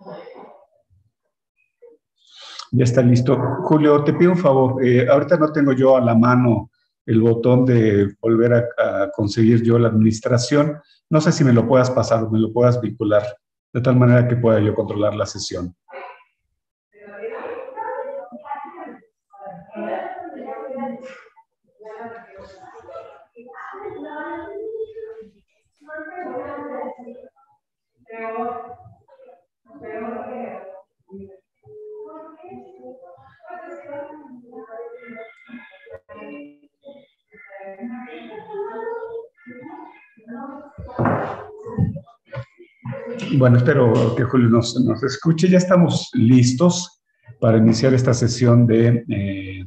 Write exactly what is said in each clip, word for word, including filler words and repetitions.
Ya está listo. Julio, te pido un favor. Eh, ahorita no tengo yo a la mano el botón de volver a, a conseguir yo la administración. No sé si me lo puedas pasar o me lo puedas vincular, de tal manera que pueda yo controlar la sesión. Bueno, espero que Julio nos, nos escuche. Ya estamos listos para iniciar esta sesión de eh,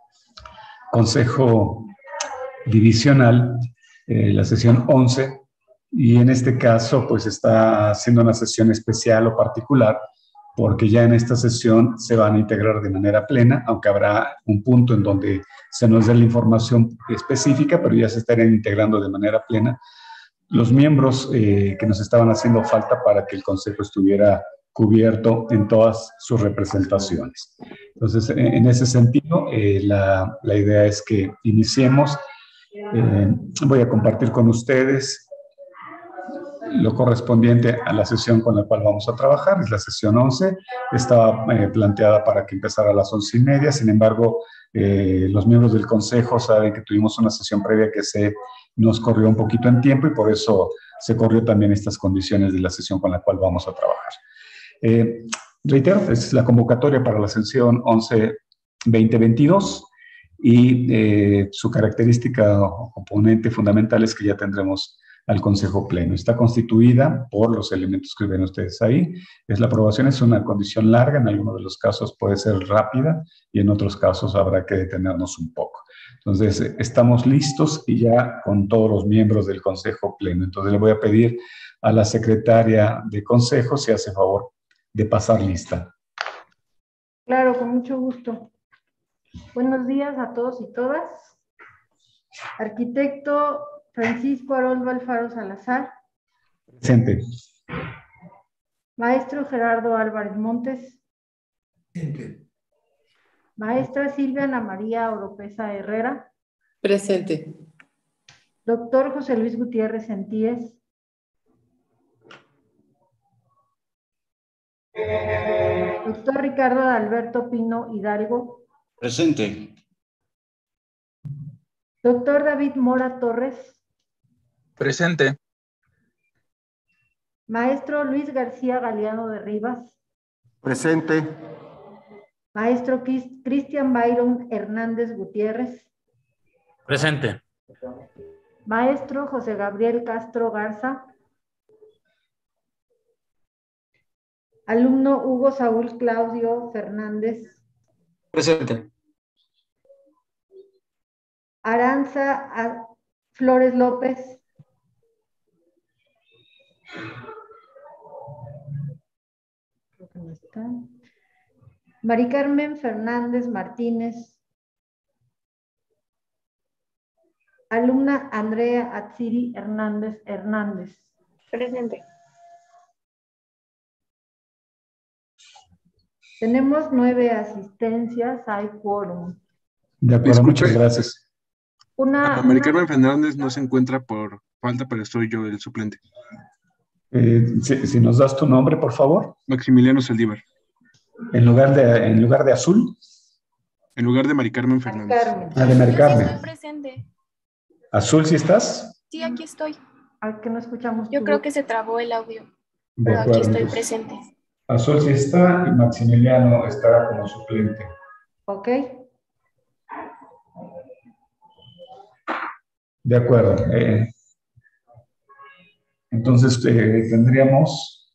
Consejo Divisional, eh, la sesión once, y en este caso pues está haciendo una sesión especial o particular porque ya en esta sesión se van a integrar de manera plena, aunque habrá un punto en donde se nos dé la información específica, pero ya se estarían integrando de manera plena los miembros eh, que nos estaban haciendo falta para que el Consejo estuviera cubierto en todas sus representaciones. Entonces, en ese sentido, eh, la, la idea es que iniciemos. Eh, voy a compartir con ustedes lo correspondiente a la sesión con la cual vamos a trabajar, es la sesión once. Estaba eh, planteada para que empezara a las once y media, sin embargo, eh, los miembros del Consejo saben que tuvimos una sesión previa que se nos corrió un poquito en tiempo y por eso se corrió también estas condiciones de la sesión con la cual vamos a trabajar. Eh, reitero, es la convocatoria para la sesión once veinte veintidós y eh, su característica o componente fundamental es que ya tendremos al Consejo Pleno. Está constituida por los elementos que ven ustedes ahí. Es la aprobación es una condición larga, en algunos de los casos puede ser rápida y en otros casos habrá que detenernos un poco. Entonces, estamos listos y ya con todos los miembros del Consejo Pleno. Entonces, le voy a pedir a la secretaria de Consejo si hace favor de pasar lista. Claro, con mucho gusto. Buenos días a todos y todas. Arquitecto Francisco Haroldo Alfaro Salazar. Presente. Maestro Gerardo Álvarez Montes. Presente. Maestra Silvia Ana María Oropesa Herrera. Presente. Doctor José Luis Gutiérrez Sentíes. Doctor Ricardo Alberto Pino Hidalgo. Presente. Doctor David Mora Torres. Presente. Maestro Luis García Galeano de Rivas. Presente. Maestro Cristian Byron Hernández Gutiérrez. Presente. Maestro José Gabriel Castro Garza. Alumno Hugo Saúl Claudio Fernández. Presente. Aranza Flores López. Creo que no está. Mari Carmen Fernández Martínez. Alumna Andrea Atsiri Hernández Hernández. Presente. Tenemos nueve asistencias, hay quórum. De acuerdo, Disculpe. muchas gracias. Una, A Mari una- Carmen Fernández no se encuentra por falta, pero soy yo el suplente. Eh, si, si nos das tu nombre, por favor, Maximiliano Saldívar, en lugar de, en lugar de Azul, en lugar de Mari Carmen Mari Fernández. Carmen. ah, de Mari Yo sí estoy Carmen. presente. Azul, ¿sí estás? Sí, aquí estoy. Ay, que no escuchamos Yo tu creo voz. que se trabó el audio, De pero aquí acuerdo, estoy entonces, presente. Azul sí está y Maximiliano estará como suplente. Ok. De acuerdo. eh, entonces, eh, tendríamos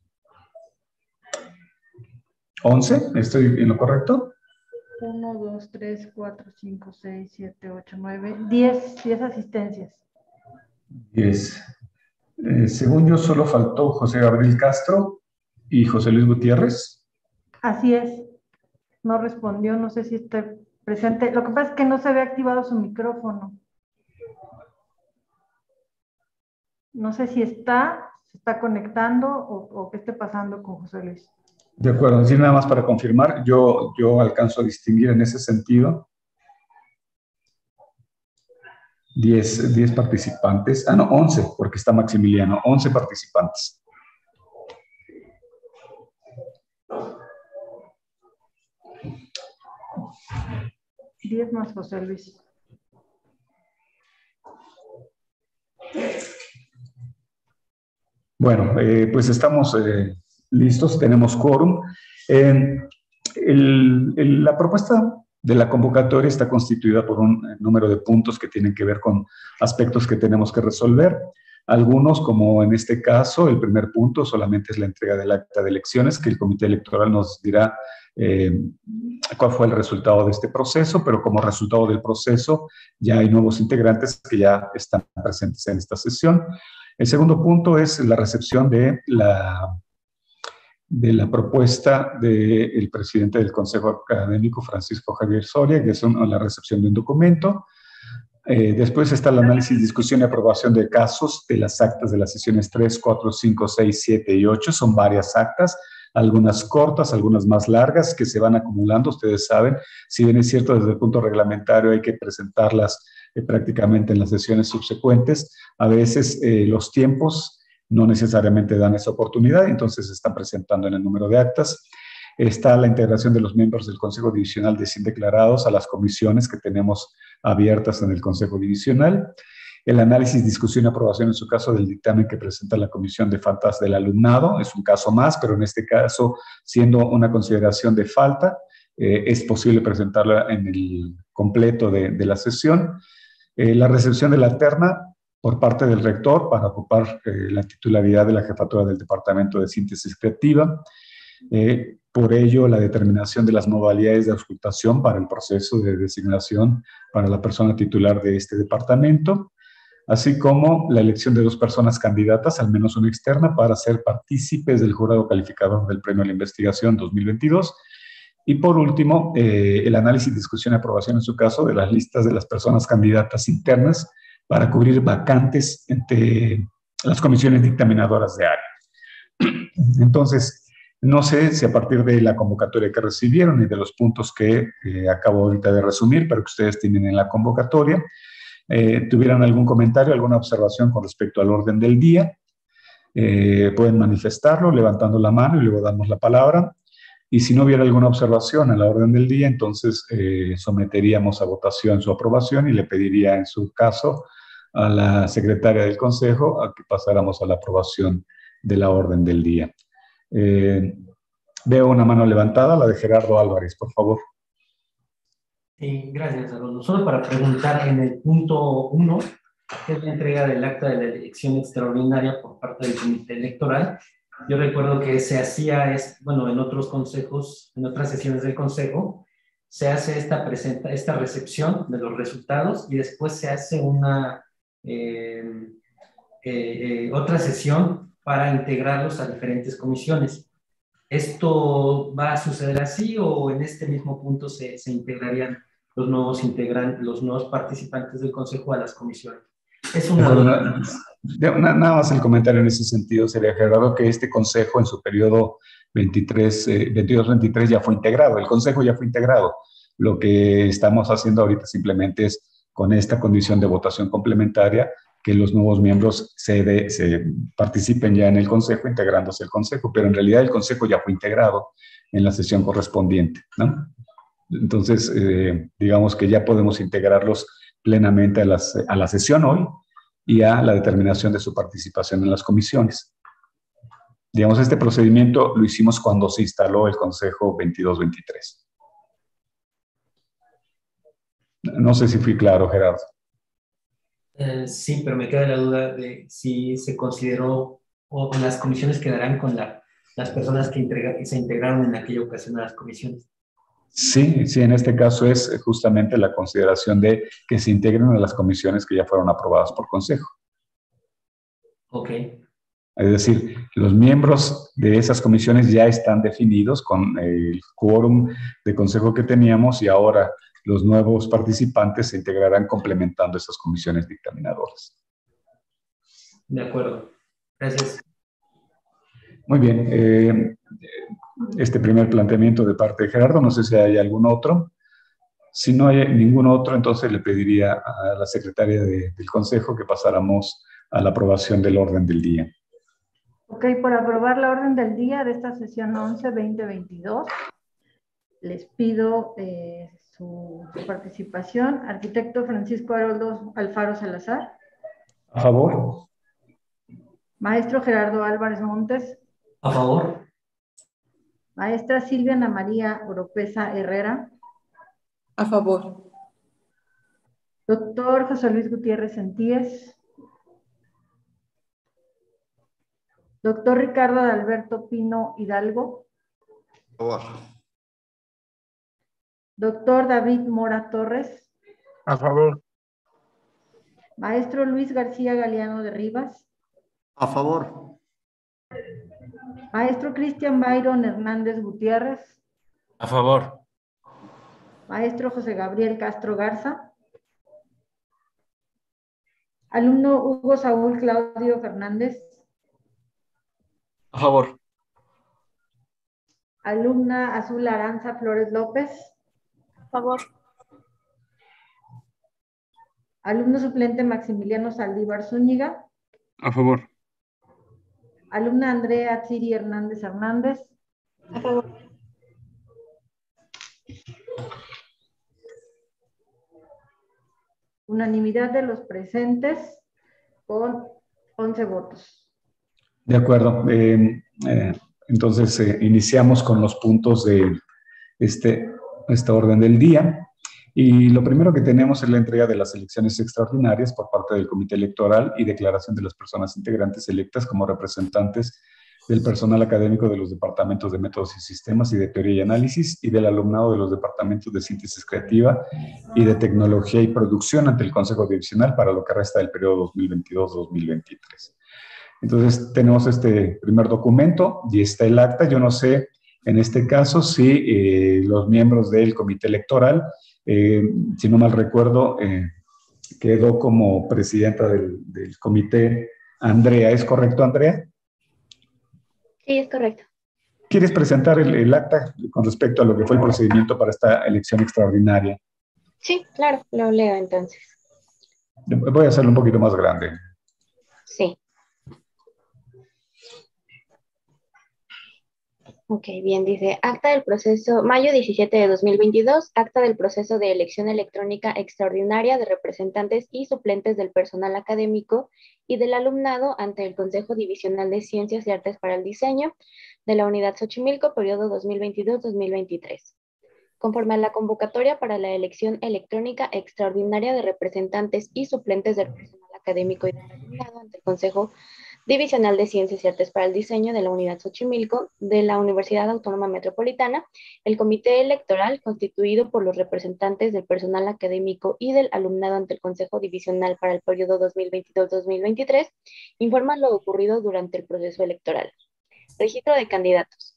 once, ¿estoy en lo correcto? uno, dos, tres, cuatro, cinco, seis, siete, ocho, nueve, diez, diez asistencias. diez. Eh, según yo, solo faltó José Gabriel Castro y José Luis Gutiérrez. Así es. No respondió, no sé si está presente. Lo que pasa es que no se ve activado su micrófono. No sé si está, se está conectando o, o qué esté pasando con José Luis. De acuerdo, decir nada más para confirmar, yo, yo alcanzo a distinguir en ese sentido diez, diez participantes, ah no, once, porque está Maximiliano, once participantes. diez más José Luis. Bueno, eh, pues estamos eh, listos, tenemos quórum. Eh, el- el- la propuesta de la convocatoria está constituida por un eh, número de puntos que tienen que ver con aspectos que tenemos que resolver. Algunos, como en este caso, el primer punto solamente es la entrega del acta de elecciones, que el comité electoral nos dirá eh, cuál fue el resultado de este proceso, pero como resultado del proceso ya hay nuevos integrantes que ya están presentes en esta sesión. El segundo punto es la recepción de la, de la propuesta del presidente del Consejo Académico, Francisco Javier Soria, que es un- la recepción de un documento. Eh, después está el análisis, discusión y aprobación de casos de las actas de las sesiones tres, cuatro, cinco, seis, siete y ocho. Son varias actas, algunas cortas, algunas más largas, que se van acumulando, ustedes saben. Si bien es cierto, desde el punto reglamentario hay que presentarlas eh, prácticamente en las sesiones subsecuentes, a veces eh, los tiempos no necesariamente dan esa oportunidad, entonces se están presentando en el número de actas. Está la integración de los miembros del Consejo Divisional de cien declarados a las comisiones que tenemos abiertas en el Consejo Divisional. El análisis, discusión y aprobación en su caso del dictamen que presenta la Comisión de Faltas del Alumnado. Es un caso más, pero en este caso, siendo una consideración de falta, eh, es posible presentarla en el completo de, de la sesión. Eh, la recepción de la terna por parte del rector para ocupar eh, la titularidad de la jefatura del Departamento de Síntesis Creativa. Eh, por ello, la determinación de las modalidades de auscultación para el proceso de designación para la persona titular de este departamento, así como la elección de dos personas candidatas, al menos una externa, para ser partícipes del jurado calificador del Premio a la Investigación dos mil veintidós. Y por último, eh, el análisis, discusión y aprobación en su caso de las listas de las personas candidatas internas para cubrir vacantes entre las comisiones dictaminadoras de área. Entonces, no sé si a partir de la convocatoria que recibieron y de los puntos que eh, acabo ahorita de resumir, pero que ustedes tienen en la convocatoria, eh, tuvieran algún comentario, alguna observación con respecto al orden del día. Eh, pueden manifestarlo levantando la mano y luego damos la palabra. Y si no hubiera alguna observación a la orden del día, entonces eh, someteríamos a votación su aprobación y le pediría en su caso a la secretaria del Consejo a que pasáramos a la aprobación de la orden del día. Eh, veo una mano levantada, la de Gerardo Álvarez, por favor. Sí, gracias, Arnoldo. Solo para preguntar en el punto uno, que es la entrega del acta de la elección extraordinaria por parte del Comité Electoral. Yo recuerdo que se hacía, es, bueno, en otros consejos, en otras sesiones del consejo, se hace esta, presenta, esta recepción de los resultados y después se hace una eh, eh, eh, otra sesión para integrarlos a diferentes comisiones. ¿Esto va a suceder así o en este mismo punto se, se integrarían los nuevos, integran, los nuevos participantes del consejo a las comisiones? Es una Bueno, duda. de- na- nada más el comentario en ese sentido sería, Gerardo, que este consejo en su periodo veintitrés, eh, veintidós veintitrés ya fue integrado, el consejo ya fue integrado. Lo que estamos haciendo ahorita simplemente es con esta condición de votación complementaria que los nuevos miembros se, de- se participen ya en el consejo, integrándose al consejo, pero en realidad el consejo ya fue integrado en la sesión correspondiente, ¿no? Entonces, eh, digamos que ya podemos integrarlos plenamente a, las, a la sesión hoy y a la determinación de su participación en las comisiones. Digamos, este procedimiento lo hicimos cuando se instaló el Consejo veintidós veintitrés. No sé si fui claro, Gerardo. Eh, sí, pero me queda la duda de si se consideró o las comisiones quedarán con la, las personas que, integra, que se integraron en aquella ocasión a las comisiones. Sí, sí, en este caso es justamente la consideración de que se integren a las comisiones que ya fueron aprobadas por Consejo. Ok. Es decir, los miembros de esas comisiones ya están definidos con el quórum de consejo que teníamos y ahora los nuevos participantes se integrarán complementando esas comisiones dictaminadoras. De acuerdo. Gracias. Muy bien. Eh, este primer planteamiento de parte de Gerardo. No sé si hay algún otro. Si no hay ningún otro, entonces le pediría a la secretaria de- del Consejo que pasáramos a la aprobación del orden del día. Ok, por aprobar la orden del día de esta sesión once veinte veintidós, les pido eh, su, su participación. Arquitecto Francisco Haroldo Alfaro Salazar. ¿A favor? Maestro Gerardo Álvarez Montes. A favor. Maestra Silvia Ana María Oropesa Herrera. A favor. Doctor José Luis Gutiérrez Sentíes. Doctor Ricardo Alberto Pino Hidalgo. A favor. Doctor David Mora Torres. A favor. Maestro Luis García Galeano de Rivas. A favor. Maestro Cristian Byron Hernández Gutiérrez. A favor. Maestro José Gabriel Castro Garza. Alumno Hugo Saúl Claudio Fernández. A favor. Alumna Azul Aranza Flores López. A favor. Alumno suplente Maximiliano Saldívar Zúñiga. A favor. Alumna Andrea Tsiri Hernández Hernández. A favor. Unanimidad de los presentes con once votos. De acuerdo. Eh, eh, entonces, eh, iniciamos con los puntos de este, esta orden del día. Y lo primero que tenemos es la entrega de las elecciones extraordinarias por parte del Comité Electoral y declaración de las personas integrantes electas como representantes del personal académico de los departamentos de métodos y sistemas y de teoría y análisis y del alumnado de los departamentos de síntesis creativa y de tecnología y producción ante el Consejo Divisional para lo que resta del periodo dos mil veintidós dos mil veintitrés. Entonces, tenemos este primer documento y está el acta. Yo no sé, en este caso, si eh, los miembros del Comité Electoral, eh, si no mal recuerdo, eh, quedó como presidenta del, del comité Andrea. ¿Es correcto, Andrea? Sí, es correcto. ¿Quieres presentar el, el acta con respecto a lo que fue el procedimiento para esta elección extraordinaria? Sí, claro, lo leo entonces. Voy a hacerlo un poquito más grande. Sí. Ok, bien, dice, acta del proceso, mayo diecisiete de dos mil veintidós, acta del proceso de elección electrónica extraordinaria de representantes y suplentes del personal académico y del alumnado ante el Consejo Divisional de Ciencias y Artes para el Diseño de la Unidad Xochimilco, periodo dos mil veintidós dos mil veintitrés. Conforme a la convocatoria para la elección electrónica extraordinaria de representantes y suplentes del personal académico y del alumnado ante el Consejo Divisional de Ciencias y Artes para el Diseño de la Unidad Xochimilco de la Universidad Autónoma Metropolitana, el Comité Electoral, constituido por los representantes del personal académico y del alumnado ante el Consejo Divisional para el periodo dos mil veintidós dos mil veintitrés, informa lo ocurrido durante el proceso electoral. Registro de candidatos.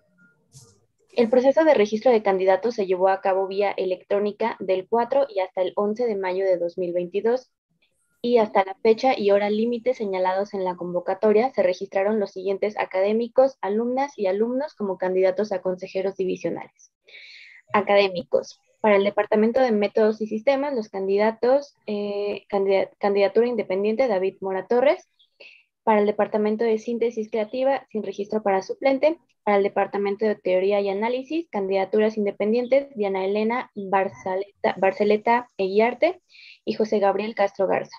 El proceso de registro de candidatos se llevó a cabo vía electrónica del cuatro y hasta el once de mayo de dos mil veintidós. Y hasta la fecha y hora límite señalados en la convocatoria se registraron los siguientes académicos, alumnas y alumnos como candidatos a consejeros divisionales. Académicos. Para el Departamento de Métodos y Sistemas, los candidatos, eh, candidat candidatura independiente David Mora Torres. Para el Departamento de Síntesis Creativa, sin registro para suplente. Para el Departamento de Teoría y Análisis, candidaturas independientes Diana Elena Barceleta, Barceleta Eguiarte y José Gabriel Castro Garza.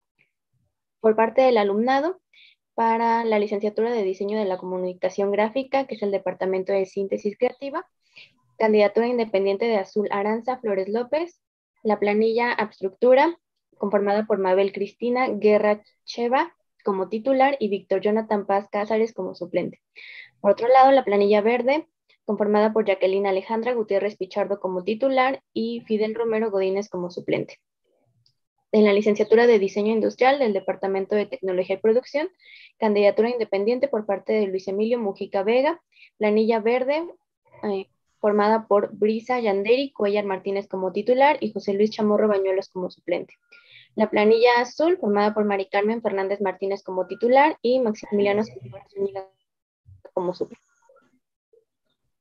Por parte del alumnado, para la licenciatura de Diseño de la Comunicación Gráfica, que es el Departamento de Síntesis Creativa, candidatura independiente de Azul Aranza Flores López, la planilla Abstructura, conformada por Mabel Cristina Guerra Cheva como titular y Víctor Jonathan Paz Cázares como suplente. Por otro lado, la planilla verde, conformada por Jacqueline Alejandra Gutiérrez Pichardo como titular y Fidel Romero Godínez como suplente. En la licenciatura de Diseño Industrial del Departamento de Tecnología y Producción, candidatura independiente por parte de Luis Emilio Mujica Vega, planilla verde, eh, formada por Brisa Yanderi Cuellar Martínez como titular y José Luis Chamorro Bañuelos como suplente. La planilla azul, formada por Mari Carmen Fernández Martínez como titular y Maximiliano Zúñiga como suplente.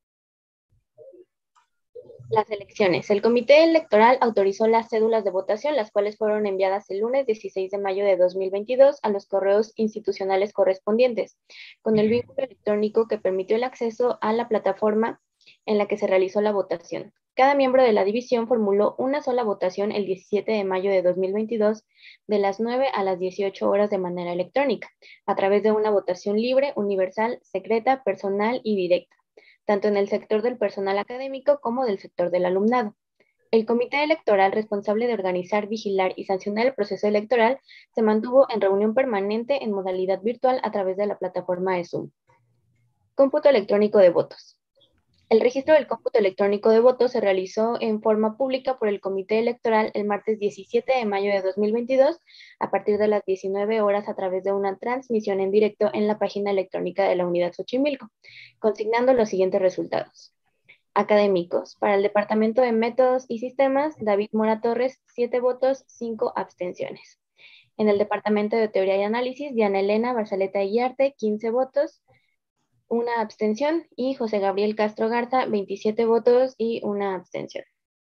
Las elecciones. El Comité Electoral autorizó las cédulas de votación, las cuales fueron enviadas el lunes dieciséis de mayo de dos mil veintidós a los correos institucionales correspondientes, con el vínculo electrónico que permitió el acceso a la plataforma en la que se realizó la votación. Cada miembro de la división formuló una sola votación el diecisiete de mayo de dos mil veintidós de las nueve a las dieciocho horas de manera electrónica, a través de una votación libre, universal, secreta, personal y directa, tanto en el sector del personal académico como del sector del alumnado. El comité electoral responsable de organizar, vigilar y sancionar el proceso electoral se mantuvo en reunión permanente en modalidad virtual a través de la plataforma de Zoom. Cómputo electrónico de votos. El registro del cómputo electrónico de votos se realizó en forma pública por el comité electoral el martes diecisiete de mayo de dos mil veintidós a partir de las diecinueve horas a través de una transmisión en directo en la página electrónica de la Unidad Xochimilco, consignando los siguientes resultados. Académicos. Para el Departamento de Métodos y Sistemas, David Mora Torres, siete votos, cinco abstenciones. En el Departamento de Teoría y Análisis, Diana Elena Barzaleta Iguiarte, quince votos, una abstención, y José Gabriel Castro Garza, veintisiete votos y una abstención.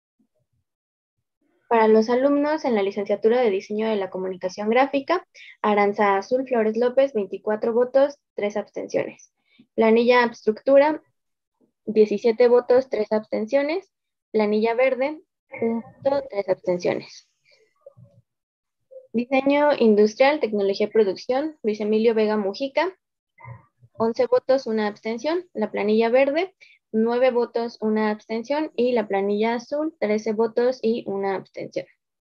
Para los alumnos en la licenciatura de Diseño de la Comunicación Gráfica, Aranza Azul Flores López, veinticuatro votos, tres abstenciones. Planilla Abstructura, diecisiete votos, tres abstenciones. Planilla Verde, un voto, tres abstenciones. Diseño Industrial, Tecnología y Producción, Luis Emilio Vega Mujica, once votos, una abstención. La planilla verde, nueve votos, una abstención. Y la planilla azul, trece votos y una abstención.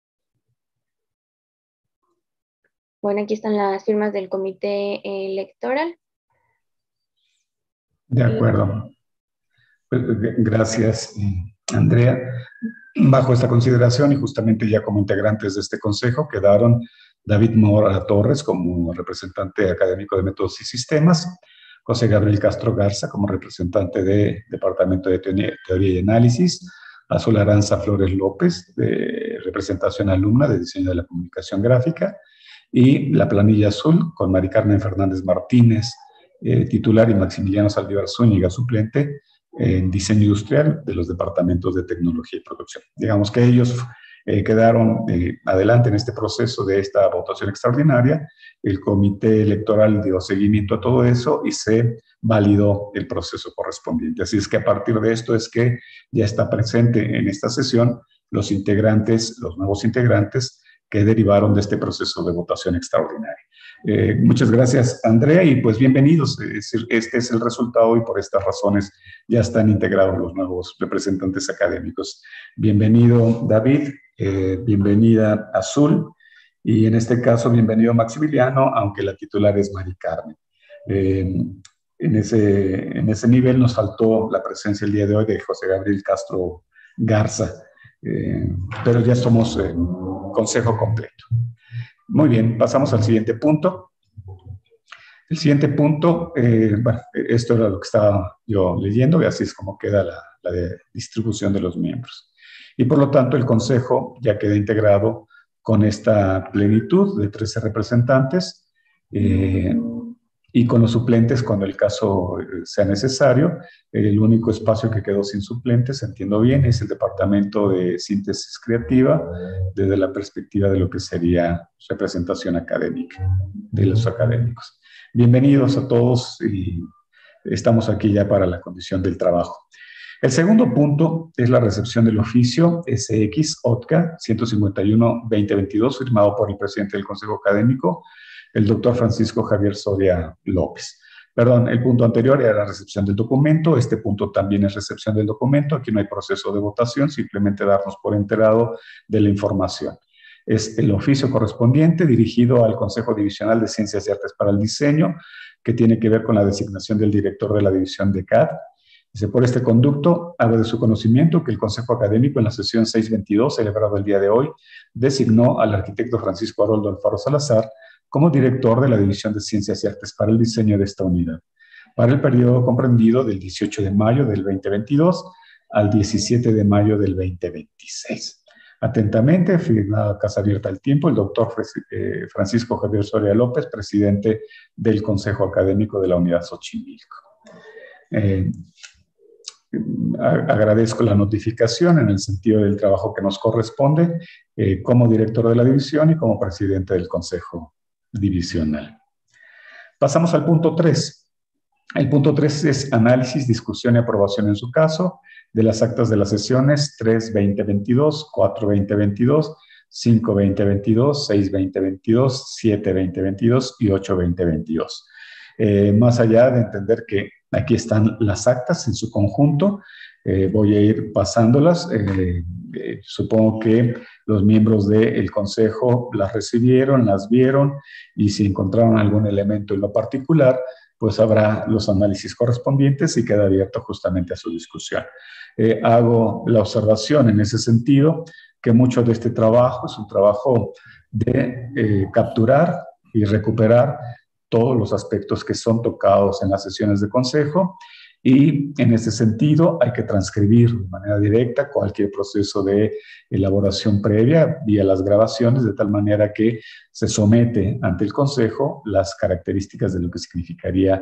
Bueno, aquí están las firmas del comité electoral. De acuerdo. Pues, gracias, Andrea. Bajo esta consideración y justamente ya como integrantes de este consejo quedaron David Mora Torres como representante académico de Métodos y Sistemas, José Gabriel Castro Garza como representante de Departamento de Teoría y Análisis, Azul Aranza Flores López de representación alumna de Diseño de la Comunicación Gráfica, y la planilla azul con Mari Carmen Fernández Martínez, eh, titular, y Maximiliano Saldívar Zúñiga, suplente, en diseño industrial de los departamentos de tecnología y producción. Digamos que ellos eh, quedaron eh, adelante en este proceso de esta votación extraordinaria. El comité electoral dio seguimiento a todo eso y se validó el proceso correspondiente. Así es que a partir de esto es que ya está presente en esta sesión los integrantes, los nuevos integrantes que derivaron de este proceso de votación extraordinaria. Eh, muchas gracias, Andrea, y pues bienvenidos. Es decir, este es el resultado y por estas razones ya están integrados los nuevos representantes académicos. Bienvenido, David, eh, bienvenida, Azul, y en este caso, bienvenido, Maximiliano, aunque la titular es Mari Carmen. Eh, en, ese, en ese nivel nos faltó la presencia el día de hoy de José Gabriel Castro Garza, eh, pero ya somos eh, consejo completo. Muy bien, pasamos al siguiente punto. El siguiente punto, eh, bueno, esto era lo que estaba yo leyendo y así es como queda la, la de distribución de los miembros. Y por lo tanto el consejo ya queda integrado con esta plenitud de trece representantes eh, y con los suplentes cuando el caso sea necesario. El único espacio que quedó sin suplentes, entiendo bien, es el Departamento de Síntesis Creativa, desde la perspectiva de lo que sería representación académica de los académicos. Bienvenidos a todos y estamos aquí ya para la condición del trabajo. El segundo punto es la recepción del oficio S X O T C A ciento cincuenta y uno guión veinte veintidós, firmado por el presidente del Consejo Académico, el doctor Francisco Javier Soria López. Perdón, el punto anterior era la recepción del documento, este punto también es recepción del documento, aquí no hay proceso de votación, simplemente darnos por enterado de la información. Es el oficio correspondiente dirigido al Consejo Divisional de Ciencias y Artes para el Diseño, que tiene que ver con la designación del director de la división de C A D. Dice, por este conducto, hago de su conocimiento que el Consejo Académico en la sesión seiscientos veintidós, celebrado el día de hoy, designó al arquitecto Francisco Haroldo Alfaro Salazar como director de la División de Ciencias y Artes para el Diseño de esta unidad, para el periodo comprendido del dieciocho de mayo del veinte veintidós al diecisiete de mayo del veinte veintiséis. Atentamente, firmada Casa Abierta al Tiempo, el doctor Francisco Javier Soria López, presidente del Consejo Académico de la Unidad Xochimilco. Eh, a- agradezco la notificación en el sentido del trabajo que nos corresponde eh, como director de la división y como presidente del Consejo Divisional. Pasamos al punto tres. El punto tres es análisis, discusión y aprobación en su caso de las actas de las sesiones tres veinte veintidós, cuatro veinte veintidós, cinco veinte veintidós, seis veinte veintidós, siete veinte veintidós y ocho veinte veintidós. Eh, más allá de entender que aquí están las actas en su conjunto, eh, voy a ir pasándolas. Eh, eh, supongo que los miembros del Consejo las recibieron, las vieron y si encontraron algún elemento en lo particular, pues habrá los análisis correspondientes y queda abierto justamente a su discusión. Eh, hago la observación en ese sentido que mucho de este trabajo es un trabajo de eh, capturar y recuperar todos los aspectos que son tocados en las sesiones de consejo y en ese sentido hay que transcribir de manera directa cualquier proceso de elaboración previa vía las grabaciones de tal manera que se somete ante el consejo las características de lo que significaría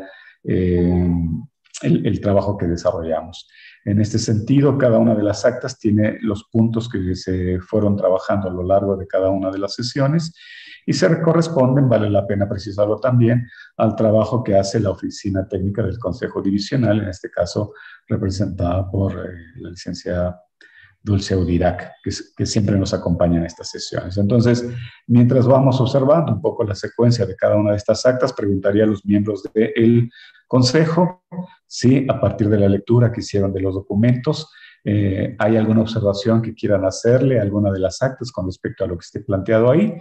eh, el, el trabajo que desarrollamos. En este sentido, cada una de las actas tiene los puntos que se fueron trabajando a lo largo de cada una de las sesiones y se corresponden, vale la pena precisarlo también, al trabajo que hace la Oficina Técnica del Consejo Divisional, en este caso representada por eh, la licenciada Dulce Audirac, que, que siempre nos acompaña en estas sesiones. Entonces, mientras vamos observando un poco la secuencia de cada una de estas actas, preguntaría a los miembros del Consejo si a partir de la lectura que hicieron de los documentos eh, hay alguna observación que quieran hacerle a alguna de las actas con respecto a lo que esté planteado ahí,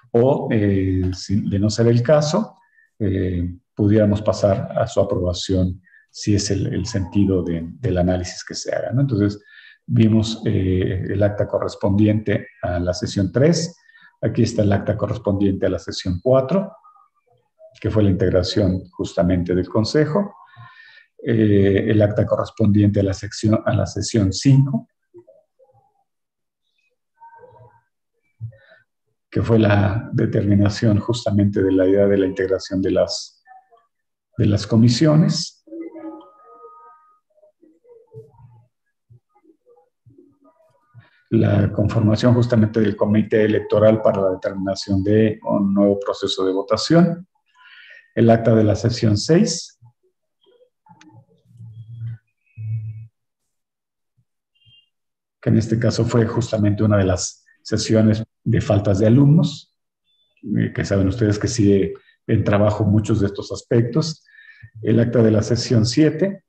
o eh, si de no ser el caso, eh, pudiéramos pasar a su aprobación si es el, el sentido de, del análisis que se haga, ¿no? Entonces, vimos eh, el acta correspondiente a la sesión tres, aquí está el acta correspondiente a la sesión cuatro, que fue la integración justamente del Consejo, eh, el acta correspondiente a la, sección, a la sesión cinco, que fue la determinación justamente de la idea de la integración de las, de las comisiones. La conformación justamente del comité electoral para la determinación de un nuevo proceso de votación. El acta de la sesión seis. Que en este caso fue justamente una de las sesiones de faltas de alumnos, que saben ustedes que sigue en trabajo muchos de estos aspectos. El acta de la sesión siete,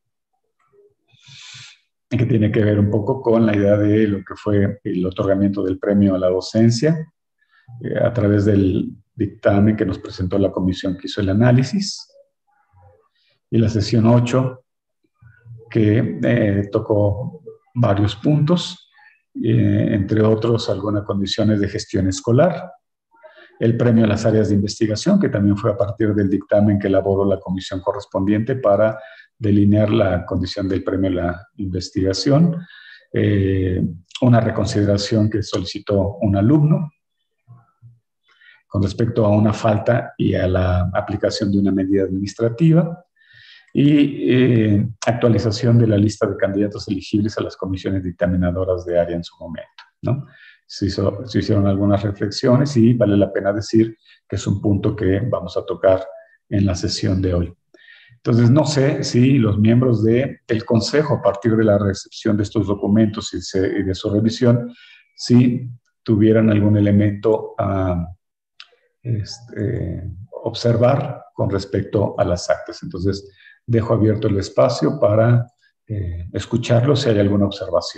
que tiene que ver un poco con la idea de lo que fue el otorgamiento del premio a la docencia, eh, a través del dictamen que nos presentó la comisión que hizo el análisis. Y la sesión ocho, que eh, tocó varios puntos, Eh, entre otros algunas condiciones de gestión escolar, el premio a las áreas de investigación, que también fue a partir del dictamen que elaboró la comisión correspondiente para delinear la condición del premio a la investigación, eh, una reconsideración que solicitó un alumno con respecto a una falta y a la aplicación de una medida administrativa, y eh, actualización de la lista de candidatos elegibles a las comisiones dictaminadoras de área en su momento, ¿no? Se, hizo, se hicieron algunas reflexiones y vale la pena decir que es un punto que vamos a tocar en la sesión de hoy. Entonces, no sé si los miembros de, del Consejo, a partir de la recepción de estos documentos y, se, y de su revisión, si tuvieran algún elemento a este, observar con respecto a las actas. Entonces, dejo abierto el espacio para eh, escucharlo si hay alguna observación.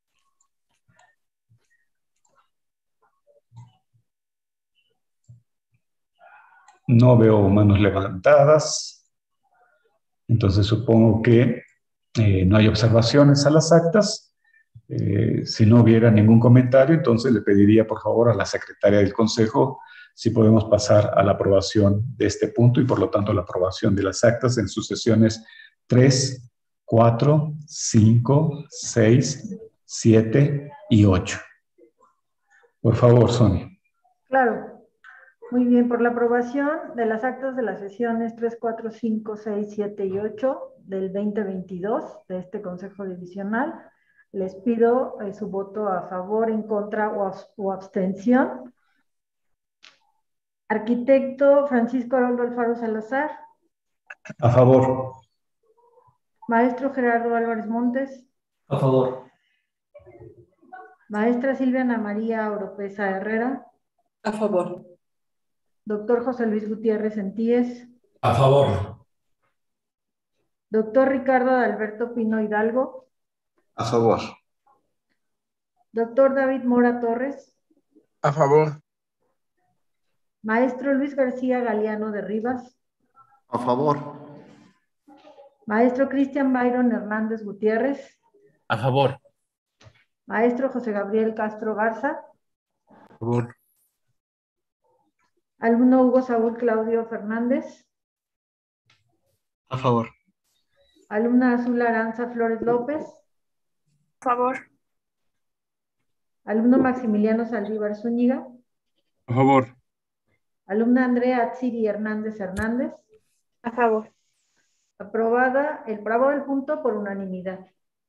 No veo manos levantadas, entonces supongo que eh, no hay observaciones a las actas. Eh, si no hubiera ningún comentario, entonces le pediría por favor a la secretaria del Consejo si podemos pasar a la aprobación de este punto y por lo tanto la aprobación de las actas en sus sesiones tres, cuatro, cinco, seis, siete y ocho. Por favor, Sonia. Claro. Muy bien, por la aprobación de las actas de las sesiones tres, cuatro, cinco, seis, siete y ocho del veinte veintidós de este Consejo Divisional, les pido eh, su voto a favor, en contra o, abs o abstención. Arquitecto Francisco Haroldo Alfaro Salazar. A favor. Maestro Gerardo Álvarez Montes. A favor. Maestra Silvia Ana María Oropesa Herrera. A favor. Doctor José Luis Gutiérrez Entíes. A favor. Doctor Ricardo Alberto Pino Hidalgo. A favor. Doctor David Mora Torres. A favor. Maestro Luis García Galeano de Rivas. A favor. Maestro Cristian Byron Hernández Gutiérrez. A favor. Maestro José Gabriel Castro Garza. A favor. Alumno Hugo Saúl Claudio Fernández. A favor. Alumna Azul Aranza Flores López. A favor. Alumno Maximiliano Saldívar Zúñiga. A favor. Alumna Andrea Atsiri Hernández Hernández. A favor. Aprobada, el aprobado del punto por unanimidad.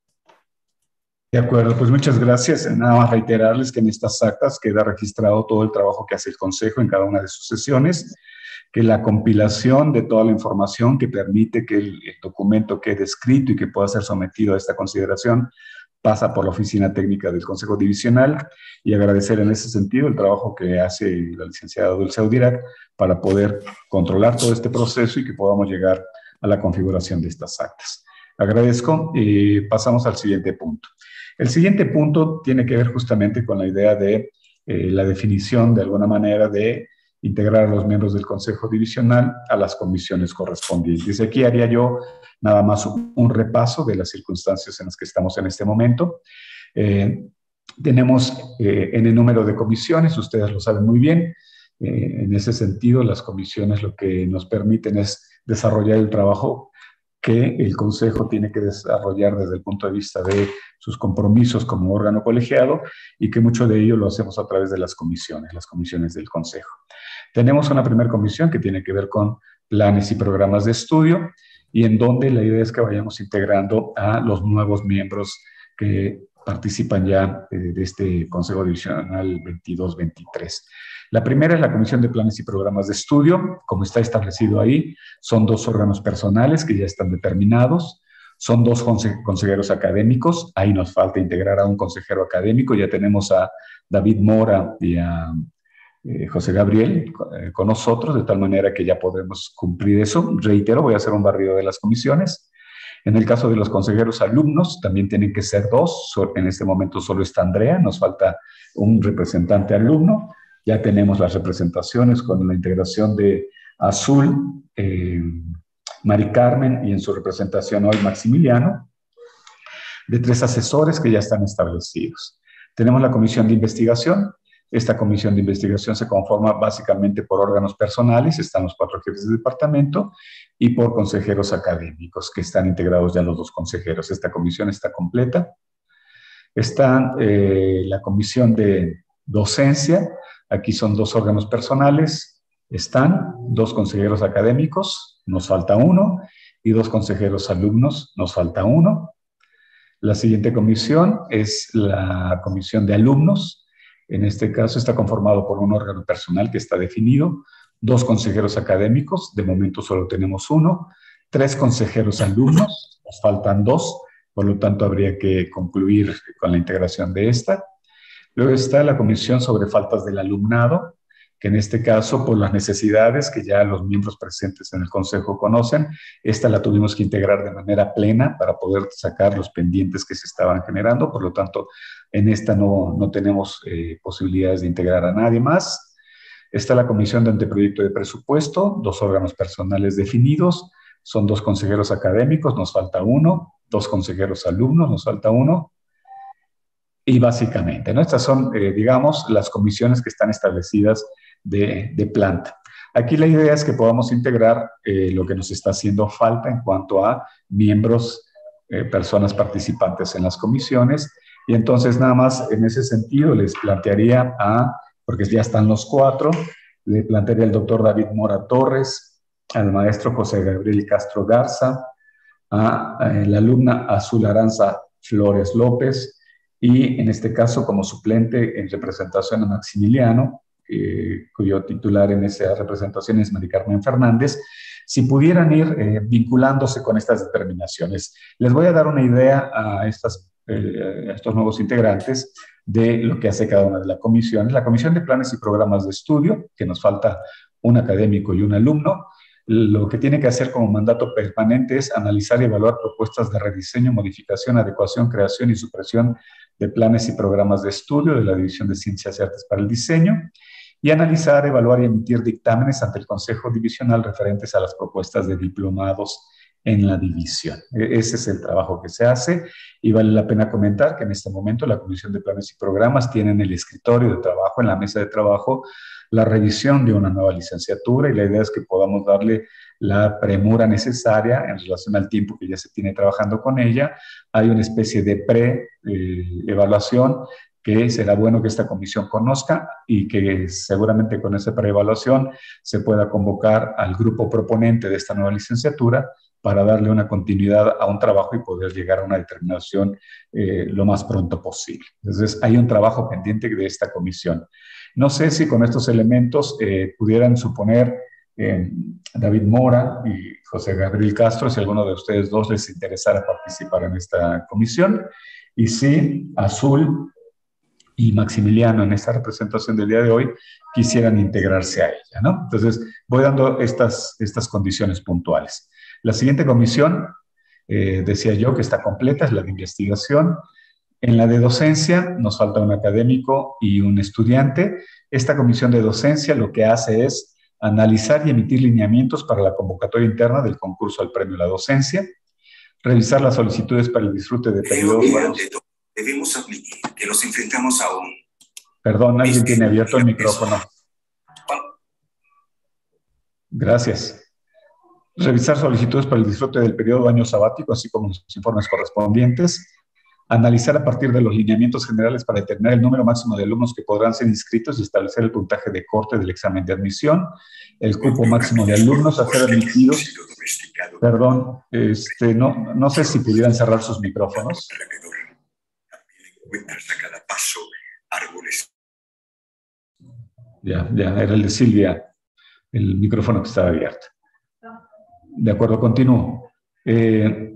De acuerdo, pues muchas gracias. Nada más reiterarles que en estas actas queda registrado todo el trabajo que hace el Consejo en cada una de sus sesiones, que la compilación de toda la información que permite que el, el documento quede escrito y que pueda ser sometido a esta consideración pasa por la Oficina Técnica del Consejo Divisional, y agradecer en ese sentido el trabajo que hace la licenciada Dulce Audirac para poder controlar todo este proceso y que podamos llegar a la configuración de estas actas. Agradezco y pasamos al siguiente punto. El siguiente punto tiene que ver justamente con la idea de eh, la definición de alguna manera de integrar a los miembros del Consejo Divisional a las comisiones correspondientes. Y aquí haría yo nada más un, un repaso de las circunstancias en las que estamos en este momento. Eh, tenemos eh, en el número de comisiones, ustedes lo saben muy bien. Eh, en ese sentido, las comisiones lo que nos permiten es desarrollar el trabajo que el Consejo tiene que desarrollar desde el punto de vista de sus compromisos como órgano colegiado, y que mucho de ello lo hacemos a través de las comisiones, las comisiones del Consejo. Tenemos una primera comisión que tiene que ver con planes y programas de estudio, y en donde la idea es que vayamos integrando a los nuevos miembros que participan ya eh, de este Consejo Divisional veintidós veintitrés. La primera es la Comisión de Planes y Programas de Estudio. Como está establecido ahí, son dos órganos personales que ya están determinados, son dos conse consejeros académicos, ahí nos falta integrar a un consejero académico, ya tenemos a David Mora y a eh, José Gabriel eh, con nosotros, de tal manera que ya podemos cumplir eso. Reitero, voy a hacer un barrido de las comisiones. En el caso de los consejeros alumnos, también tienen que ser dos, en este momento solo está Andrea, nos falta un representante alumno. Ya tenemos las representaciones con la integración de Azul, eh, Mari Carmen y en su representación hoy Maximiliano, de tres asesores que ya están establecidos. Tenemos la comisión de investigación. Esta comisión de investigación se conforma básicamente por órganos personales, están los cuatro jefes de departamento, y por consejeros académicos, que están integrados ya los dos consejeros. Esta comisión está completa. Está eh, la comisión de docencia. Aquí son dos órganos personales, están dos consejeros académicos, nos falta uno, y dos consejeros alumnos, nos falta uno. La siguiente comisión es la comisión de alumnos. En este caso está conformado por un órgano personal que está definido, dos consejeros académicos, de momento solo tenemos uno, tres consejeros alumnos, nos faltan dos, por lo tanto habría que concluir con la integración de esta. Luego está la comisión sobre faltas del alumnado, que en este caso, por las necesidades que ya los miembros presentes en el Consejo conocen, esta la tuvimos que integrar de manera plena para poder sacar los pendientes que se estaban generando. Por lo tanto, en esta no, no tenemos eh, posibilidades de integrar a nadie más. Está la comisión de anteproyecto de presupuesto, dos órganos personales definidos, son dos consejeros académicos, nos falta uno, dos consejeros alumnos, nos falta uno. Y básicamente, ¿no? Estas son, eh, digamos, las comisiones que están establecidas de, de planta. Aquí la idea es que podamos integrar eh, lo que nos está haciendo falta en cuanto a miembros, eh, personas participantes en las comisiones. Y entonces, nada más en ese sentido, les plantearía a, porque ya están los cuatro, le plantearía al doctor David Mora Torres, al maestro José Gabriel Castro Garza, a, a la alumna Azul Aranza Flores López, y en este caso como suplente en representación a Maximiliano, eh, cuyo titular en esa representación es Mari Carmen Fernández, si pudieran ir eh, vinculándose con estas determinaciones. Les voy a dar una idea a, estas, eh, a estos nuevos integrantes de lo que hace cada una de las comisiones. La Comisión de Planes y Programas de Estudio, que nos falta un académico y un alumno, lo que tiene que hacer como mandato permanente es analizar y evaluar propuestas de rediseño, modificación, adecuación, creación y supresión de planes y programas de estudio de la División de Ciencias y Artes para el Diseño, y analizar, evaluar y emitir dictámenes ante el Consejo Divisional referentes a las propuestas de diplomados en la división. Ese es el trabajo que se hace, y vale la pena comentar que en este momento la Comisión de Planes y Programas tiene en el escritorio de trabajo, en la mesa de trabajo, la revisión de una nueva licenciatura, y la idea es que podamos darle la premura necesaria en relación al tiempo que ya se tiene trabajando con ella. Hay una especie de pre-evaluación eh, que será bueno que esta comisión conozca, y que seguramente con esa preevaluación se pueda convocar al grupo proponente de esta nueva licenciatura para darle una continuidad a un trabajo y poder llegar a una determinación eh, lo más pronto posible. Entonces, hay un trabajo pendiente de esta comisión. No sé si con estos elementos eh, pudieran suponer eh, David Mora y José Gabriel Castro, si alguno de ustedes dos les interesara participar en esta comisión, y si Azul y Maximiliano en esta representación del día de hoy quisieran integrarse a ella, ¿no? Entonces, voy dando estas, estas condiciones puntuales. La siguiente comisión, eh, decía yo que está completa, es la de investigación. En la de docencia nos falta un académico y un estudiante. Esta comisión de docencia lo que hace es analizar y emitir lineamientos para la convocatoria interna del concurso al premio a la docencia, revisar las solicitudes para el disfrute de periodos. Debemos admitir que nos enfrentamos a un... Perdón, alguien tiene abierto el micrófono. Gracias. Revisar solicitudes para el disfrute del periodo de año sabático, así como los informes correspondientes. Analizar a partir de los lineamientos generales para determinar el número máximo de alumnos que podrán ser inscritos y establecer el puntaje de corte del examen de admisión, el cupo máximo de alumnos a ser admitidos. Perdón, este, no, no sé si pudieran cerrar sus micrófonos. A cada paso, árboles. Ya, ya, era el de Silvia, el micrófono que estaba abierto. De acuerdo, continúo. Eh,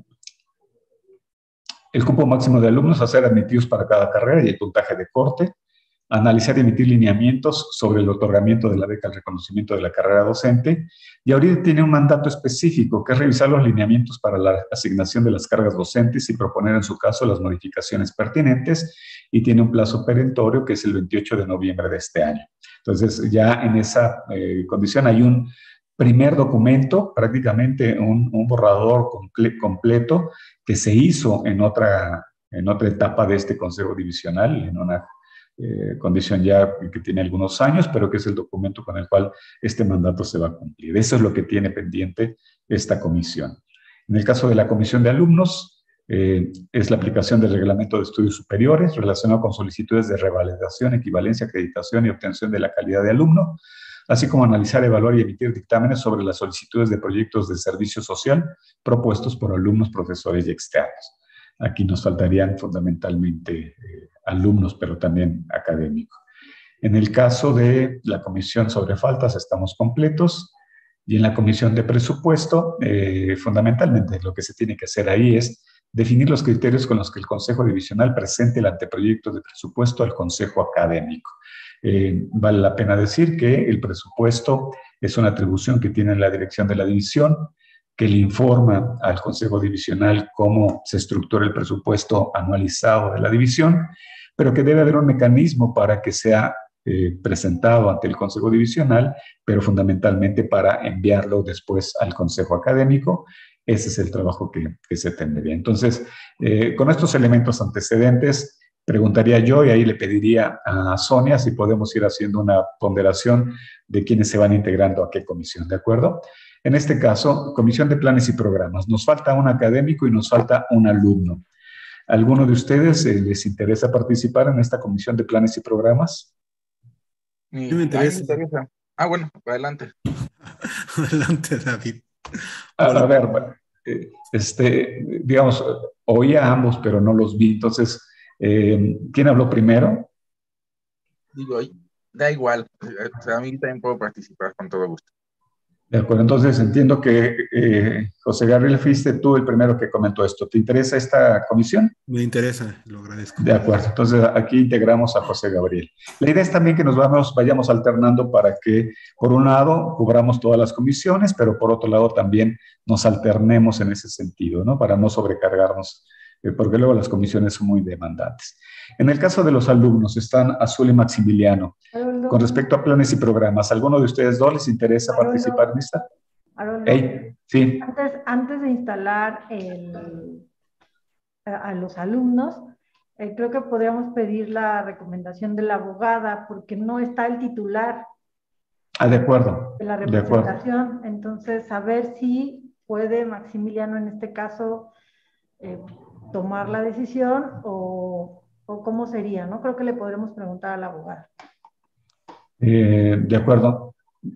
el cupo máximo de alumnos a ser admitidos para cada carrera y el puntaje de corte. Analizar y emitir lineamientos sobre el otorgamiento de la beca al reconocimiento de la carrera docente. Y ahorita tiene un mandato específico, que es revisar los lineamientos para la asignación de las cargas docentes y proponer en su caso las modificaciones pertinentes, y tiene un plazo perentorio que es el veintiocho de noviembre de este año. Entonces, ya en esa eh, condición hay un primer documento, prácticamente un, un borrador comple completo que se hizo en otra, en otra etapa de este Consejo Divisional, en una eh, condición ya que tiene algunos años, pero que es el documento con el cual este mandato se va a cumplir. Eso es lo que tiene pendiente esta comisión. En el caso de la comisión de alumnos, eh, es la aplicación del reglamento de estudios superiores relacionado con solicitudes de revalidación, equivalencia, acreditación y obtención de la calidad de alumno, así como analizar, evaluar y emitir dictámenes sobre las solicitudes de proyectos de servicio social propuestos por alumnos, profesores y externos. Aquí nos faltarían fundamentalmente eh, alumnos, pero también académicos. En el caso de la comisión sobre faltas estamos completos, y en la comisión de presupuesto, eh, fundamentalmente lo que se tiene que hacer ahí es definir los criterios con los que el Consejo Divisional presente el anteproyecto de presupuesto al Consejo Académico. Eh, vale la pena decir que el presupuesto es una atribución que tiene la dirección de la división, que le informa al Consejo Divisional cómo se estructura el presupuesto anualizado de la división, pero que debe haber un mecanismo para que sea eh, presentado ante el Consejo Divisional, pero fundamentalmente para enviarlo después al Consejo Académico. Ese es el trabajo que, que se tendría. Entonces, eh, con estos elementos antecedentes, preguntaría yo, y ahí le pediría a Sonia si podemos ir haciendo una ponderación de quiénes se van integrando a qué comisión, ¿de acuerdo? En este caso, Comisión de Planes y Programas. Nos falta un académico y nos falta un alumno. ¿Alguno de ustedes eh, les interesa participar en esta Comisión de Planes y Programas? Sí, me interesa. Ah, bueno, adelante. Adelante, David. A, a ver, eh, este, digamos, oí a ambos, pero no los vi. Entonces, eh, ¿quién habló primero? Digo, da igual. O sea, a mí también puedo participar con todo gusto. De acuerdo, entonces entiendo que eh, José Gabriel, fuiste tú el primero que comentó esto. ¿Te interesa esta comisión? Me interesa, lo agradezco. De acuerdo, entonces aquí integramos a José Gabriel. La idea es también que nos vamos, vayamos alternando para que, por un lado, cubramos todas las comisiones, pero por otro lado también nos alternemos en ese sentido, ¿no? Para no sobrecargarnos, eh, porque luego las comisiones son muy demandantes. En el caso de los alumnos, están Azul y Maximiliano. Haroldo. Con respecto a planes y programas, ¿alguno de ustedes dos les interesa Haroldo. participar en esta? Haroldo, Hey, sí. Antes, antes de instalar el, a, a los alumnos, eh, creo que podríamos pedir la recomendación de la abogada, porque no está el titular Ah, de acuerdo. de la De acuerdo. representación. Entonces, saber si puede Maximiliano en este caso eh, tomar la decisión o, o cómo sería, ¿no? Creo que le podremos preguntar a la abogada. Eh, de acuerdo.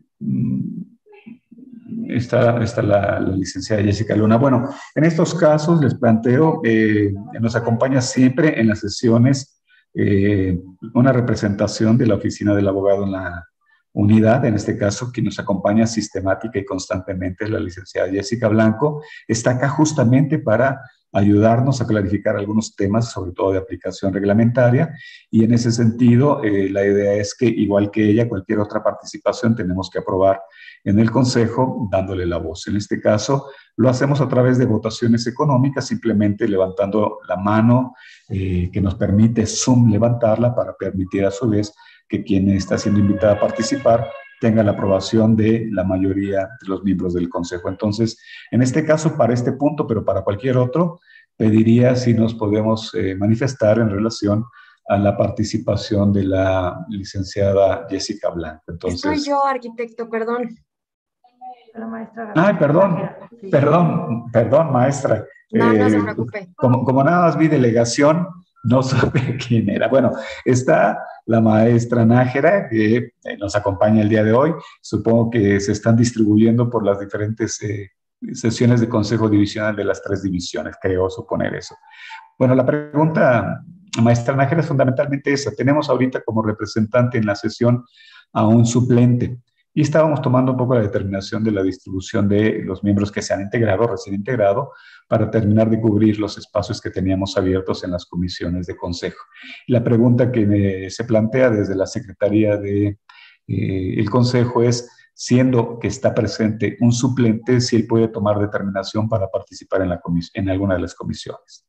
Está, está la, la licenciada Jessica Luna. Bueno, en estos casos les planteo, eh, nos acompaña siempre en las sesiones eh, una representación de la oficina del abogado en la unidad, en este caso, que nos acompaña sistemática y constantemente es la licenciada Jessica Blanco. Está acá justamente para ayudarnos a clarificar algunos temas, sobre todo de aplicación reglamentaria, y en ese sentido, eh, la idea es que, igual que ella, cualquier otra participación tenemos que aprobar en el Consejo, dándole la voz. En este caso, lo hacemos a través de votaciones económicas, simplemente levantando la mano eh, que nos permite Zoom levantarla para permitir a su vez que quien está siendo invitado a participar tenga la aprobación de la mayoría de los miembros del Consejo. Entonces, en este caso, para este punto, pero para cualquier otro, pediría si nos podemos eh, manifestar en relación a la participación de la licenciada Jessica Blanco. Entonces, Estoy yo, arquitecto, perdón. La maestra Ay, perdón, sí. perdón, perdón, maestra. No, no se Eh, preocupe. Como, como nada más vi delegación, no supe quién era. Bueno, está la maestra Nájera, que eh, nos acompaña el día de hoy. Supongo que se están distribuyendo por las diferentes eh, sesiones de Consejo Divisional de las tres divisiones, creo suponer eso. Bueno, la pregunta, maestra Nájera, es fundamentalmente esa. Tenemos ahorita como representante en la sesión a un suplente. Y estábamos tomando un poco la determinación de la distribución de los miembros que se han integrado, recién integrado, para terminar de cubrir los espacios que teníamos abiertos en las comisiones de consejo. La pregunta que me, se plantea desde la Secretaría de eh, el Consejo es, siendo que está presente un suplente, si él puede tomar determinación para participar en, la en alguna de las comisiones.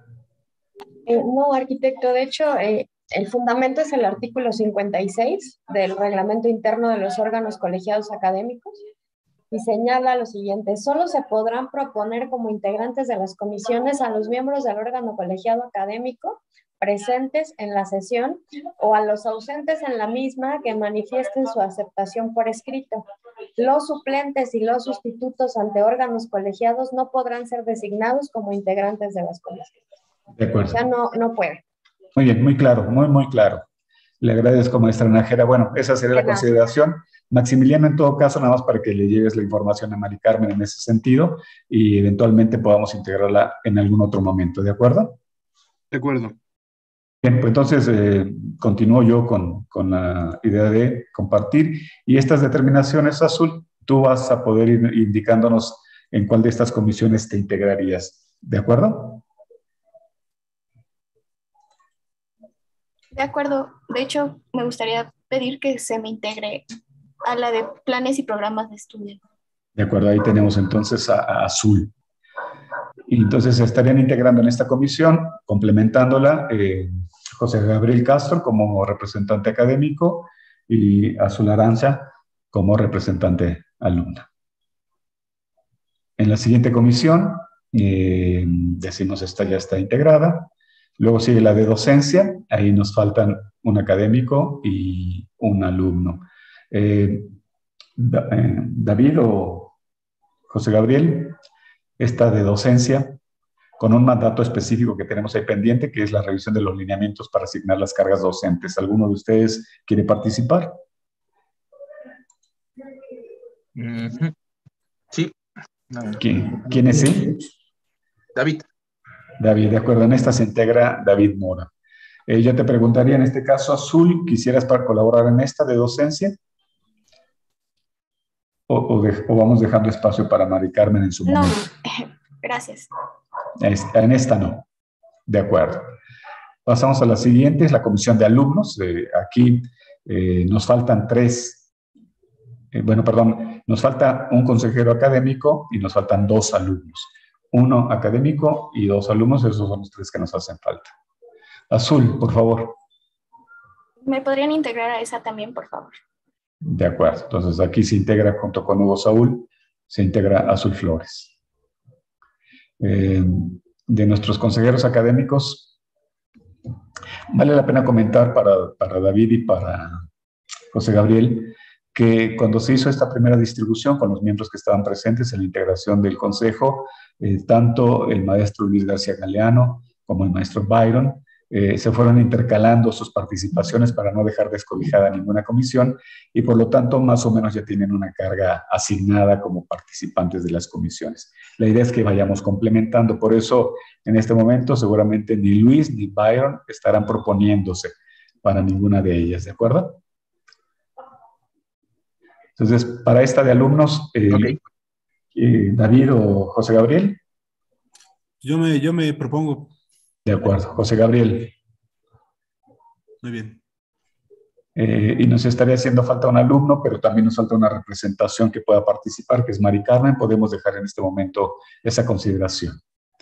Eh, no, arquitecto, de hecho, eh, el fundamento es el artículo cincuenta y seis del reglamento interno de los órganos colegiados académicos y señala lo siguiente: solo se podrán proponer como integrantes de las comisiones a los miembros del órgano colegiado académico presentes en la sesión o a los ausentes en la misma que manifiesten su aceptación por escrito. Los suplentes y los sustitutos ante órganos colegiados no podrán ser designados como integrantes de las comisiones. De acuerdo. O sea, no, no puede. Muy bien, muy claro, muy, muy claro. Le agradezco, maestra Nájera. Bueno, esa sería la consideración. Maximiliano, en todo caso, nada más para que le lleves la información a Mari Carmen en ese sentido y eventualmente podamos integrarla en algún otro momento, ¿de acuerdo? De acuerdo. Bien, pues entonces eh, continúo yo con, con la idea de compartir. Y estas determinaciones, Azul, tú vas a poder ir indicándonos en cuál de estas comisiones te integrarías, ¿de acuerdo? De acuerdo. De hecho, me gustaría pedir que se me integre a la de planes y programas de estudio. De acuerdo, ahí tenemos entonces a, a Azul. Y entonces se estarían integrando en esta comisión, complementándola, eh, José Gabriel Castro como representante académico y Azul Aranza como representante alumna. En la siguiente comisión, eh, decimos esta ya está integrada. Luego sigue la de docencia, ahí nos faltan un académico y un alumno. Eh, da, eh, David o José Gabriel, esta de docencia, con un mandato específico que tenemos ahí pendiente, que es la revisión de los lineamientos para asignar las cargas docentes. ¿Alguno de ustedes quiere participar? Ujú. Sí. No. ¿Quién, ¿quién es él? David. David, de acuerdo. En esta se integra David Mora. Eh, yo te preguntaría, en este caso, Azul, ¿quisieras para colaborar en esta de docencia? ¿O, o, de, o vamos dejando espacio para Mari Carmen en su No, momento? gracias. En esta no. De acuerdo. Pasamos a la siguiente, es la comisión de alumnos. Eh, aquí eh, nos faltan tres, eh, bueno, perdón, nos falta un consejero académico y nos faltan dos alumnos. Uno académico y dos alumnos, esos son los tres que nos hacen falta. Azul, por favor. ¿Me podrían integrar a esa también, por favor? De acuerdo. Entonces aquí se integra junto con Hugo Saúl, se integra Azul Flores. Eh, de nuestros consejeros académicos, vale la pena comentar para, para David y para José Gabriel que cuando se hizo esta primera distribución con los miembros que estaban presentes en la integración del consejo, eh, tanto el maestro Luis García Galeano como el maestro Byron eh, se fueron intercalando sus participaciones para no dejar descobijada ninguna comisión y por lo tanto más o menos ya tienen una carga asignada como participantes de las comisiones. La idea es que vayamos complementando, por eso en este momento seguramente ni Luis ni Byron estarán proponiéndose para ninguna de ellas, ¿de acuerdo? Entonces, para esta de alumnos, eh, Okay. eh, David o José Gabriel. Yo me, yo me propongo. De acuerdo, José Gabriel. Muy bien. Eh, y nos estaría haciendo falta un alumno, pero también nos falta una representación que pueda participar, que es Mari Carmen. Podemos dejar en este momento esa consideración.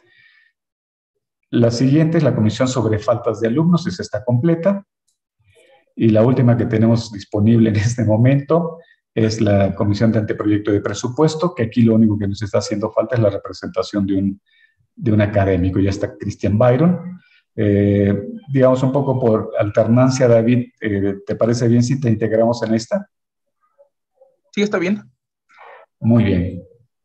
La siguiente es la comisión sobre faltas de alumnos, esa está completa. Y la última que tenemos disponible en este momento es la comisión de anteproyecto de presupuesto, que aquí lo único que nos está haciendo falta es la representación de un, de un académico. Ya está Christian Byron. Eh, digamos un poco por alternancia, David, eh, ¿te parece bien si te integramos en esta? Sí, está bien. Muy bien.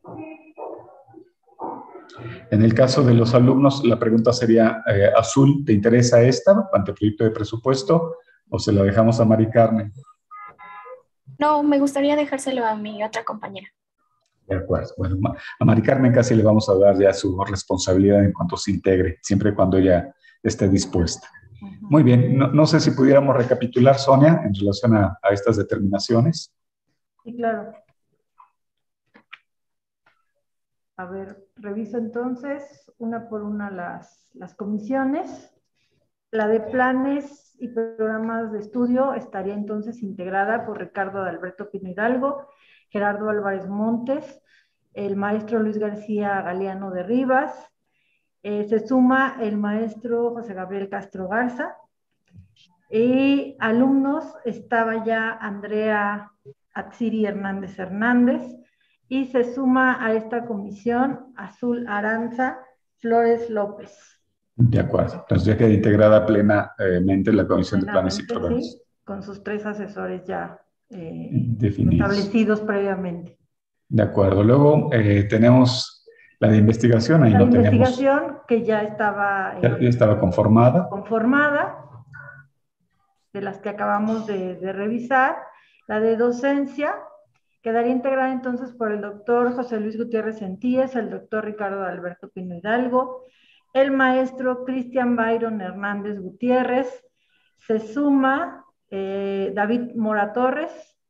En el caso de los alumnos, la pregunta sería, eh, Azul, ¿te interesa esta, anteproyecto de presupuesto, o se la dejamos a Mari Carmen? No, me gustaría dejárselo a mi otra compañera. De acuerdo. Bueno, a Mari Carmen casi le vamos a dar ya su responsabilidad en cuanto se integre, siempre y cuando ella esté dispuesta. Uh-huh. Muy bien. No, no sé si pudiéramos recapitular, Sonia, en relación a, a estas determinaciones. Sí, claro. A ver, reviso entonces una por una las, las comisiones. La de planes y programas de estudio estaría entonces integrada por Ricardo Alberto Pino Hidalgo, Gerardo Álvarez Montes, el maestro Luis García Galeano de Rivas, eh, se suma el maestro José Gabriel Castro Garza, y alumnos estaba ya Andrea Atsiri Hernández Hernández, y se suma a esta comisión Azul Aranza Flores López. De acuerdo. Entonces ya queda integrada plenamente la Comisión de Planes y Programas. Sí, con sus tres asesores ya eh, definidos, establecidos previamente. De acuerdo. Luego eh, tenemos la de investigación. Ahí la no de investigación tenemos, que ya estaba, ya, ya estaba conformada. Conformada, de las que acabamos de, de revisar. La de docencia quedaría integrada entonces por el doctor José Luis Gutiérrez Centíes, el doctor Ricardo Alberto Pino Hidalgo, el maestro Cristian Byron Hernández Gutiérrez, se suma eh, David Mora Torres,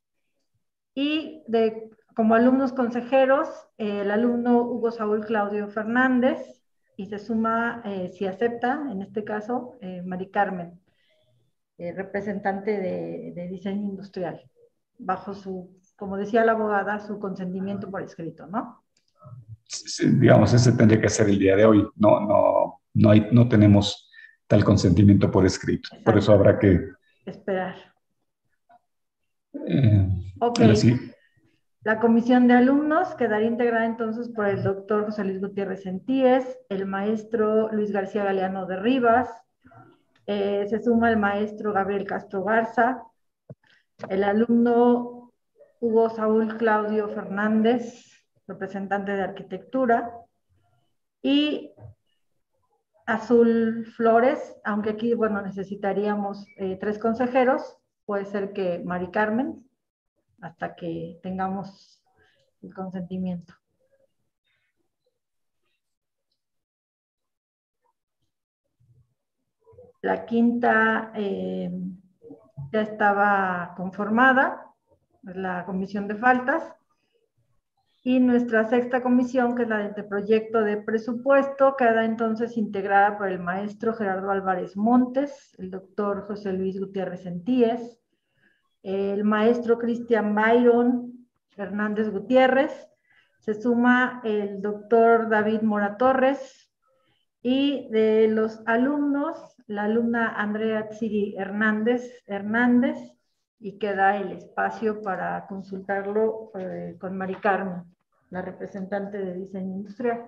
y de, como alumnos consejeros, eh, el alumno Hugo Saúl Claudio Fernández, y se suma, eh, si acepta, en este caso, eh, Mari Carmen, eh, representante de, de diseño industrial, bajo su, como decía la abogada, su consentimiento por escrito, ¿no? Sí, digamos, ese tendría que ser el día de hoy. No, no, no, hay, no tenemos tal consentimiento por escrito. Exacto. Por eso habrá que esperar. Eh, ok. La comisión de alumnos quedaría integrada entonces por el doctor José Luis Gutiérrez Centíes, el maestro Luis García Galeano de Rivas, eh, se suma el maestro Gabriel Castro Garza, el alumno Hugo Saúl Claudio Fernández, representante de arquitectura, y Azul Flores, aunque aquí, bueno, necesitaríamos eh, tres consejeros, puede ser que Mari Carmen, hasta que tengamos el consentimiento. La quinta eh, ya estaba conformada, la comisión de faltas. Y nuestra sexta comisión, que es la del proyecto de presupuesto, queda entonces integrada por el maestro Gerardo Álvarez Montes, el doctor José Luis Gutiérrez Sentíes, el maestro Cristian Byron Hernández Gutiérrez, se suma el doctor David Mora Torres, y de los alumnos, la alumna Andrea Tsiri Hernández, Hernández, y queda el espacio para consultarlo eh, con Mari Carmen, la representante de diseño industrial.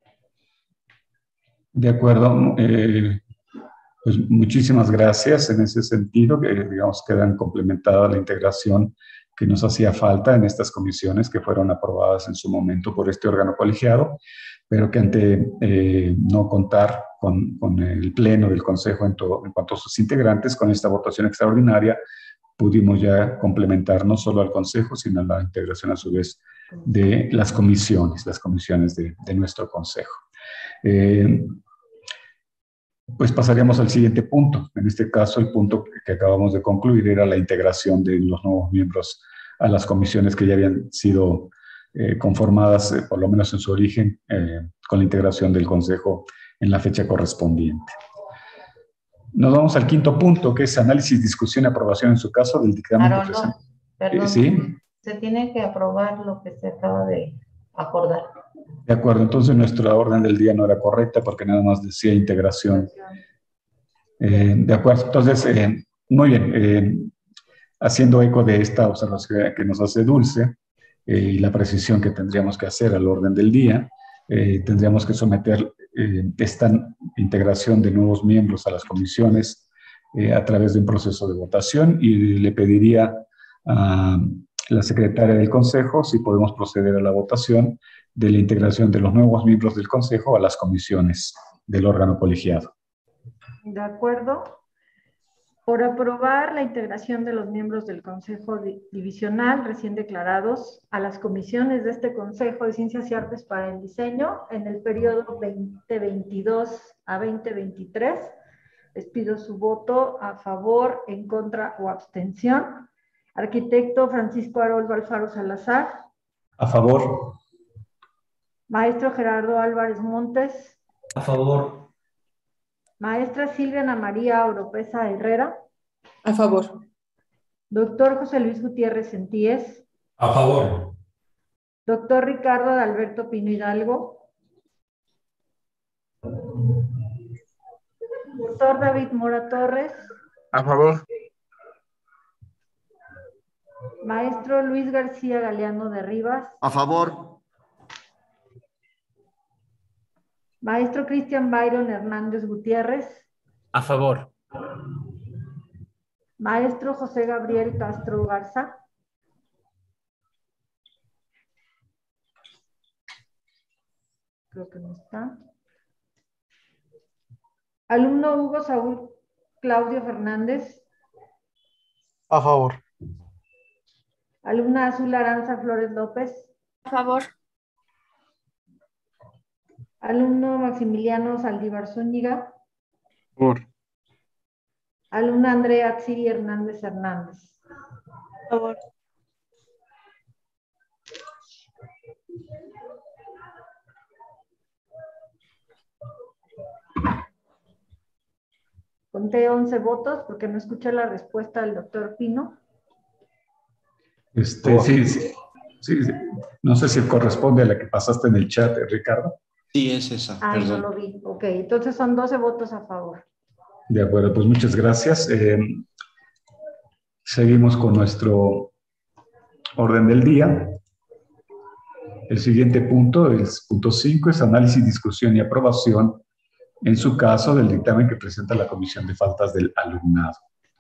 De acuerdo. Eh, pues muchísimas gracias en ese sentido, que digamos quedan complementada la integración que nos hacía falta en estas comisiones que fueron aprobadas en su momento por este órgano colegiado, pero que ante eh, no contar con, con el pleno del Consejo en, todo, en cuanto a sus integrantes, con esta votación extraordinaria, pudimos ya complementar no solo al Consejo, sino a la integración a su vez de las comisiones, las comisiones de, de nuestro Consejo. Eh, pues pasaríamos al siguiente punto. En este caso, el punto que acabamos de concluir era la integración de los nuevos miembros a las comisiones que ya habían sido eh, conformadas, eh, por lo menos en su origen, eh, con la integración del Consejo en la fecha correspondiente. Nos vamos al quinto punto, que es análisis, discusión y aprobación en su caso del dictamen Claro, que no, presenta. perdón, Eh, ¿Sí? Se tiene que aprobar lo que se acaba de acordar. De acuerdo, entonces nuestra orden del día no era correcta porque nada más decía integración. Eh, de acuerdo, entonces, eh, muy bien, eh, haciendo eco de esta observación que nos hace Dulce eh, y la precisión que tendríamos que hacer al orden del día, eh, tendríamos que someter eh, esta integración de nuevos miembros a las comisiones eh, a través de un proceso de votación, y le pediría a la secretaria del Consejo si podemos proceder a la votación de la integración de los nuevos miembros del Consejo a las comisiones del órgano colegiado. De acuerdo. Por aprobar la integración de los miembros del Consejo Divisional recién declarados a las comisiones de este Consejo de Ciencias y Artes para el Diseño en el periodo veinte veintidós a veinte veintitrés, les pido su voto a favor, en contra o abstención. Arquitecto Francisco Haroldo Alfaro Salazar. A favor. Maestro Gerardo Álvarez Montes. A favor. Maestra Silvia Ana María Oropesa Herrera. A favor. Doctor José Luis Gutiérrez Sentíes. A favor. Doctor Ricardo Adalberto Pino Hidalgo. Doctor David Mora Torres. A favor. Maestro Luis García Galeano de Rivas. A favor. Maestro Cristian Byron Hernández Gutiérrez. A favor. Maestro José Gabriel Castro Garza. Creo que no está. Alumno Hugo Saúl Claudio Fernández. A favor. Alumna Azul Aranza Flores López. A favor. Alumno Maximiliano Saldívar Zúñiga. Por. Alumna Andrea Tsiri Hernández Hernández. A favor. Conté once votos porque no escuché la respuesta del doctor Pino. Este, sí, sí, sí, sí. No sé si corresponde a la que pasaste en el chat, Ricardo. Sí, es esa. Ah, perdón. no lo vi. Ok, entonces son doce votos a favor. De acuerdo, pues muchas gracias. Eh, seguimos con nuestro orden del día. El siguiente punto, el punto cinco, es análisis, discusión y aprobación, en su caso, del dictamen que presenta la Comisión de Faltas del Alumnado.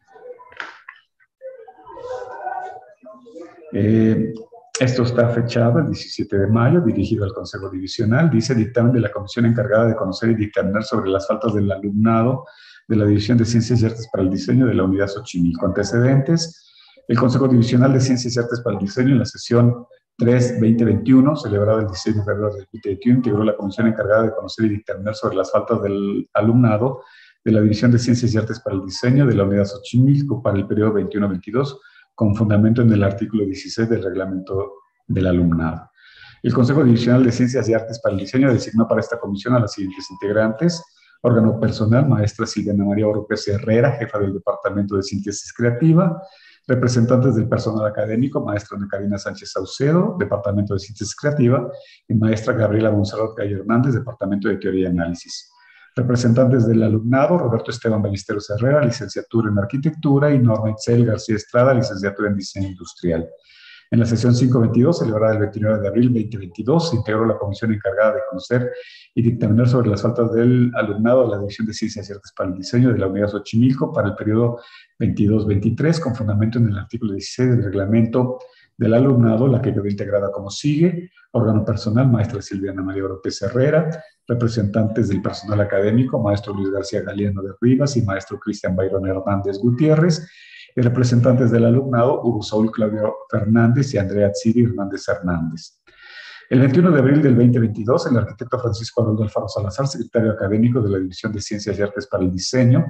Eh, esto está fechado el diecisiete de mayo, dirigido al Consejo Divisional. Dice: dictamen de la comisión encargada de conocer y dictaminar sobre las faltas del alumnado de la División de Ciencias y Artes para el Diseño de la Unidad Xochimilco. Antecedentes: el Consejo Divisional de Ciencias y Artes para el Diseño, en la sesión tres guión veinte veintiuno, celebrado el dieciséis de febrero del veinte veintiuno, integró la comisión encargada de conocer y dictaminar sobre las faltas del alumnado de la División de Ciencias y Artes para el Diseño de la Unidad Xochimilco para el periodo veintiuno veintidós, con fundamento en el artículo dieciséis del reglamento del alumnado. El Consejo Divisional de Ciencias y Artes para el Diseño designó para esta comisión a las siguientes integrantes: órgano personal, maestra Silvia Ana María Oropesa Herrera, jefa del Departamento de Síntesis Creativa; representantes del personal académico, maestra Ana Karina Sánchez Saucedo, Departamento de Síntesis Creativa, y maestra Gabriela Monserrat Calle Hernández, Departamento de Teoría y Análisis. Representantes del alumnado, Roberto Esteban Ballesteros Herrera, licenciatura en Arquitectura, y Norma Itzel García Estrada, licenciatura en Diseño Industrial. En la sesión cinco veintidós, celebrada el veintinueve de abril de veinte veintidós, se integró la comisión encargada de conocer y dictaminar sobre las faltas del alumnado de la División de Ciencias y Artes para el Diseño de la Unidad Xochimilco para el periodo veintidós veintitrés, con fundamento en el artículo dieciséis del reglamento del alumnado, la que quedó integrada como sigue: órgano personal, maestra Silvia Ana María Oropesa Herrera; representantes del personal académico, maestro Luis García Galeano de Rivas y maestro Cristian Byron Hernández Gutiérrez; y representantes del alumnado, Hugo Saúl Claudio Fernández y Andrea Tsiri Hernández Hernández. El veintiuno de abril del veinte veintidós, el arquitecto Francisco Aroldo Alfaro Salazar, secretario académico de la División de Ciencias y Artes para el Diseño,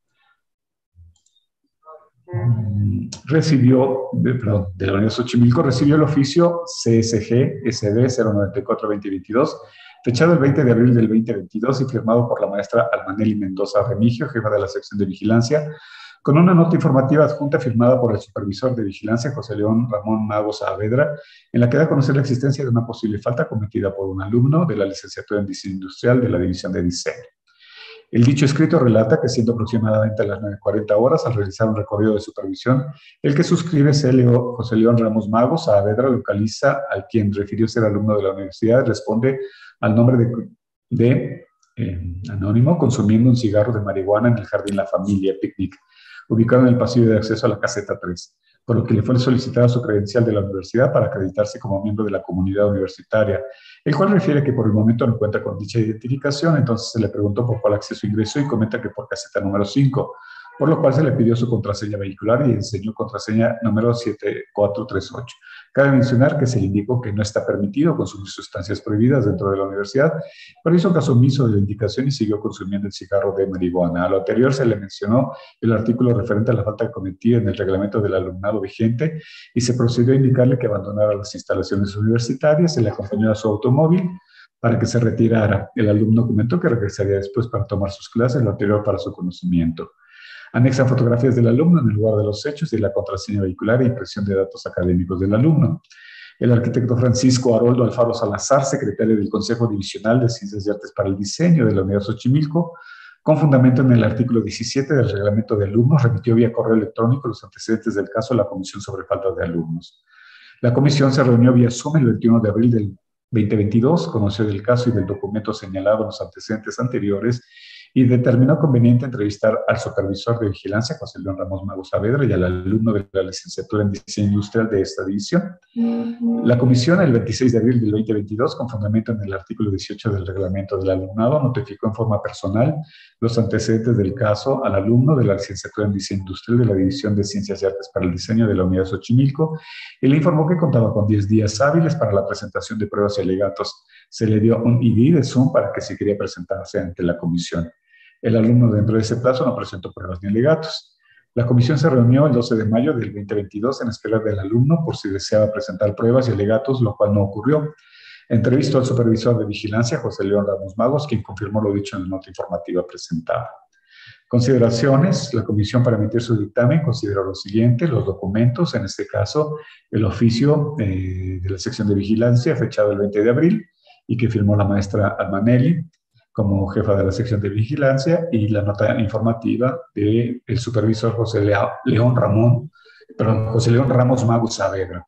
recibió, de, perdón, de la Unidad Xochimilco, recibió el oficio C S G S D cero nueve cuatro veinte veintidós, fechado el veinte de abril del veinte veintidós y firmado por la maestra Almaneli Mendoza Remigio, jefa de la sección de vigilancia, con una nota informativa adjunta firmada por el supervisor de vigilancia, José León Ramón Mago Saavedra, en la que da a conocer la existencia de una posible falta cometida por un alumno de la licenciatura en Diseño Industrial de la División de Diseño. El dicho escrito relata que, siendo aproximadamente a las nueve cuarenta horas, al realizar un recorrido de supervisión, el que suscribe C L O José León Ramos Mago Saavedra localiza al quien refirió ser alumno de la universidad y responde al nombre de, de eh, anónimo, consumiendo un cigarro de marihuana en el jardín La Familia Picnic, ubicado en el pasillo de acceso a la caseta tres, por lo que le fue solicitada su credencial de la universidad para acreditarse como miembro de la comunidad universitaria, el cual refiere que por el momento no cuenta con dicha identificación. Entonces se le preguntó por cuál acceso ingresó y comenta que por caseta número cinco, por lo cual se le pidió su contraseña vehicular y enseñó contraseña número siete cuatro tres ocho. Cabe mencionar que se le indicó que no está permitido consumir sustancias prohibidas dentro de la universidad, pero hizo caso omiso de la indicación y siguió consumiendo el cigarro de marihuana. A lo anterior se le mencionó el artículo referente a la falta cometida en el reglamento del alumnado vigente y se procedió a indicarle que abandonara las instalaciones universitarias. Se le acompañó a su automóvil para que se retirara. El alumno comentó que regresaría después para tomar sus clases, lo anterior para su conocimiento. Anexan fotografías del alumno en el lugar de los hechos y la contraseña vehicular e impresión de datos académicos del alumno. El arquitecto Francisco Aroldo Alfaro Salazar, secretario del Consejo Divisional de Ciencias y Artes para el Diseño de la Unidad Xochimilco, con fundamento en el artículo diecisiete del reglamento de alumnos, remitió vía correo electrónico los antecedentes del caso a la Comisión sobre Faltas de Alumnos. La comisión se reunió vía Zoom el veintiuno de abril del veinte veintidós, conoció del caso y del documento señalado en los antecedentes anteriores y determinó conveniente entrevistar al supervisor de vigilancia, José León Ramos Mago Saavedra, y al alumno de la licenciatura en Diseño Industrial de esta división. La comisión, el veintiséis de abril del veinte veintidós, con fundamento en el artículo dieciocho del reglamento del alumnado, notificó en forma personal los antecedentes del caso al alumno de la licenciatura en Diseño Industrial de la División de Ciencias y Artes para el Diseño de la Unidad Xochimilco y le informó que contaba con diez días hábiles para la presentación de pruebas y alegatos. Se le dio un I D de Zoom para que se quería presentarse ante la comisión. El alumno dentro de ese plazo no presentó pruebas ni alegatos. La comisión se reunió el doce de mayo del veinte veintidós en espera del alumno por si deseaba presentar pruebas y alegatos, lo cual no ocurrió. Entrevistó al supervisor de vigilancia, José León Ramos Magos, quien confirmó lo dicho en la nota informativa presentada. Consideraciones. La comisión, para emitir su dictamen, consideró lo siguiente: los documentos, en este caso el oficio eh, de la sección de vigilancia fechado el veinte de abril y que firmó la maestra Almaneli como jefa de la sección de vigilancia, y la nota informativa del supervisor José León Ramón, perdón, José León Ramos Mago Saavedra.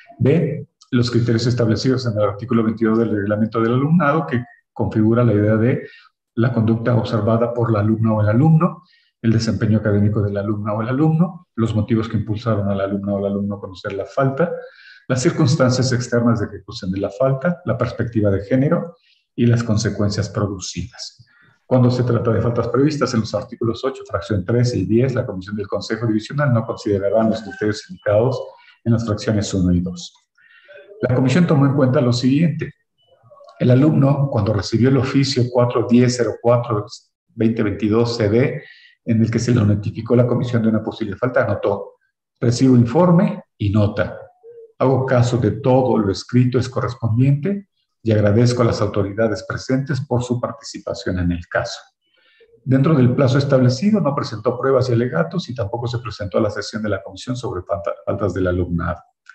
B, los criterios establecidos en el artículo veintidós del reglamento del alumnado, que configura la idea de la conducta observada por la alumna o el alumno, el desempeño académico de la alumna o el alumno, los motivos que impulsaron a la alumna o el alumno a conocer la falta, las circunstancias externas de ejecución de la falta, la perspectiva de género y las consecuencias producidas. Cuando se trata de faltas previstas en los artículos ocho, fracción trece y diez, la Comisión del Consejo Divisional no considerará los criterios indicados en las fracciones uno y dos. La comisión tomó en cuenta lo siguiente. El alumno, cuando recibió el oficio cuatro diez cero cuatro veinte veintidós C D, en el que se le notificó la comisión de una posible falta, anotó: recibo informe y nota. Hago caso de todo lo escrito es correspondiente y agradezco a las autoridades presentes por su participación en el caso. Dentro del plazo establecido no presentó pruebas y alegatos y tampoco se presentó a la sesión de la comisión sobre faltas del alumnado.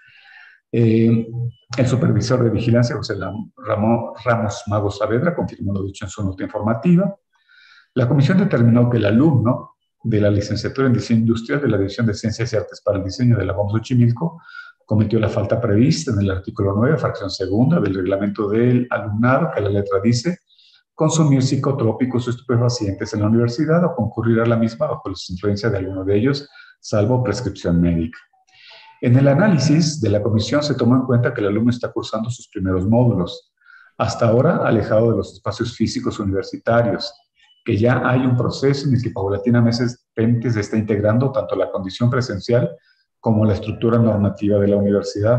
Eh, el supervisor de vigilancia, José Ramón Ramos Mago Saavedra, confirmó lo dicho en su nota informativa. La comisión determinó que el alumno de la licenciatura en Diseño Industrial de la División de Ciencias y Artes para el Diseño de la U A M Xochimilco cometió la falta prevista en el artículo nueve, fracción segunda del reglamento del alumnado, que a la letra dice: consumir psicotrópicos o estupefacientes en la universidad o concurrir a la misma bajo la influencia de alguno de ellos, salvo prescripción médica. En el análisis de la comisión se tomó en cuenta que el alumno está cursando sus primeros módulos, hasta ahora alejado de los espacios físicos universitarios, que ya hay un proceso en el que paulatinamente se está integrando tanto la condición presencial como la estructura normativa de la universidad.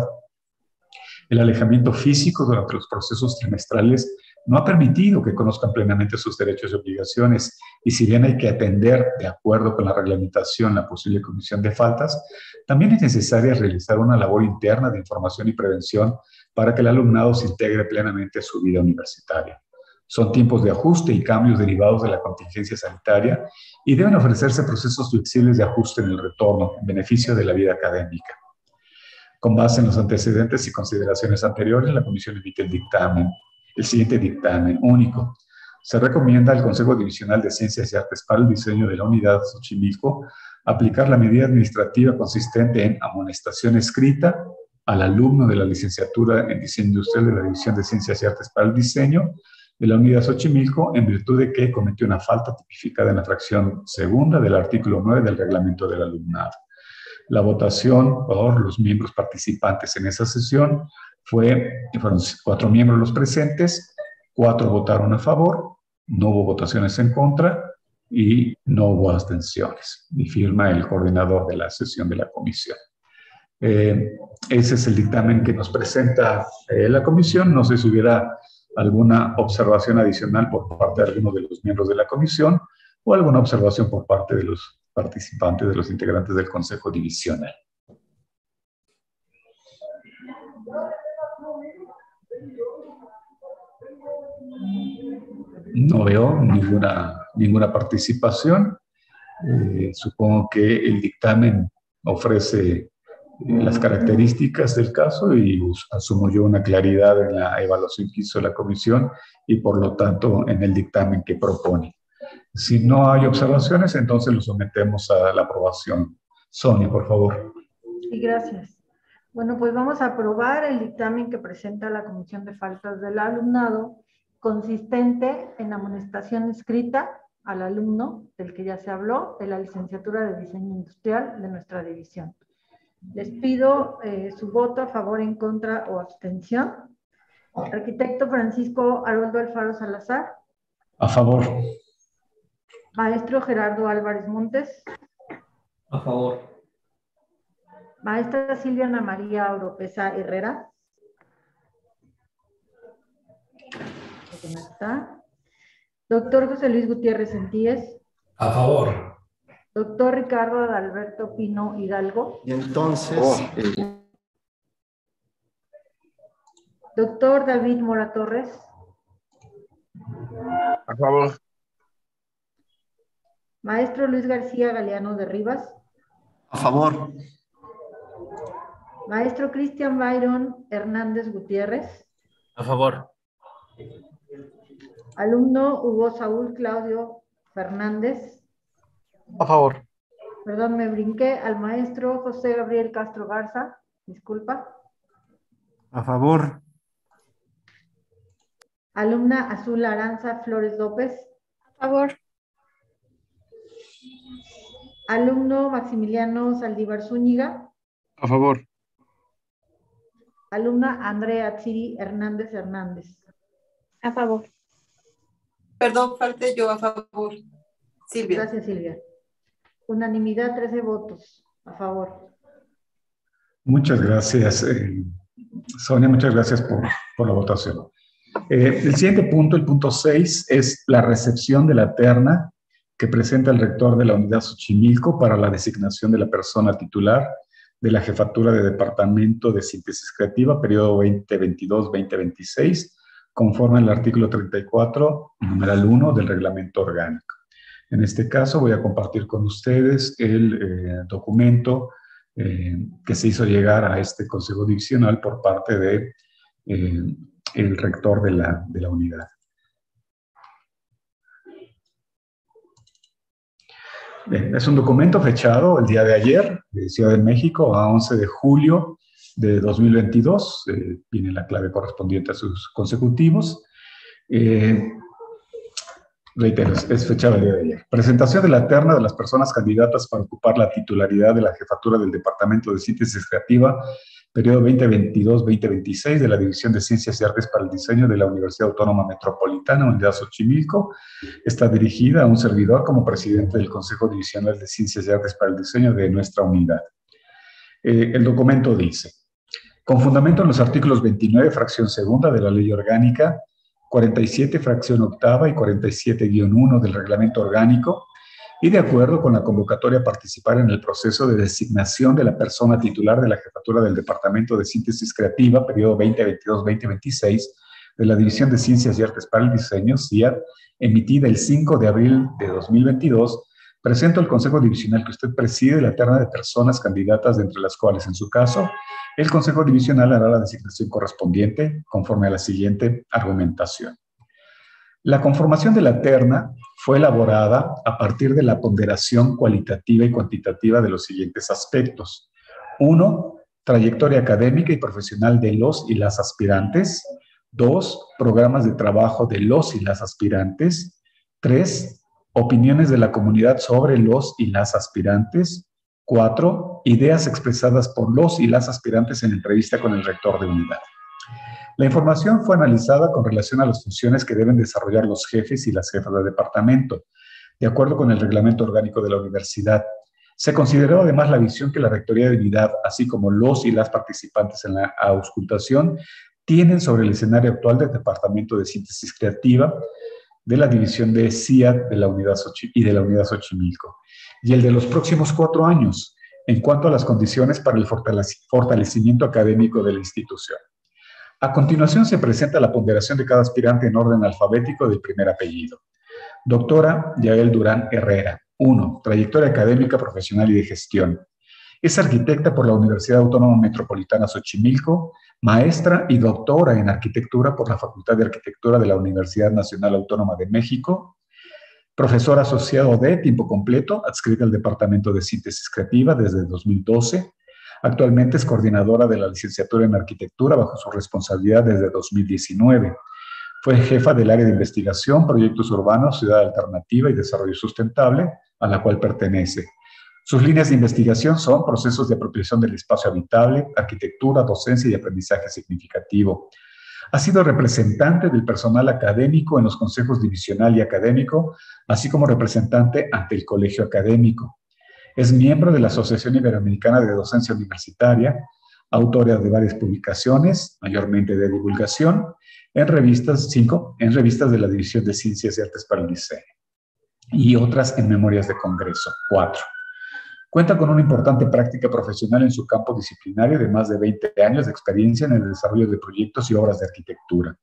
El alejamiento físico durante los procesos trimestrales no ha permitido que conozcan plenamente sus derechos y obligaciones, y si bien hay que atender, de acuerdo con la reglamentación, la posible comisión de faltas, también es necesaria realizar una labor interna de información y prevención para que el alumnado se integre plenamente a su vida universitaria. Son tiempos de ajuste y cambios derivados de la contingencia sanitaria y deben ofrecerse procesos flexibles de ajuste en el retorno, en beneficio de la vida académica. Con base en los antecedentes y consideraciones anteriores, la comisión emite el dictamen, el siguiente dictamen único. Se recomienda al Consejo Divisional de Ciencias y Artes para el Diseño de la Unidad Xochimilco aplicar la medida administrativa consistente en amonestación escrita al alumno de la licenciatura en Diseño Industrial de la División de Ciencias y Artes para el Diseño de la Unidad Xochimilco, en virtud de que cometió una falta tipificada en la fracción segunda del artículo nueve del reglamento del alumnado. La votación por los miembros participantes en esa sesión fue, fueron cuatro miembros los presentes, cuatro votaron a favor, no hubo votaciones en contra y no hubo abstenciones. Y firma el coordinador de la sesión de la comisión. Eh, ese es el dictamen que nos presenta eh, la comisión. No sé si hubiera alguna observación adicional por parte de alguno de los miembros de la comisión o alguna observación por parte de los participantes, de los integrantes del Consejo Divisional. No veo ninguna, ninguna participación. Eh, supongo que el dictamen ofrece las características del caso y asumo yo una claridad en la evaluación que hizo la comisión y por lo tanto en el dictamen que propone. Si no hay observaciones, entonces lo sometemos a la aprobación. Sonia, por favor. Sí, gracias. Bueno, pues vamos a aprobar el dictamen que presenta la Comisión de Faltas del Alumnado, consistente en amonestación escrita al alumno del que ya se habló, de la licenciatura de Diseño Industrial de nuestra división. Les pido eh, su voto a favor, en contra o abstención. Arquitecto Francisco Haroldo Alfaro Salazar. A favor. Maestro Gerardo Álvarez Montes. A favor. Maestra Silvia Ana María Oropesa Herrera. ¿Cómo está? Doctor José Luis Gutiérrez Sentíes. A favor. Doctor Ricardo Adalberto Pino Hidalgo. Y entonces... Oh. Eh... Doctor David Mora Torres. A favor. Maestro Luis García Galeano de Rivas. A favor. Maestro Cristian Byron Hernández Gutiérrez. A favor. Alumno Hugo Saúl Claudio Fernández. A favor. Perdón, me brinqué. Al maestro José Gabriel Castro Garza. Disculpa. A favor. Alumna Azul Aranza Flores López. A favor. Alumno Maximiliano Saldívar Zúñiga. A favor. Alumna Andrea Tsiri Hernández Hernández. A favor. Perdón, falte yo a favor. Silvia. Gracias, Silvia. Unanimidad, trece votos a favor. Muchas gracias. Eh, Sonia, muchas gracias por, por la votación. Eh, el siguiente punto, el punto seis, es la recepción de la terna que presenta el rector de la Unidad Xochimilco para la designación de la persona titular de la Jefatura de Departamento de Síntesis Creativa, periodo veinte veintidós veinte veintiséis, conforme al artículo treinta y cuatro, numeral uno del Reglamento Orgánico. En este caso voy a compartir con ustedes el eh, documento eh, que se hizo llegar a este Consejo Divisional por parte de eh, el rector de la, de la unidad. Bien, es un documento fechado el día de ayer, de Ciudad de México, a once de julio de dos mil veintidós. Eh, viene la clave correspondiente a sus consecutivos. Eh, reitero, es, es fechado el día de ayer. Presentación de la terna de las personas candidatas para ocupar la titularidad de la jefatura del Departamento de Síntesis Creativa, periodo veinte veintidós veinte veintiséis de la División de Ciencias y Artes para el Diseño de la Universidad Autónoma Metropolitana, Unidad Xochimilco. Está dirigida a un servidor como presidente del Consejo Divisional de Ciencias y Artes para el Diseño de nuestra unidad. Eh, el documento dice: con fundamento en los artículos veintinueve, fracción segunda de la Ley Orgánica, cuarenta y siete, fracción octava y cuarenta y siete guión uno del Reglamento Orgánico, y de acuerdo con la convocatoria a participar en el proceso de designación de la persona titular de la jefatura del Departamento de Síntesis Creativa, periodo veinte veintidós veinte veintiséis, de la División de Ciencias y Artes para el Diseño, C I A D, emitida el cinco de abril de dos mil veintidós, presento al Consejo Divisional que usted preside la terna de personas candidatas, de entre las cuales, en su caso, el Consejo Divisional hará la designación correspondiente conforme a la siguiente argumentación. La conformación de la terna fue elaborada a partir de la ponderación cualitativa y cuantitativa de los siguientes aspectos. Uno, trayectoria académica y profesional de los y las aspirantes. Dos, programas de trabajo de los y las aspirantes. Tres, opiniones de la comunidad sobre los y las aspirantes. Cuatro, ideas expresadas por los y las aspirantes en entrevista con el rector de unidad. La información fue analizada con relación a las funciones que deben desarrollar los jefes y las jefas de departamento, de acuerdo con el Reglamento Orgánico de la Universidad. Se consideró además la visión que la Rectoría de Unidad, así como los y las participantes en la auscultación, tienen sobre el escenario actual del Departamento de Síntesis Creativa, de la División de C I A D de la unidad Xochi- y de la Unidad Xochimilco, y el de los próximos cuatro años, en cuanto a las condiciones para el fortalec- fortalecimiento académico de la institución. A continuación se presenta la ponderación de cada aspirante en orden alfabético del primer apellido. Doctora Yael Durán Herrera. uno. Trayectoria académica, profesional y de gestión. Es arquitecta por la Universidad Autónoma Metropolitana Xochimilco, maestra y doctora en arquitectura por la Facultad de Arquitectura de la Universidad Nacional Autónoma de México, profesor asociado de tiempo completo, adscrita al Departamento de Síntesis Creativa desde dos mil doce. Actualmente es coordinadora de la licenciatura en arquitectura bajo su responsabilidad desde dos mil diecinueve. Fue jefa del área de investigación, proyectos urbanos, ciudad alternativa y desarrollo sustentable, a la cual pertenece. Sus líneas de investigación son procesos de apropiación del espacio habitable, arquitectura, docencia y aprendizaje significativo. Ha sido representante del personal académico en los consejos divisional y académico, así como representante ante el colegio académico. Es miembro de la Asociación Iberoamericana de Docencia Universitaria, autora de varias publicaciones, mayormente de divulgación, en revistas, cinco, en revistas de la División de Ciencias y Artes para el Diseño, y otras en memorias de congreso. Cuatro. Cuenta con una importante práctica profesional en su campo disciplinario de más de veinte años de experiencia en el desarrollo de proyectos y obras de arquitectura.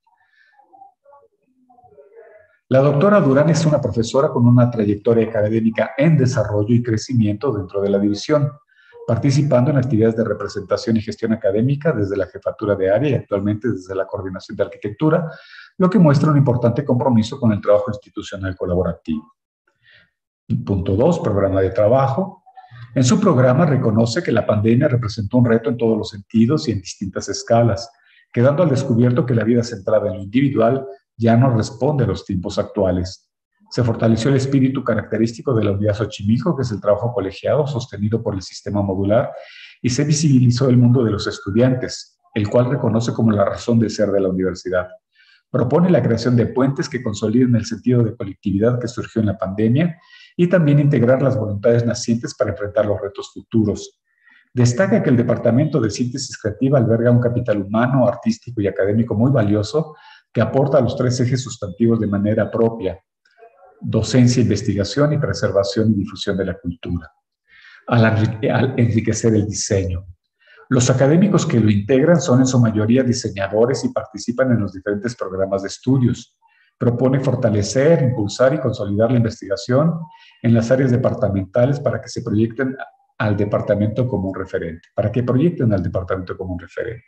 La doctora Durán es una profesora con una trayectoria académica en desarrollo y crecimiento dentro de la división, participando en actividades de representación y gestión académica desde la jefatura de área y actualmente desde la coordinación de arquitectura, lo que muestra un importante compromiso con el trabajo institucional colaborativo. Punto dos, programa de trabajo. En su programa reconoce que la pandemia representó un reto en todos los sentidos y en distintas escalas, quedando al descubierto que la vida centrada en lo individual ya no responde a los tiempos actuales. Se fortaleció el espíritu característico de la unidad Xochimilco, que es el trabajo colegiado sostenido por el sistema modular, y se visibilizó el mundo de los estudiantes, el cual reconoce como la razón de ser de la universidad. Propone la creación de puentes que consoliden el sentido de colectividad que surgió en la pandemia y también integrar las voluntades nacientes para enfrentar los retos futuros. Destaca que el Departamento de Síntesis Creativa alberga un capital humano, artístico y académico muy valioso que aporta a los tres ejes sustantivos de manera propia: docencia, investigación y preservación y difusión de la cultura, al, al enriquecer el diseño. Los académicos que lo integran son en su mayoría diseñadores y participan en los diferentes programas de estudios. Propone fortalecer, impulsar y consolidar la investigación en las áreas departamentales para que se proyecten al departamento como un referente, para que proyecten al departamento como un referente.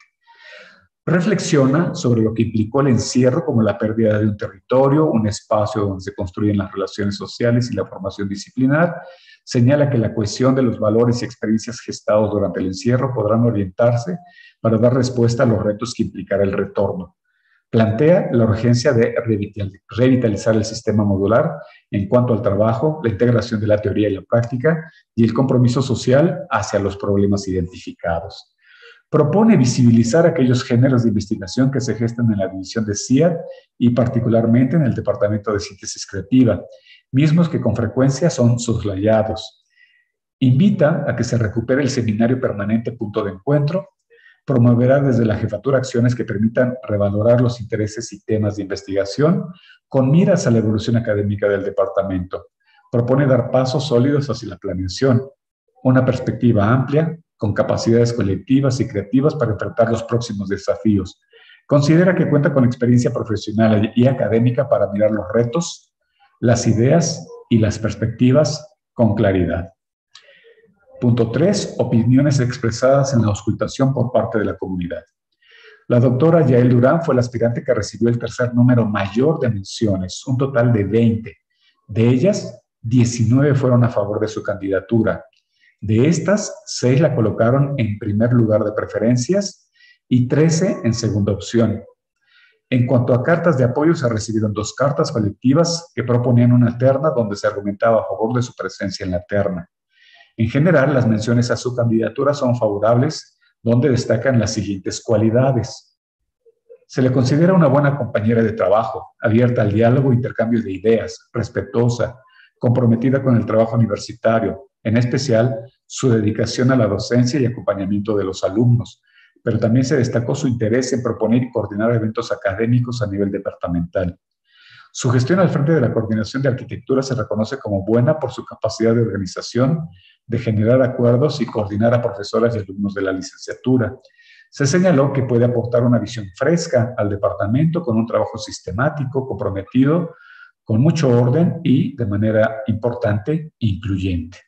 Reflexiona sobre lo que implicó el encierro como la pérdida de un territorio, un espacio donde se construyen las relaciones sociales y la formación disciplinar. Señala que la cohesión de los valores y experiencias gestados durante el encierro podrán orientarse para dar respuesta a los retos que implicará el retorno. Plantea la urgencia de revitalizar el sistema modular en cuanto al trabajo, la integración de la teoría y la práctica y el compromiso social hacia los problemas identificados. Propone visibilizar aquellos géneros de investigación que se gestan en la división de C I A D y particularmente en el Departamento de Síntesis Creativa, mismos que con frecuencia son soslayados. Invita a que se recupere el seminario permanente Punto de Encuentro. Promoverá desde la jefatura acciones que permitan revalorar los intereses y temas de investigación con miras a la evolución académica del departamento. Propone dar pasos sólidos hacia la planeación, una perspectiva amplia, con capacidades colectivas y creativas para enfrentar los próximos desafíos. Considera que cuenta con experiencia profesional y académica para mirar los retos, las ideas y las perspectivas con claridad. Punto tres. Opiniones expresadas en la auscultación por parte de la comunidad. La doctora Yael Durán fue la aspirante que recibió el tercer número mayor de menciones, un total de veinte. De ellas, diecinueve fueron a favor de su candidatura. De estas, seis la colocaron en primer lugar de preferencias y trece en segunda opción. En cuanto a cartas de apoyo, se recibieron dos cartas colectivas que proponían una terna donde se argumentaba a favor de su presencia en la terna. En general, las menciones a su candidatura son favorables, donde destacan las siguientes cualidades. Se le considera una buena compañera de trabajo, abierta al diálogo e intercambio de ideas, respetuosa, comprometida con el trabajo universitario, en especial su dedicación a la docencia y acompañamiento de los alumnos, pero también se destacó su interés en proponer y coordinar eventos académicos a nivel departamental. Su gestión al frente de la coordinación de arquitectura se reconoce como buena por su capacidad de organización, de generar acuerdos y coordinar a profesoras y alumnos de la licenciatura. Se señaló que puede aportar una visión fresca al departamento con un trabajo sistemático, comprometido, con mucho orden y, de manera importante, incluyente.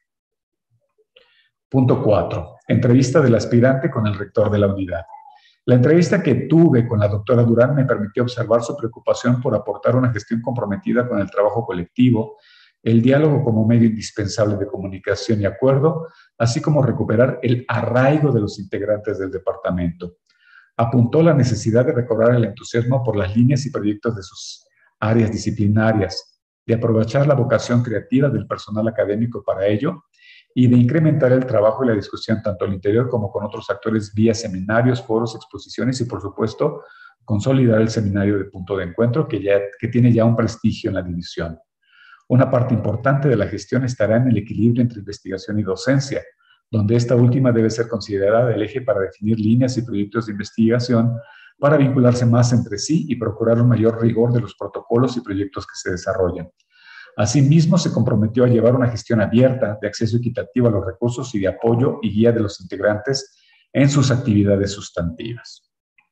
Punto cuatro. Entrevista del aspirante con el rector de la unidad. La entrevista que tuve con la doctora Durán me permitió observar su preocupación por aportar una gestión comprometida con el trabajo colectivo, el diálogo como medio indispensable de comunicación y acuerdo, así como recuperar el arraigo de los integrantes del departamento. Apuntó la necesidad de recobrar el entusiasmo por las líneas y proyectos de sus áreas disciplinarias, de aprovechar la vocación creativa del personal académico para ello y de incrementar el trabajo y la discusión tanto al interior como con otros actores vía seminarios, foros, exposiciones y, por supuesto, consolidar el seminario de Punto de Encuentro que, ya, que tiene ya un prestigio en la división. Una parte importante de la gestión estará en el equilibrio entre investigación y docencia, donde esta última debe ser considerada el eje para definir líneas y proyectos de investigación para vincularse más entre sí y procurar un mayor rigor de los protocolos y proyectos que se desarrollan. Asimismo, se comprometió a llevar una gestión abierta, de acceso equitativo a los recursos y de apoyo y guía de los integrantes en sus actividades sustantivas.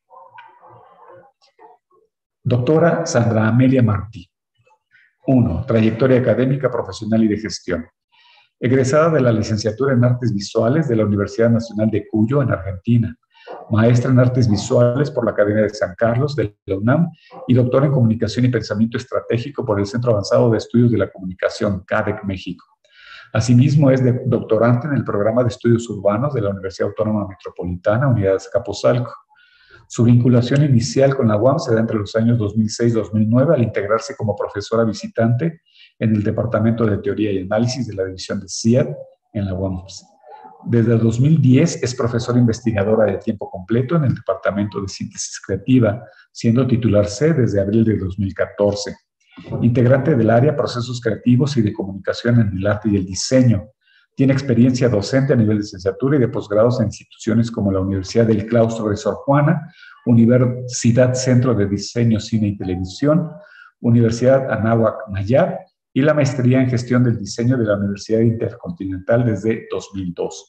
Doctora Sandra Amelia Martí. uno. Trayectoria académica, profesional y de gestión. Egresada de la licenciatura en Artes Visuales de la Universidad Nacional de Cuyo, en Argentina. Maestra en Artes Visuales por la Academia de San Carlos de la UNAM y doctora en Comunicación y Pensamiento Estratégico por el Centro Avanzado de Estudios de la Comunicación, C A D E C, México. Asimismo, es de doctorante en el Programa de Estudios Urbanos de la Universidad Autónoma Metropolitana, Unidad de Azcapotzalco. Su vinculación inicial con la U A M se da entre los años dos mil seis y dos mil nueve al integrarse como profesora visitante en el Departamento de Teoría y Análisis de la División de C I A D en la U A M. Desde el dos mil diez es profesora investigadora de tiempo completo en el Departamento de Síntesis Creativa, siendo titular C desde abril de dos mil catorce. Integrante del área Procesos Creativos y de Comunicación en el Arte y el Diseño. Tiene experiencia docente a nivel de licenciatura y de posgrados en instituciones como la Universidad del Claustro de Sor Juana, Universidad Centro de Diseño, Cine y Televisión, Universidad Anáhuac Mayab y la maestría en gestión del diseño de la Universidad Intercontinental desde dos mil dos.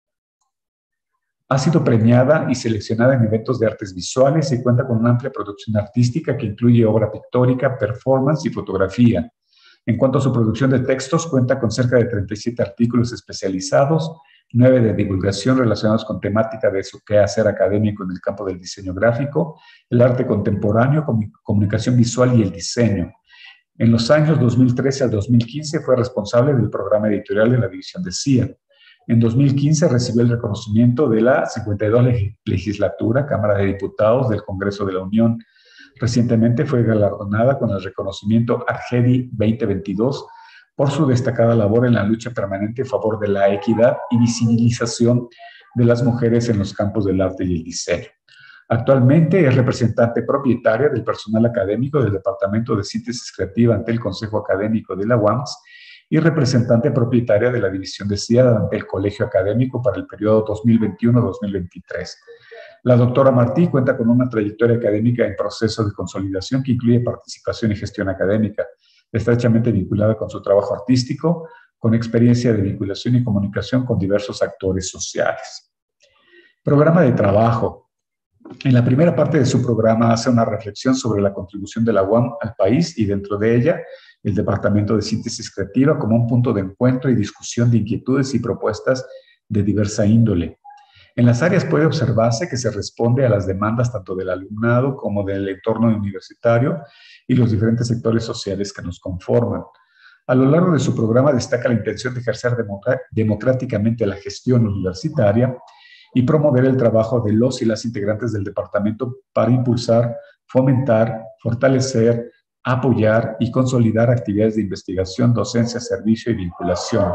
Ha sido premiada y seleccionada en eventos de artes visuales y cuenta con una amplia producción artística que incluye obra pictórica, performance y fotografía. En cuanto a su producción de textos, cuenta con cerca de treinta y siete artículos especializados, nueve de divulgación relacionados con temática de su quehacer académico en el campo del diseño gráfico, el arte contemporáneo, comunicación visual y el diseño. En los años dos mil trece al dos mil quince fue responsable del programa editorial de la división de C I A. En dos mil quince recibió el reconocimiento de la cincuenta y dos legislatura, Cámara de Diputados del Congreso de la Unión. Recientemente fue galardonada con el reconocimiento Argedi veinte veintidós por su destacada labor en la lucha permanente a favor de la equidad y visibilización de las mujeres en los campos del arte y el diseño. Actualmente es representante propietaria del personal académico del Departamento de Síntesis Creativa ante el Consejo Académico de la U A M S y representante propietaria de la División de C I A ante el Colegio Académico para el periodo dos mil veintiuno a dos mil veintitrés. La doctora Martí cuenta con una trayectoria académica en proceso de consolidación que incluye participación y gestión académica, estrechamente vinculada con su trabajo artístico, con experiencia de vinculación y comunicación con diversos actores sociales. Programa de trabajo. En la primera parte de su programa hace una reflexión sobre la contribución de la U A M al país y dentro de ella el Departamento de Síntesis Creativa como un punto de encuentro y discusión de inquietudes y propuestas de diversa índole. En las áreas puede observarse que se responde a las demandas tanto del alumnado como del entorno universitario y los diferentes sectores sociales que nos conforman. A lo largo de su programa destaca la intención de ejercer democráticamente la gestión universitaria y promover el trabajo de los y las integrantes del departamento para impulsar, fomentar, fortalecer, apoyar y consolidar actividades de investigación, docencia, servicio y vinculación.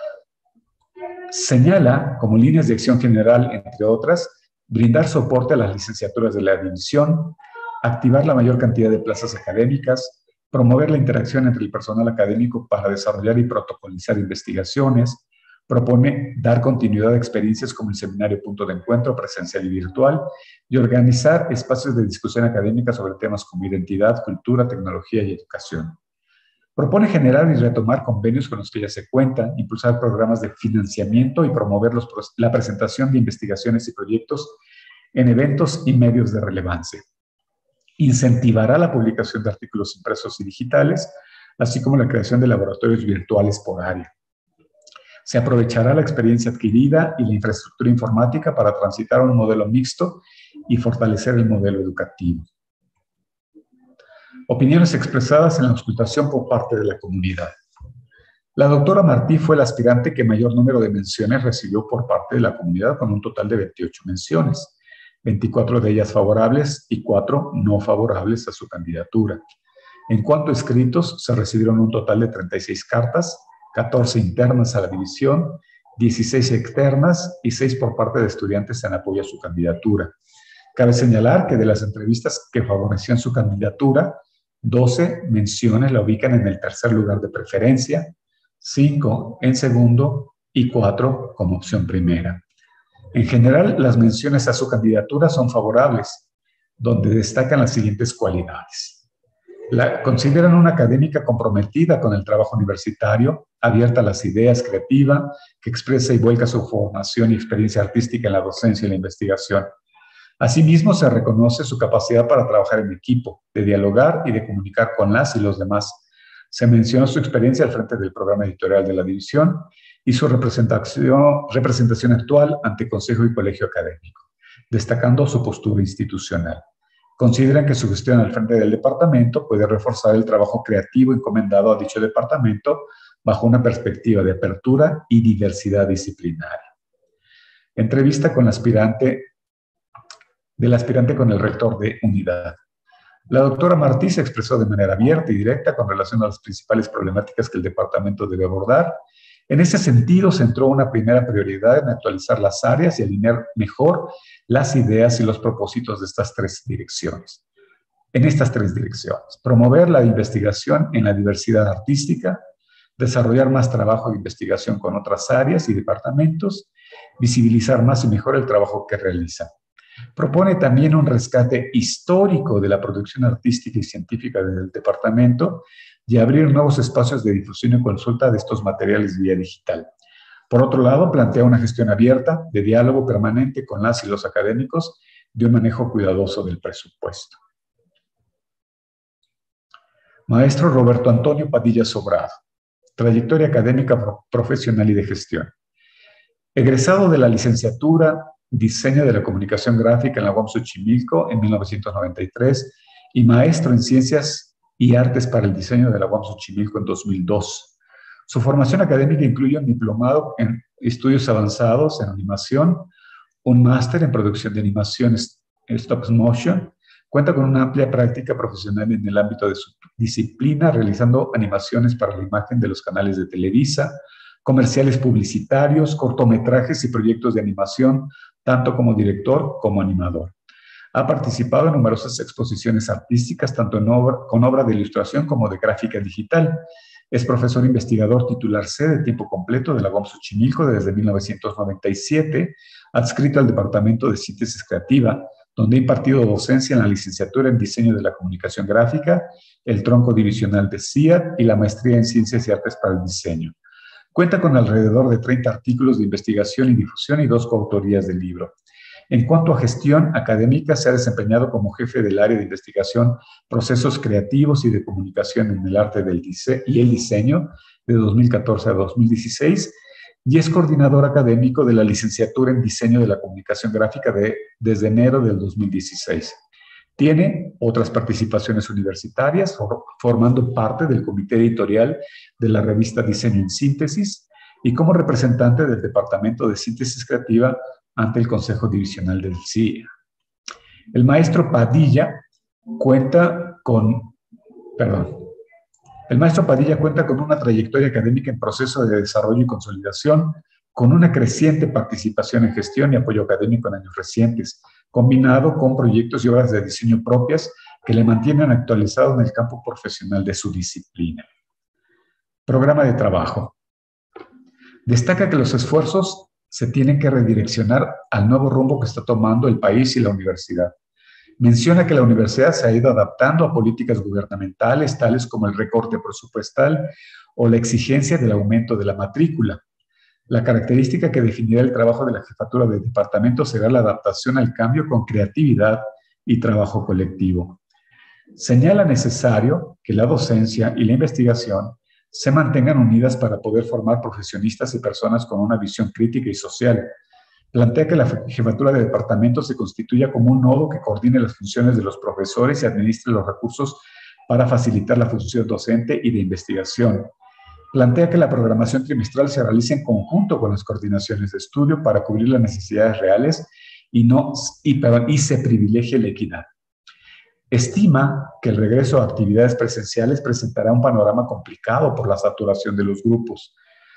Señala, como líneas de acción general, entre otras, brindar soporte a las licenciaturas de la división, activar la mayor cantidad de plazas académicas, promover la interacción entre el personal académico para desarrollar y protocolizar investigaciones, propone dar continuidad a experiencias como el seminario Punto de Encuentro presencial y virtual y organizar espacios de discusión académica sobre temas como identidad, cultura, tecnología y educación. Propone generar y retomar convenios con los que ya se cuentan, impulsar programas de financiamiento y promover los, la presentación de investigaciones y proyectos en eventos y medios de relevancia. Incentivará la publicación de artículos impresos y digitales, así como la creación de laboratorios virtuales por área. Se aprovechará la experiencia adquirida y la infraestructura informática para transitar a un modelo mixto y fortalecer el modelo educativo. Opiniones expresadas en la auscultación por parte de la comunidad. La doctora Martí fue la aspirante que mayor número de menciones recibió por parte de la comunidad, con un total de veintiocho menciones, veinticuatro de ellas favorables y cuatro no favorables a su candidatura. En cuanto a escritos, se recibieron un total de treinta y seis cartas, catorce internas a la división, dieciséis externas y seis por parte de estudiantes en apoyo a su candidatura. Cabe señalar que de las entrevistas que favorecían su candidatura, doce menciones la ubican en el tercer lugar de preferencia, cinco en segundo y cuatro como opción primera. En general, las menciones a su candidatura son favorables, donde destacan las siguientes cualidades. La consideran una académica comprometida con el trabajo universitario, abierta a las ideas, creativa, que expresa y vuelca su formación y experiencia artística en la docencia y la investigación. Asimismo, se reconoce su capacidad para trabajar en equipo, de dialogar y de comunicar con las y los demás. Se menciona su experiencia al frente del programa editorial de la división y su representación, representación actual ante consejo y colegio académico, destacando su postura institucional. Consideran que su gestión al frente del departamento puede reforzar el trabajo creativo encomendado a dicho departamento bajo una perspectiva de apertura y diversidad disciplinaria. Entrevista con la aspirante del aspirante con el rector de unidad. La doctora Martí se expresó de manera abierta y directa con relación a las principales problemáticas que el departamento debe abordar. En ese sentido, centró una primera prioridad en actualizar las áreas y alinear mejor las ideas y los propósitos de estas tres direcciones. En estas tres direcciones, promover la investigación en la diversidad artística, desarrollar más trabajo de investigación con otras áreas y departamentos, visibilizar más y mejor el trabajo que realiza. Propone también un rescate histórico de la producción artística y científica del departamento y abrir nuevos espacios de difusión y consulta de estos materiales vía digital. Por otro lado, plantea una gestión abierta de diálogo permanente con las y los académicos de un manejo cuidadoso del presupuesto. Maestro Roberto Antonio Padilla Sobrado. Trayectoria académica, profesional y de gestión. Egresado de la licenciatura Diseño de la Comunicación Gráfica en la U A M Xochimilco en mil novecientos noventa y tres y maestro en Ciencias y Artes para el Diseño de la U A M Xochimilco en dos mil dos. Su formación académica incluye un diplomado en estudios avanzados en animación, un máster en producción de animación stop motion. Cuenta con una amplia práctica profesional en el ámbito de su disciplina, realizando animaciones para la imagen de los canales de Televisa, comerciales publicitarios, cortometrajes y proyectos de animación, tanto como director como animador. Ha participado en numerosas exposiciones artísticas, tanto en obra, con obra de ilustración como de gráfica digital. Es profesor investigador titular C de tiempo completo de la U A M Xochimilco desde mil novecientos noventa y siete, adscrito al Departamento de Síntesis Creativa, donde ha impartido docencia en la licenciatura en Diseño de la Comunicación Gráfica, el tronco divisional de C I A D y la maestría en Ciencias y Artes para el Diseño. Cuenta con alrededor de treinta artículos de investigación y difusión y dos coautorías del libro. En cuanto a gestión académica, se ha desempeñado como jefe del área de investigación, procesos creativos y de comunicación en el arte del dise- y el diseño de dos mil catorce a dos mil dieciséis y es coordinador académico de la licenciatura en Diseño de la Comunicación Gráfica de, desde enero del dos mil dieciséis. Tiene otras participaciones universitarias, for, formando parte del comité editorial de la revista Diseño en Síntesis y como representante del Departamento de Síntesis Creativa ante el Consejo Divisional del C I A. El maestro Padilla cuenta con, perdón, el maestro Padilla cuenta con una trayectoria académica en proceso de desarrollo y consolidación, con una creciente participación en gestión y apoyo académico en años recientes, combinado con proyectos y obras de diseño propias que le mantienen actualizado en el campo profesional de su disciplina. Programa de trabajo. Destaca que los esfuerzos se tienen que redireccionar al nuevo rumbo que está tomando el país y la universidad. Menciona que la universidad se ha ido adaptando a políticas gubernamentales, tales como el recorte presupuestal o la exigencia del aumento de la matrícula. La característica que definirá el trabajo de la jefatura del departamento será la adaptación al cambio con creatividad y trabajo colectivo. Señala necesario que la docencia y la investigación se mantengan unidas para poder formar profesionistas y personas con una visión crítica y social. Plantea que la jefatura de departamento se constituya como un nodo que coordine las funciones de los profesores y administre los recursos para facilitar la función docente y de investigación. Plantea que la programación trimestral se realice en conjunto con las coordinaciones de estudio para cubrir las necesidades reales y, no, y, perdón, y se privilegie la equidad. Estima que el regreso a actividades presenciales presentará un panorama complicado por la saturación de los grupos.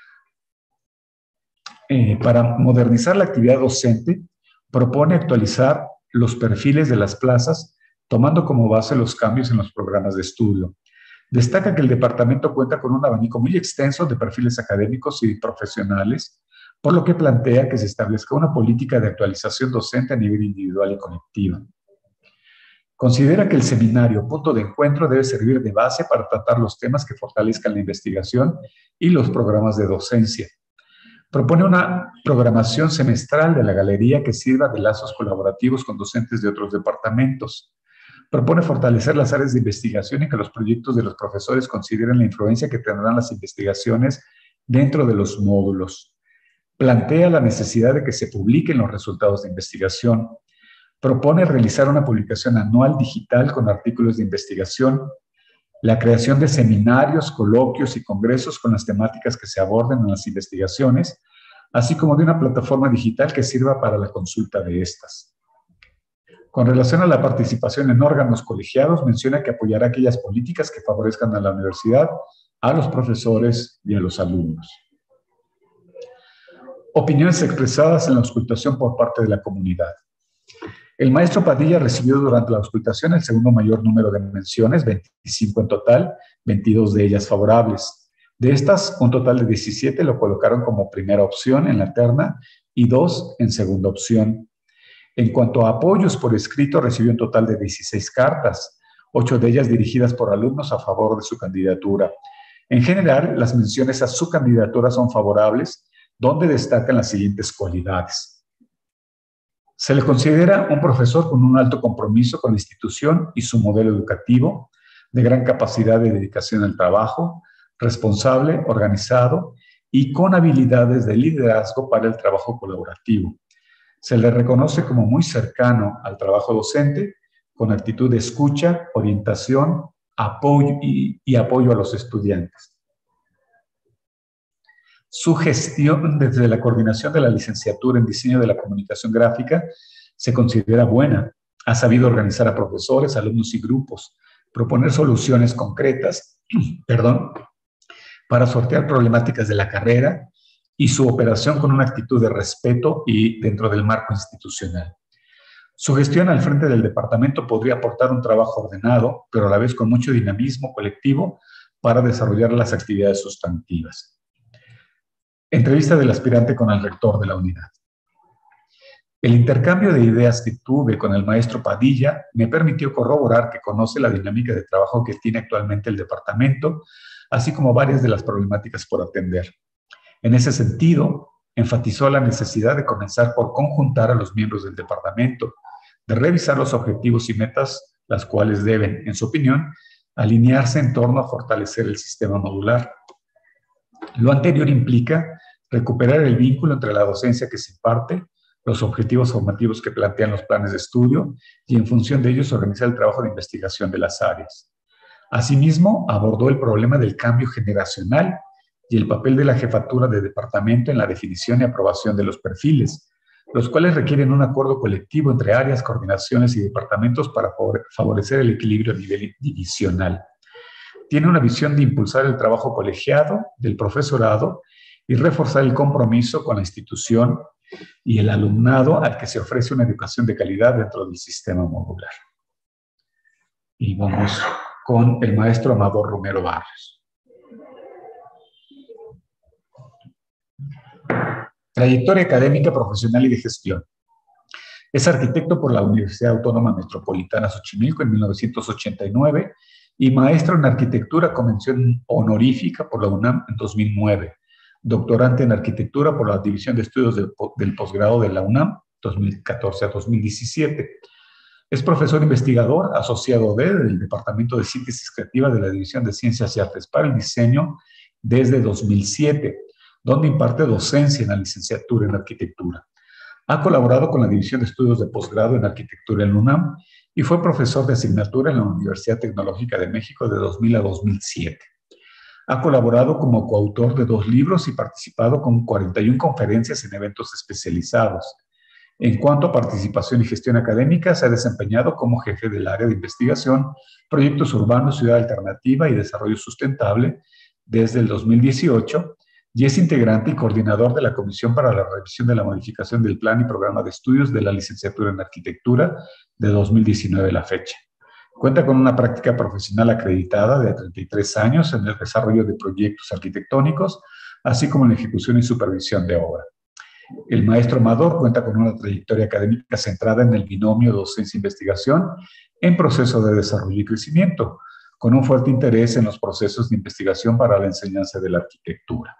Eh, para modernizar la actividad docente, propone actualizar los perfiles de las plazas, tomando como base los cambios en los programas de estudio. Destaca que el departamento cuenta con un abanico muy extenso de perfiles académicos y profesionales, por lo que plantea que se establezca una política de actualización docente a nivel individual y colectiva. Considera que el seminario Punto de Encuentro debe servir de base para tratar los temas que fortalezcan la investigación y los programas de docencia. Propone una programación semestral de la galería que sirva de lazos colaborativos con docentes de otros departamentos. Propone fortalecer las áreas de investigación y que los proyectos de los profesores consideren la influencia que tendrán las investigaciones dentro de los módulos. Plantea la necesidad de que se publiquen los resultados de investigación. Propone realizar una publicación anual digital con artículos de investigación, la creación de seminarios, coloquios y congresos con las temáticas que se aborden en las investigaciones, así como de una plataforma digital que sirva para la consulta de estas. Con relación a la participación en órganos colegiados, menciona que apoyará aquellas políticas que favorezcan a la universidad, a los profesores y a los alumnos. Opiniones expresadas en la auscultación por parte de la comunidad. El maestro Padilla recibió durante la auscultación el segundo mayor número de menciones, veinticinco en total, veintidós de ellas favorables. De estas, un total de diecisiete lo colocaron como primera opción en la terna y dos en segunda opción. En cuanto a apoyos por escrito, recibió un total de dieciséis cartas, ocho de ellas dirigidas por alumnos a favor de su candidatura. En general, las menciones a su candidatura son favorables, donde destacan las siguientes cualidades. Se le considera un profesor con un alto compromiso con la institución y su modelo educativo, de gran capacidad de dedicación al trabajo, responsable, organizado y con habilidades de liderazgo para el trabajo colaborativo. Se le reconoce como muy cercano al trabajo docente, con actitud de escucha, orientación, apoyo y, y apoyo a los estudiantes. Su gestión desde la coordinación de la licenciatura en diseño de la comunicación gráfica se considera buena. Ha sabido organizar a profesores, alumnos y grupos, proponer soluciones concretas, perdón, para sortear problemáticas de la carrera y su operación con una actitud de respeto y dentro del marco institucional. Su gestión al frente del departamento podría aportar un trabajo ordenado, pero a la vez con mucho dinamismo colectivo para desarrollar las actividades sustantivas. Entrevista del aspirante con el rector de la unidad. El intercambio de ideas que tuve con el maestro Padilla me permitió corroborar que conoce la dinámica de trabajo que tiene actualmente el departamento, así como varias de las problemáticas por atender. En ese sentido, enfatizó la necesidad de comenzar por conjuntar a los miembros del departamento, de revisar los objetivos y metas, las cuales deben, en su opinión, alinearse en torno a fortalecer el sistema modular. Lo anterior implica recuperar el vínculo entre la docencia que se imparte, los objetivos formativos que plantean los planes de estudio y en función de ellos organizar el trabajo de investigación de las áreas. Asimismo, abordó el problema del cambio generacional y el papel de la jefatura de departamento en la definición y aprobación de los perfiles, los cuales requieren un acuerdo colectivo entre áreas, coordinaciones y departamentos para favorecer el equilibrio a nivel divisional. Tiene una visión de impulsar el trabajo colegiado del profesorado y reforzar el compromiso con la institución y el alumnado al que se ofrece una educación de calidad dentro del sistema modular. Y vamos con el maestro Amador Romero Barrios. Trayectoria académica, profesional y de gestión. Es arquitecto por la Universidad Autónoma Metropolitana Xochimilco en mil novecientos ochenta y nueve y maestro en arquitectura con mención honorífica por la UNAM en dos mil nueve. Doctorante en arquitectura por la División de Estudios de, del Posgrado de la UNAM dos mil catorce a dos mil diecisiete. Es profesor investigador asociado D del Departamento de Síntesis Creativa de la División de Ciencias y Artes para el Diseño desde dos mil siete, donde imparte docencia en la licenciatura en arquitectura. Ha colaborado con la División de Estudios de Posgrado en Arquitectura en la UNAM y fue profesor de asignatura en la Universidad Tecnológica de México de dos mil a dos mil siete. Ha colaborado como coautor de dos libros y participado con cuarenta y una conferencias en eventos especializados. En cuanto a participación y gestión académica, se ha desempeñado como jefe del área de investigación, proyectos urbanos, ciudad alternativa y desarrollo sustentable desde el dos mil dieciocho y es integrante y coordinador de la Comisión para la Revisión de la Modificación del Plan y Programa de Estudios de la Licenciatura en Arquitectura de dos mil diecinueve a la fecha. Cuenta con una práctica profesional acreditada de treinta y tres años en el desarrollo de proyectos arquitectónicos, así como en la ejecución y supervisión de obra. El maestro Amador cuenta con una trayectoria académica centrada en el binomio docencia-investigación en proceso de desarrollo y crecimiento, con un fuerte interés en los procesos de investigación para la enseñanza de la arquitectura.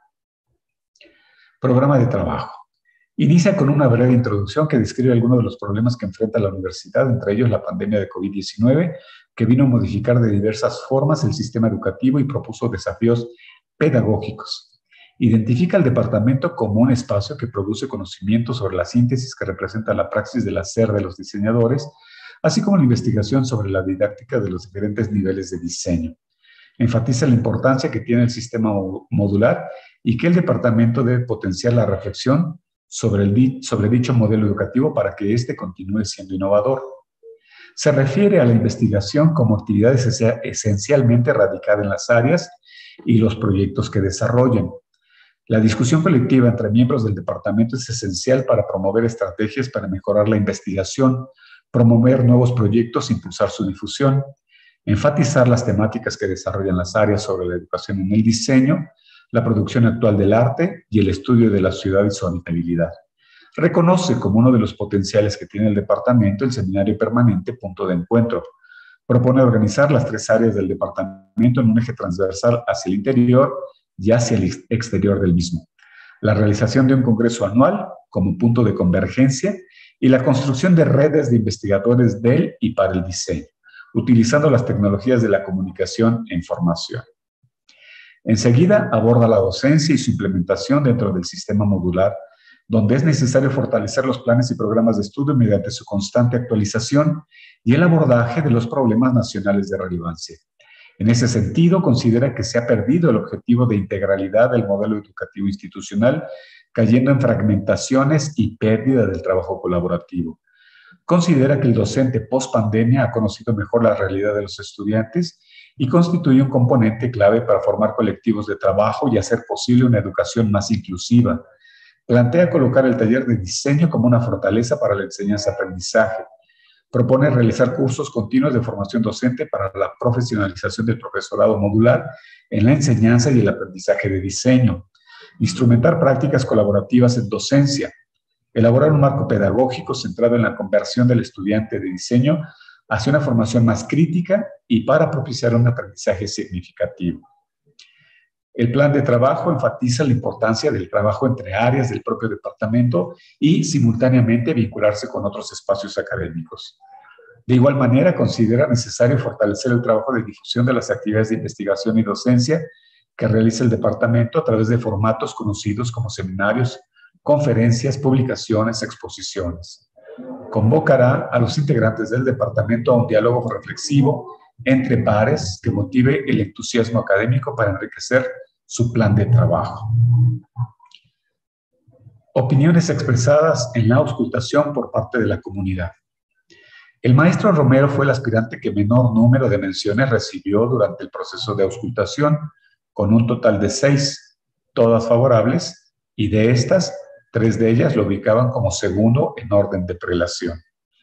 Programa de trabajo. Inicia con una breve introducción que describe algunos de los problemas que enfrenta la universidad, entre ellos la pandemia de COVID diecinueve, que vino a modificar de diversas formas el sistema educativo y propuso desafíos pedagógicos. Identifica al departamento como un espacio que produce conocimiento sobre la síntesis que representa la praxis del hacer de los diseñadores, así como la investigación sobre la didáctica de los diferentes niveles de diseño. Enfatiza la importancia que tiene el sistema modular y que el departamento debe potenciar la reflexión sobre, el, sobre dicho modelo educativo para que éste continúe siendo innovador. Se refiere a la investigación como actividad esencialmente radicada en las áreas y los proyectos que desarrollan. La discusión colectiva entre miembros del departamento es esencial para promover estrategias para mejorar la investigación, promover nuevos proyectos e impulsar su difusión, enfatizar las temáticas que desarrollan las áreas sobre la educación en el diseño, la producción actual del arte y el estudio de la ciudad y su habitabilidad. Reconoce como uno de los potenciales que tiene el departamento el seminario permanente Punto de Encuentro. Propone organizar las tres áreas del departamento en un eje transversal hacia el interior y hacia el exterior del mismo. La realización de un congreso anual como punto de convergencia y la construcción de redes de investigadores del y para el diseño, utilizando las tecnologías de la comunicación e información. Enseguida aborda la docencia y su implementación dentro del sistema modular, donde es necesario fortalecer los planes y programas de estudio mediante su constante actualización y el abordaje de los problemas nacionales de relevancia. En ese sentido, considera que se ha perdido el objetivo de integralidad del modelo educativo institucional, cayendo en fragmentaciones y pérdida del trabajo colaborativo. Considera que el docente post-pandemia ha conocido mejor la realidad de los estudiantes y constituye un componente clave para formar colectivos de trabajo y hacer posible una educación más inclusiva. Plantea colocar el taller de diseño como una fortaleza para la enseñanza-aprendizaje. Propone realizar cursos continuos de formación docente para la profesionalización del profesorado modular en la enseñanza y el aprendizaje de diseño. Instrumentar prácticas colaborativas en docencia. Elaborar un marco pedagógico centrado en la conversión del estudiante de diseño hacia una formación más crítica y para propiciar un aprendizaje significativo. El plan de trabajo enfatiza la importancia del trabajo entre áreas del propio departamento y simultáneamente vincularse con otros espacios académicos. De igual manera, considera necesario fortalecer el trabajo de difusión de las actividades de investigación y docencia que realiza el departamento a través de formatos conocidos como seminarios, conferencias, publicaciones, exposiciones. Convocará a los integrantes del departamento a un diálogo reflexivo entre pares que motive el entusiasmo académico para enriquecer su plan de trabajo. Opiniones expresadas en la auscultación por parte de la comunidad. El maestro Romero fue el aspirante que menor número de menciones recibió durante el proceso de auscultación, con un total de seis, todas favorables, y de estas, tres de ellas lo ubicaban como segundo en orden de prelación.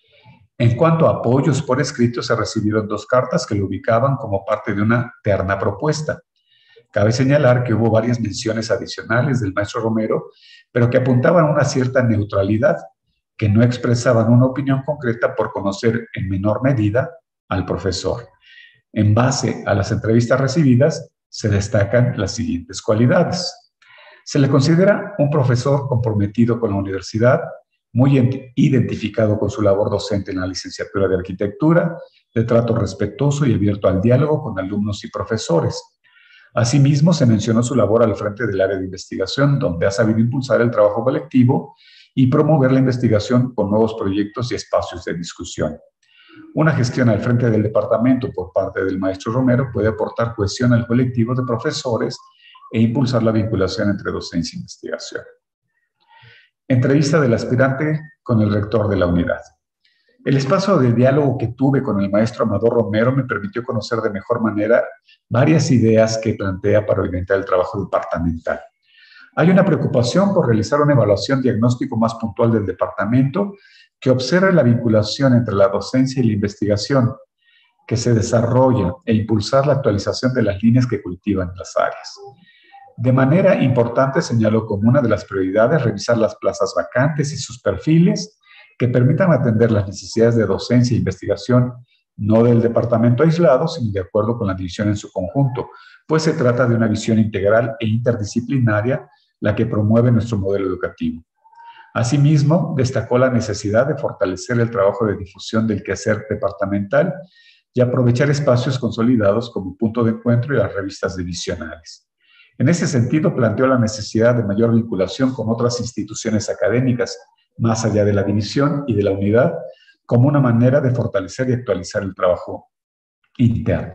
En cuanto a apoyos por escrito, se recibieron dos cartas que lo ubicaban como parte de una terna propuesta. Cabe señalar que hubo varias menciones adicionales del maestro Romero, pero que apuntaban a una cierta neutralidad, que no expresaban una opinión concreta por conocer en menor medida al profesor. En base a las entrevistas recibidas, se destacan las siguientes cualidades. Se le considera un profesor comprometido con la universidad, muy identificado con su labor docente en la licenciatura de arquitectura, de trato respetuoso y abierto al diálogo con alumnos y profesores. Asimismo, se mencionó su labor al frente del área de investigación, donde ha sabido impulsar el trabajo colectivo y promover la investigación con nuevos proyectos y espacios de discusión. Una gestión al frente del departamento por parte del maestro Romero puede aportar cohesión al colectivo de profesores e impulsar la vinculación entre docencia e investigación. Entrevista del aspirante con el rector de la unidad. El espacio de diálogo que tuve con el maestro Amador Romero me permitió conocer de mejor manera varias ideas que plantea para orientar el trabajo departamental. Hay una preocupación por realizar una evaluación diagnóstico más puntual del departamento que observe la vinculación entre la docencia y la investigación, que se desarrolla e impulsar la actualización de las líneas que cultivan las áreas. De manera importante señaló como una de las prioridades revisar las plazas vacantes y sus perfiles que permitan atender las necesidades de docencia e investigación no del departamento aislado, sino de acuerdo con la división en su conjunto, pues se trata de una visión integral e interdisciplinaria la que promueve nuestro modelo educativo. Asimismo, destacó la necesidad de fortalecer el trabajo de difusión del quehacer departamental y aprovechar espacios consolidados como Punto de Encuentro y las revistas divisionales. En ese sentido, planteó la necesidad de mayor vinculación con otras instituciones académicas, más allá de la división y de la unidad, como una manera de fortalecer y actualizar el trabajo interno.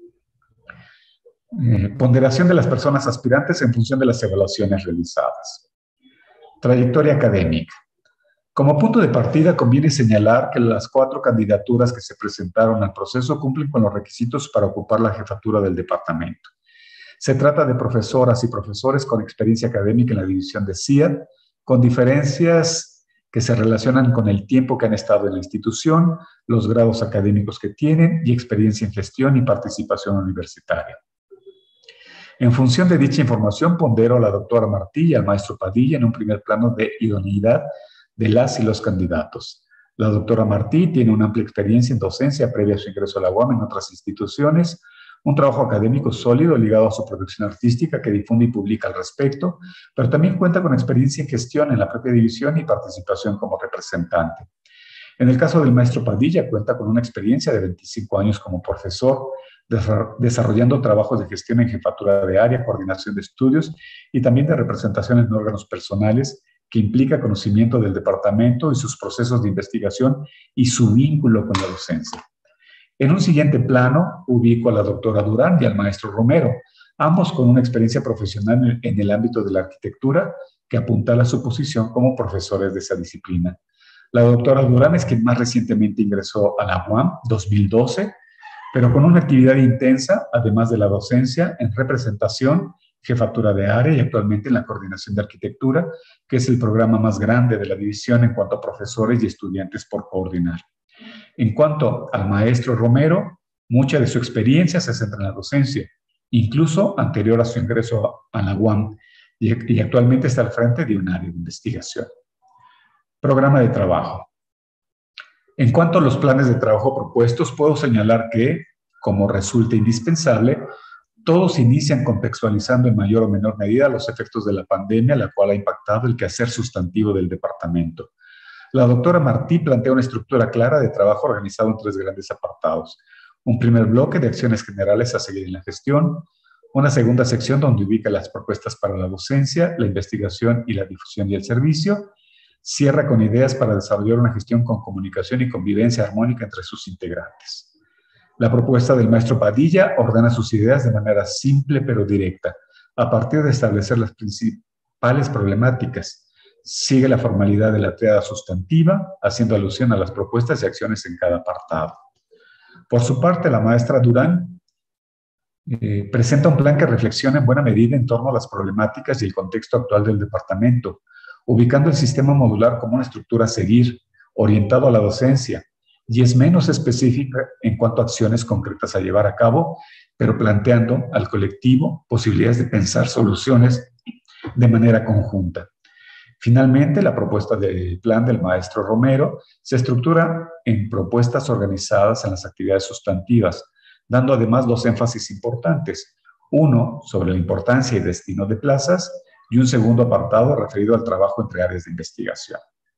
Eh, ponderación de las personas aspirantes en función de las evaluaciones realizadas. Trayectoria académica. Como punto de partida, conviene señalar que las cuatro candidaturas que se presentaron al proceso cumplen con los requisitos para ocupar la jefatura del departamento. Se trata de profesoras y profesores con experiencia académica en la división de C I A D, con diferencias que se relacionan con el tiempo que han estado en la institución, los grados académicos que tienen y experiencia en gestión y participación universitaria. En función de dicha información, pondero a la doctora Martí y al maestro Padilla en un primer plano de idoneidad de las y los candidatos. La doctora Martí tiene una amplia experiencia en docencia previa a su ingreso a la U A M en otras instituciones, un trabajo académico sólido ligado a su producción artística que difunde y publica al respecto, pero también cuenta con experiencia en gestión en la propia división y participación como representante. En el caso del maestro Padilla, cuenta con una experiencia de veinticinco años como profesor, desarrollando trabajos de gestión en jefatura de área, coordinación de estudios y también de representación en órganos personales, que implica conocimiento del departamento y sus procesos de investigación y su vínculo con la docencia. En un siguiente plano, ubico a la doctora Durán y al maestro Romero, ambos con una experiencia profesional en el ámbito de la arquitectura que apuntala a su posición como profesores de esa disciplina. La doctora Durán es quien más recientemente ingresó a la U A M, dos mil doce, pero con una actividad intensa, además de la docencia, en representación, jefatura de área y actualmente en la coordinación de arquitectura, que es el programa más grande de la división en cuanto a profesores y estudiantes por coordinar. En cuanto al maestro Romero, mucha de su experiencia se centra en la docencia, incluso anterior a su ingreso a la U A M, y, y actualmente está al frente de un área de investigación. Programa de trabajo. En cuanto a los planes de trabajo propuestos, puedo señalar que, como resulta indispensable, todos inician contextualizando en mayor o menor medida los efectos de la pandemia, la cual ha impactado el quehacer sustantivo del departamento. La doctora Martí plantea una estructura clara de trabajo organizado en tres grandes apartados. Un primer bloque de acciones generales a seguir en la gestión, una segunda sección donde ubica las propuestas para la docencia, la investigación y la difusión y el servicio, cierra con ideas para desarrollar una gestión con comunicación y convivencia armónica entre sus integrantes. La propuesta del maestro Padilla ordena sus ideas de manera simple pero directa, a partir de establecer las principales problemáticas. Sigue la formalidad de la triada sustantiva, haciendo alusión a las propuestas y acciones en cada apartado. Por su parte, la maestra Durán eh, presenta un plan que reflexiona en buena medida en torno a las problemáticas y el contexto actual del departamento, ubicando el sistema modular como una estructura a seguir, orientado a la docencia, y es menos específica en cuanto a acciones concretas a llevar a cabo, pero planteando al colectivo posibilidades de pensar soluciones de manera conjunta. Finalmente, la propuesta del plan del maestro Romero se estructura en propuestas organizadas en las actividades sustantivas, dando además dos énfasis importantes. Uno, sobre la importancia y destino de plazas, y un segundo apartado referido al trabajo entre áreas de investigación.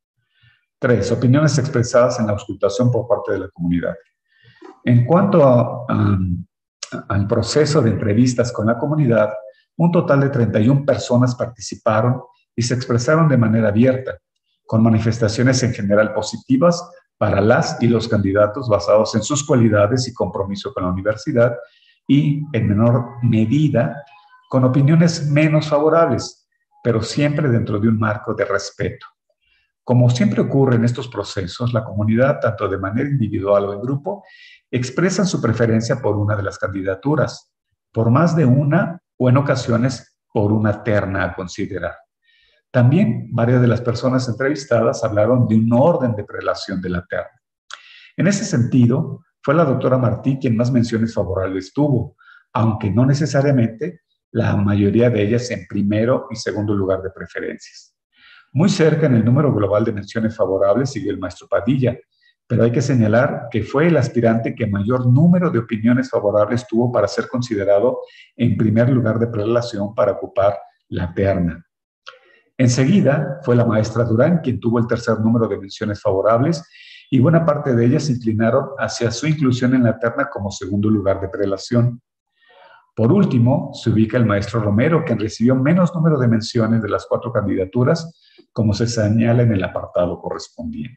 Tres, opiniones expresadas en la auscultación por parte de la comunidad. En cuanto a, a, al proceso de entrevistas con la comunidad, un total de treinta y una personas participaron y se expresaron de manera abierta, con manifestaciones en general positivas para las y los candidatos basados en sus cualidades y compromiso con la universidad y, en menor medida, con opiniones menos favorables, pero siempre dentro de un marco de respeto. Como siempre ocurre en estos procesos, la comunidad, tanto de manera individual o en grupo, expresan su preferencia por una de las candidaturas, por más de una o en ocasiones por una terna a considerar. También varias de las personas entrevistadas hablaron de un orden de prelación de la terna. En ese sentido, fue la doctora Martí quien más menciones favorables tuvo, aunque no necesariamente la mayoría de ellas en primero y segundo lugar de preferencias. Muy cerca en el número global de menciones favorables siguió el maestro Padilla, pero hay que señalar que fue el aspirante que mayor número de opiniones favorables tuvo para ser considerado en primer lugar de prelación para ocupar la terna. Enseguida fue la maestra Durán quien tuvo el tercer número de menciones favorables y buena parte de ellas se inclinaron hacia su inclusión en la terna como segundo lugar de prelación. Por último, se ubica el maestro Romero, quien recibió menos número de menciones de las cuatro candidaturas, como se señala en el apartado correspondiente.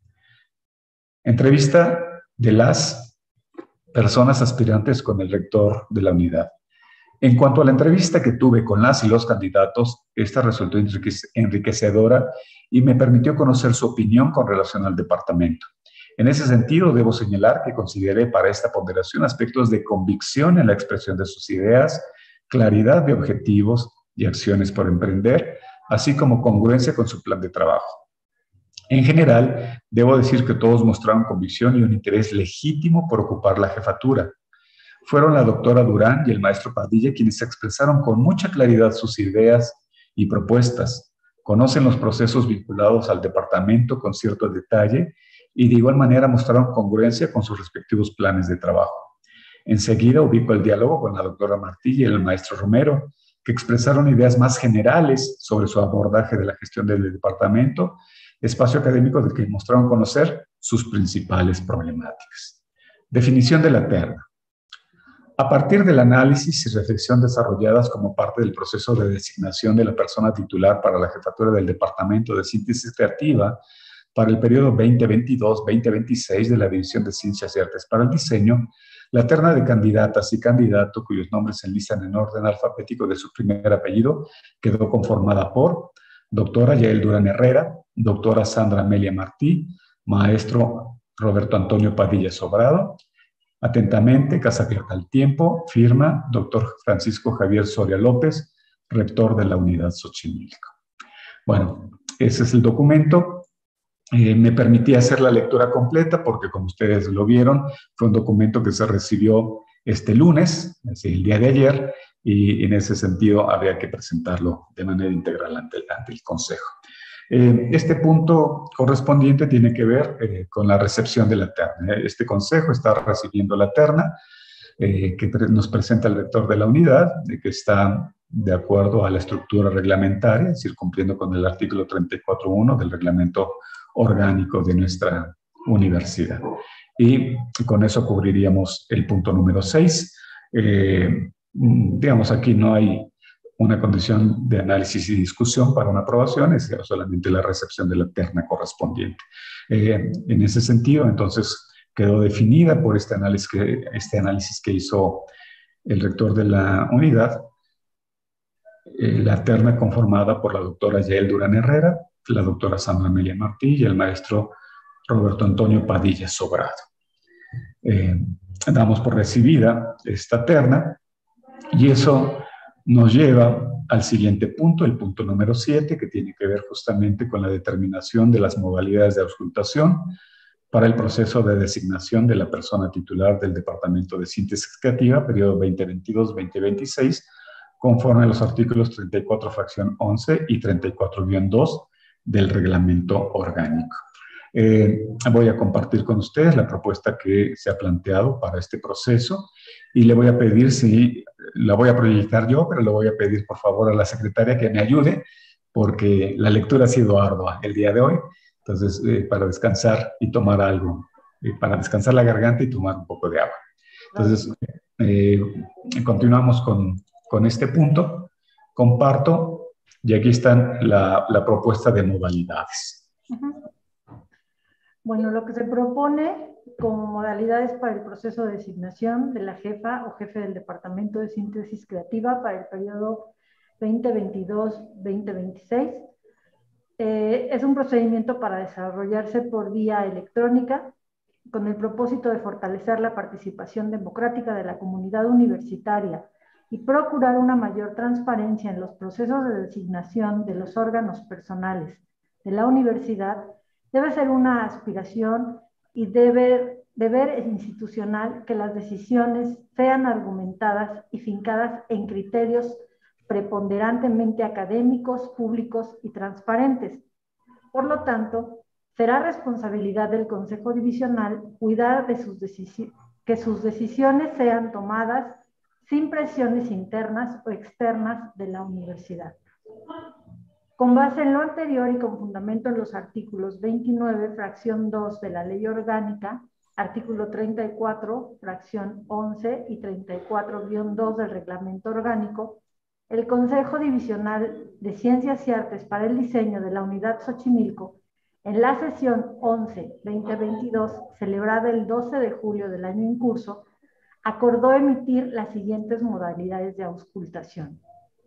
Entrevista de las personas aspirantes con el rector de la unidad. En cuanto a la entrevista que tuve con las y los candidatos, esta resultó enriquecedora y me permitió conocer su opinión con relación al departamento. En ese sentido, debo señalar que consideré para esta ponderación aspectos de convicción en la expresión de sus ideas, claridad de objetivos y acciones por emprender, así como congruencia con su plan de trabajo. En general, debo decir que todos mostraron convicción y un interés legítimo por ocupar la jefatura. Fueron la doctora Durán y el maestro Padilla quienes expresaron con mucha claridad sus ideas y propuestas. Conocen los procesos vinculados al departamento con cierto detalle y de igual manera mostraron congruencia con sus respectivos planes de trabajo. Enseguida ubico el diálogo con la doctora Martí y el maestro Romero, que expresaron ideas más generales sobre su abordaje de la gestión del departamento, espacio académico del que mostraron conocer sus principales problemáticas. Definición de la terna. A partir del análisis y reflexión desarrolladas como parte del proceso de designación de la persona titular para la jefatura del Departamento de Síntesis Creativa para el periodo veinte veintidós veinte veintiséis de la División de Ciencias y Artes para el Diseño, la terna de candidatas y candidato cuyos nombres se enlistan en orden alfabético de su primer apellido quedó conformada por doctora Yael Durán Herrera, doctora Sandra Amelia Martí, maestro Roberto Antonio Padilla Sobrado. Atentamente, Casa Abierta al Tiempo, firma doctor Francisco Javier Soria López, rector de la Unidad Xochimilco. Bueno, ese es el documento. Eh, me permití hacer la lectura completa porque, como ustedes lo vieron, fue un documento que se recibió este lunes, es decir, el día de ayer, y en ese sentido habría que presentarlo de manera integral ante el, ante el Consejo. Eh, este punto correspondiente tiene que ver eh, con la recepción de la terna. Este Consejo está recibiendo la terna eh, que pre nos presenta el rector de la unidad, de que está de acuerdo a la estructura reglamentaria, es decir, cumpliendo con el artículo treinta y cuatro punto uno del reglamento orgánico de nuestra universidad. Y con eso cubriríamos el punto número seis. Eh, digamos, aquí no hay una condición de análisis y discusión para una aprobación, es solamente la recepción de la terna correspondiente. Eh, en ese sentido, entonces, quedó definida por este análisis, que, este análisis que hizo el rector de la unidad, eh, la terna conformada por la doctora Yael Durán Herrera, la doctora Sandra Amelia Martí y el maestro Roberto Antonio Padilla Sobrado. Eh, damos por recibida esta terna y eso nos lleva al siguiente punto, el punto número siete, que tiene que ver justamente con la determinación de las modalidades de auscultación para el proceso de designación de la persona titular del Departamento de Síntesis Creativa, periodo veinte veintidós veinte veintiséis, conforme a los artículos treinta y cuatro, fracción once y treinta y cuatro guión dos del reglamento orgánico. Eh, voy a compartir con ustedes la propuesta que se ha planteado para este proceso y le voy a pedir, si la voy a proyectar yo, pero le voy a pedir por favor a la secretaria que me ayude porque la lectura ha sido ardua el día de hoy, entonces eh, para descansar y tomar algo, eh, para descansar la garganta y tomar un poco de agua. Entonces, eh, continuamos con, con este punto, comparto y aquí está la, la propuesta de modalidades. Uh-huh. Bueno, lo que se propone como modalidades para el proceso de designación de la jefa o jefe del Departamento de Síntesis Creativa para el periodo veinte veintidós veinte veintiséis eh, es un procedimiento para desarrollarse por vía electrónica con el propósito de fortalecer la participación democrática de la comunidad universitaria y procurar una mayor transparencia en los procesos de designación de los órganos personales de la universidad. Debe ser una aspiración y deber, deber institucional que las decisiones sean argumentadas y fincadas en criterios preponderantemente académicos, públicos y transparentes. Por lo tanto, será responsabilidad del Consejo Divisional cuidar de sus decisi- que sus decisiones sean tomadas sin presiones internas o externas de la universidad. Con base en lo anterior y con fundamento en los artículos veintinueve, fracción dos de la Ley Orgánica, artículo treinta y cuatro, fracción once y treinta y cuatro guión dos del Reglamento Orgánico, el Consejo Divisional de Ciencias y Artes para el Diseño de la Unidad Xochimilco, en la sesión once veinte veintidós, celebrada el doce de julio del año en curso, acordó emitir las siguientes modalidades de auscultación.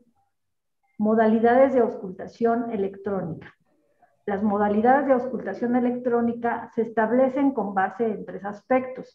Modalidades de auscultación electrónica. Las modalidades de auscultación electrónica se establecen con base en tres aspectos.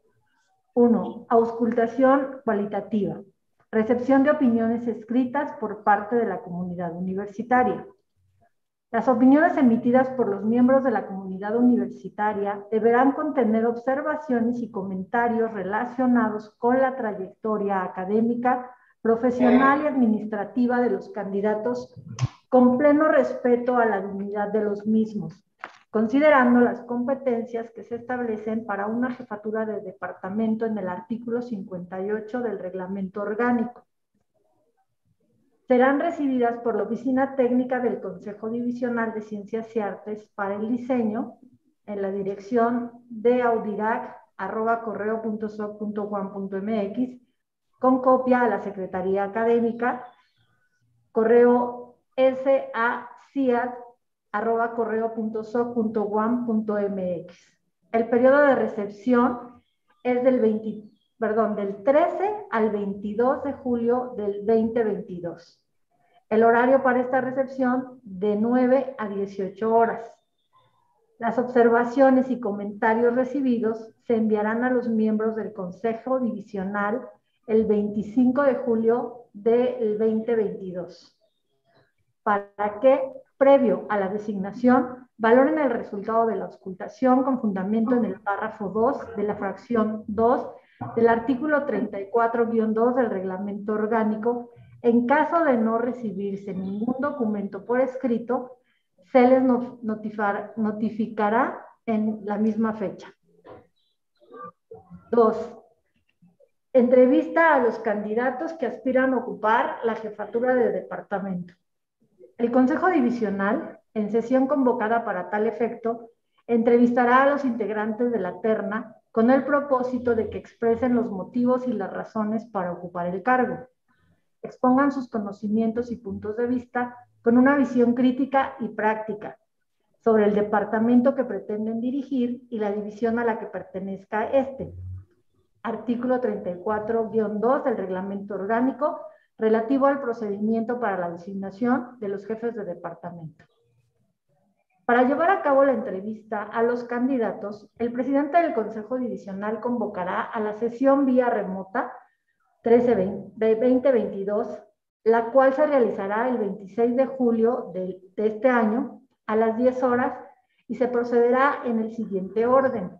Uno, auscultación cualitativa. Recepción de opiniones escritas por parte de la comunidad universitaria. Las opiniones emitidas por los miembros de la comunidad universitaria deberán contener observaciones y comentarios relacionados con la trayectoria académica, profesional y administrativa de los candidatos, con pleno respeto a la dignidad de los mismos, considerando las competencias que se establecen para una jefatura de departamento en el artículo cincuenta y ocho del reglamento orgánico. Serán recibidas por la Oficina Técnica del Consejo Divisional de Ciencias y Artes para el Diseño en la dirección de audirac arroba correo punto soc punto uam punto mx, con copia a la Secretaría Académica, correo saciat arroba correo punto soc punto uam punto mx. El periodo de recepción es del, veinte, perdón, del trece al veintidós de julio del veinte veintidós. El horario para esta recepción de nueve a dieciocho horas. Las observaciones y comentarios recibidos se enviarán a los miembros del Consejo Divisional el veinticinco de julio del veinte veintidós, para que, previo a la designación, valoren el resultado de la auscultación con fundamento en el párrafo dos de la fracción dos del artículo treinta y cuatro guión dos del reglamento orgánico. En caso de no recibirse ningún documento por escrito, se les notificará en la misma fecha. Dos. Entrevista a los candidatos que aspiran a ocupar la jefatura de departamento. El Consejo Divisional, en sesión convocada para tal efecto, entrevistará a los integrantes de la terna con el propósito de que expresen los motivos y las razones para ocupar el cargo. Expongan sus conocimientos y puntos de vista con una visión crítica y práctica sobre el departamento que pretenden dirigir y la división a la que pertenezca este. Artículo treinta y cuatro guión dos del reglamento orgánico relativo al procedimiento para la designación de los jefes de departamento. Para llevar a cabo la entrevista a los candidatos, el presidente del Consejo Divisional convocará a la sesión vía remota trece veinte veintidós, la cual se realizará el veintiséis de julio de, de este año a las diez horas y se procederá en el siguiente orden.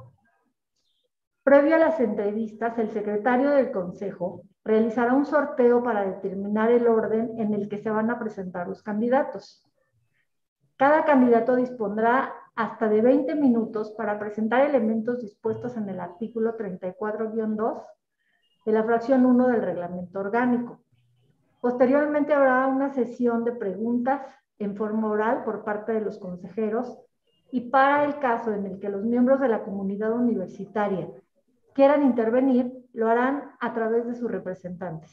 Previo a las entrevistas, el secretario del Consejo realizará un sorteo para determinar el orden en el que se van a presentar los candidatos. Cada candidato dispondrá hasta de veinte minutos para presentar elementos dispuestos en el artículo treinta y cuatro guión dos de la fracción uno del reglamento orgánico. Posteriormente habrá una sesión de preguntas en forma oral por parte de los consejeros y para el caso en el que los miembros de la comunidad universitaria quieran intervenir, lo harán a través de sus representantes.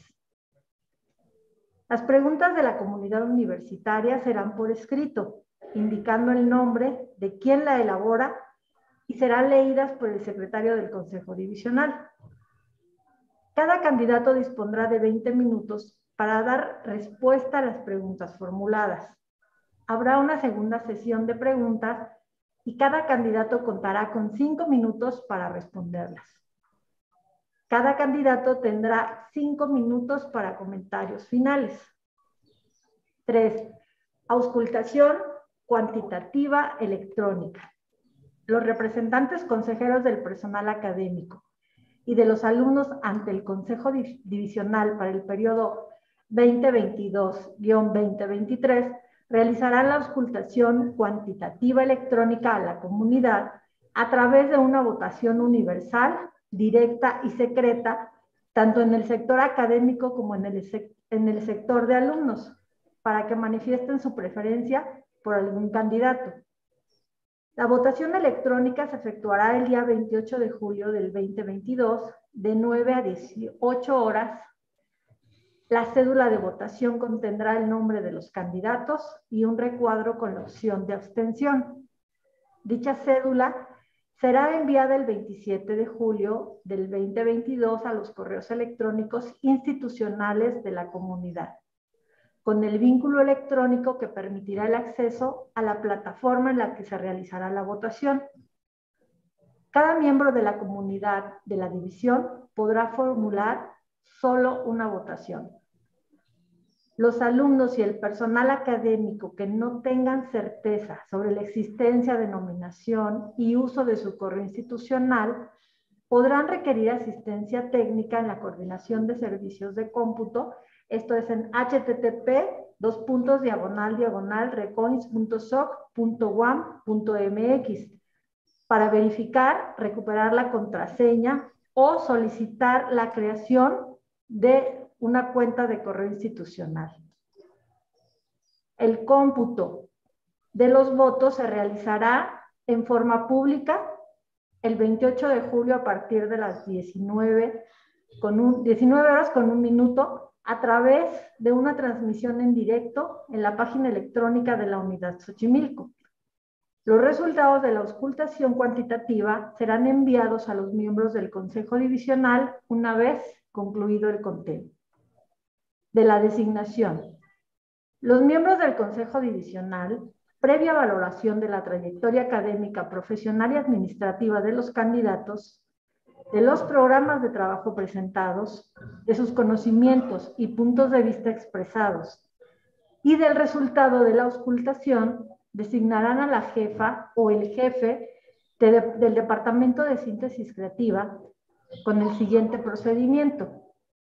Las preguntas de la comunidad universitaria serán por escrito, indicando el nombre de quien la elabora y serán leídas por el secretario del Consejo Divisional. Cada candidato dispondrá de veinte minutos para dar respuesta a las preguntas formuladas. Habrá una segunda sesión de preguntas y cada candidato contará con cinco minutos para responderlas. Cada candidato tendrá cinco minutos para comentarios finales. Tres. Auscultación cuantitativa electrónica. Los representantes consejeros del personal académico y de los alumnos ante el Consejo Divisional para el periodo veinte veintidós guión veinte veintitrés realizarán la auscultación cuantitativa electrónica a la comunidad a través de una votación universal, directa y secreta, tanto en el sector académico como en el, en el sector de alumnos, para que manifiesten su preferencia por algún candidato. La votación electrónica se efectuará el día veintiocho de julio del veinte veintidós de nueve a dieciocho horas. La cédula de votación contendrá el nombre de los candidatos y un recuadro con la opción de abstención. Dicha cédula será enviada el veintisiete de julio del veinte veintidós a los correos electrónicos institucionales de la comunidad, con el vínculo electrónico que permitirá el acceso a la plataforma en la que se realizará la votación. Cada miembro de la comunidad de la división podrá formular solo una votación. Los alumnos y el personal académico que no tengan certeza sobre la existencia de nominación y uso de su correo institucional podrán requerir asistencia técnica en la coordinación de servicios de cómputo. Esto es en http dos puntos diagonal diagonal recoins punto soc punto uam punto mx para verificar, recuperar la contraseña o solicitar la creación de una cuenta de correo institucional. El cómputo de los votos se realizará en forma pública el veintiocho de julio a partir de las diecinueve, con un, diecinueve horas con un minuto a través de una transmisión en directo en la página electrónica de la Unidad Xochimilco. Los resultados de la auscultación cuantitativa serán enviados a los miembros del Consejo Divisional una vez concluido el conteo. De la designación. Los miembros del Consejo Divisional, previa valoración de la trayectoria académica, profesional y administrativa de los candidatos, de los programas de trabajo presentados, de sus conocimientos y puntos de vista expresados, y del resultado de la auscultación, designarán a la jefa o el jefe de, de, del Departamento de Síntesis Creativa con el siguiente procedimiento.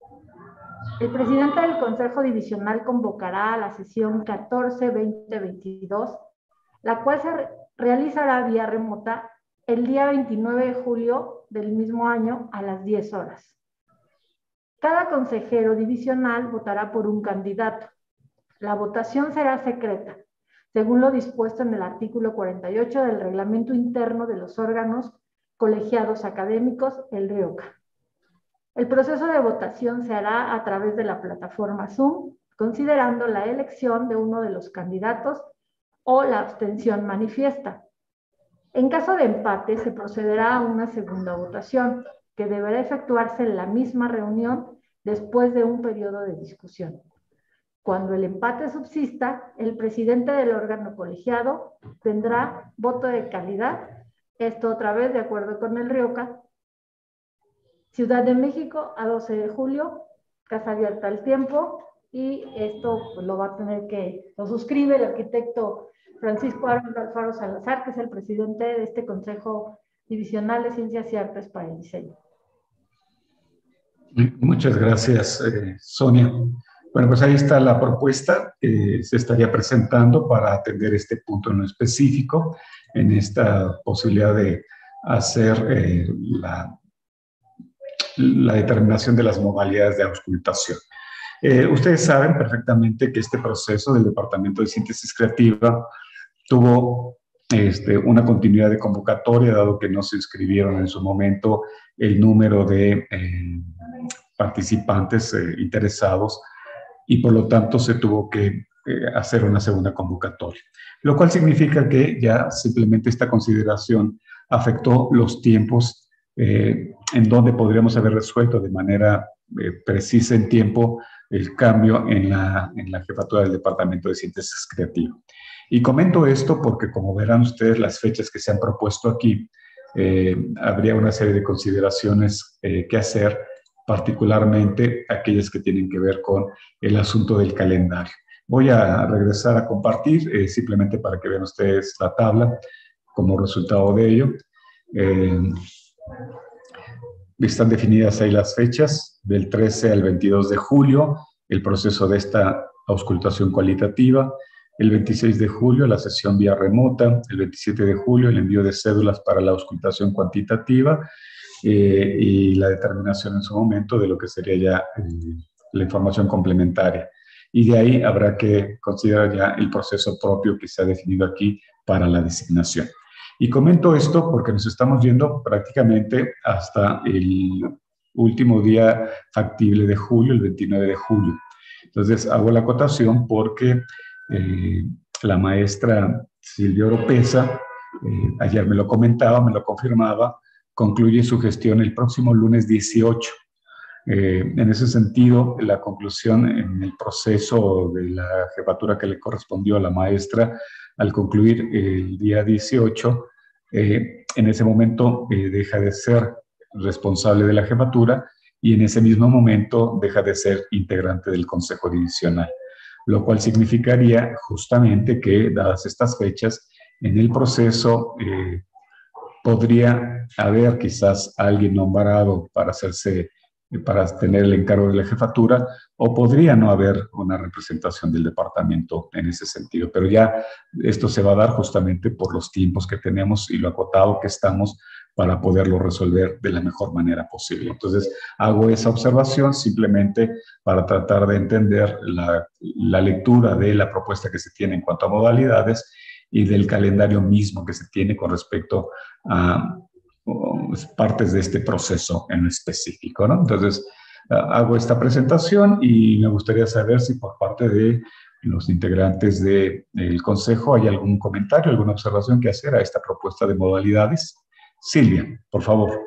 El presidente del Consejo Divisional convocará a la sesión catorce veinte veintidós, la cual se realizará vía remota el día veintinueve de julio del mismo año a las diez horas. Cada consejero divisional votará por un candidato. La votación será secreta, según lo dispuesto en el artículo cuarenta y ocho del Reglamento Interno de los Órganos Colegiados Académicos, el RIOCA. El proceso de votación se hará a través de la plataforma Zoom, considerando la elección de uno de los candidatos o la abstención manifiesta. En caso de empate, se procederá a una segunda votación, que deberá efectuarse en la misma reunión después de un periodo de discusión. Cuando el empate subsista, el presidente del órgano colegiado tendrá voto de calidad, esto otra vez de acuerdo con el RIOCA. Ciudad de México, a doce de julio, Casa Abierta al Tiempo, y esto pues, lo va a tener que, lo suscribe el arquitecto Francisco Alfaro Salazar, que es el presidente de este Consejo Divisional de Ciencias y Artes para el Diseño. Muchas gracias, eh, Sonia. Bueno, pues ahí está la propuesta que se estaría presentando para atender este punto en lo específico, en esta posibilidad de hacer eh, la, la determinación de las modalidades de auscultación. Eh, ustedes saben perfectamente que este proceso del Departamento de Síntesis Creativa tuvo este, una continuidad de convocatoria, dado que no se inscribieron en su momento el número de eh, participantes eh, interesados, y por lo tanto se tuvo que eh, hacer una segunda convocatoria. Lo cual significa que ya simplemente esta consideración afectó los tiempos eh, en donde podríamos haber resuelto de manera eh, precisa en tiempo el cambio en la, en la jefatura del Departamento de Síntesis Creativa. Y comento esto porque, como verán ustedes, las fechas que se han propuesto aquí, eh, habría una serie de consideraciones eh, que hacer, particularmente aquellas que tienen que ver con el asunto del calendario. Voy a regresar a compartir, eh, simplemente para que vean ustedes la tabla como resultado de ello. Eh, están definidas ahí las fechas, del trece al veintidós de julio, el proceso de esta auscultación cualitativa, el veintiséis de julio la sesión vía remota, el veintisiete de julio el envío de cédulas para la auscultación cuantitativa, Eh, y la determinación en su momento de lo que sería ya eh, la información complementaria. Y de ahí habrá que considerar ya el proceso propio que se ha definido aquí para la designación. Y comento esto porque nos estamos yendo prácticamente hasta el último día factible de julio, el veintinueve de julio. Entonces hago la acotación porque eh, la maestra Silvia Oropesa, eh, ayer me lo comentaba, me lo confirmaba, concluye su gestión el próximo lunes dieciocho. Eh, en ese sentido, la conclusión en el proceso de la jefatura que le correspondió a la maestra al concluir el día dieciocho, eh, en ese momento eh, deja de ser responsable de la jefatura y en ese mismo momento deja de ser integrante del Consejo Divisional. lo cual significaría justamente que, dadas estas fechas, en el proceso eh, podría haber quizás alguien nombrado para hacerse, para tener el encargo de la jefatura, o podría no haber una representación del departamento en ese sentido. Pero ya esto se va a dar justamente por los tiempos que tenemos y lo acotado que estamos para poderlo resolver de la mejor manera posible. Entonces, hago esa observación simplemente para tratar de entender la, la lectura de la propuesta que se tiene en cuanto a modalidades y del calendario mismo que se tiene con respecto a uh, partes de este proceso en específico, ¿no? Entonces, uh, hago esta presentación y me gustaría saber si por parte de los integrantes del Consejo hay algún comentario, alguna observación que hacer a esta propuesta de modalidades. Silvia, por favor.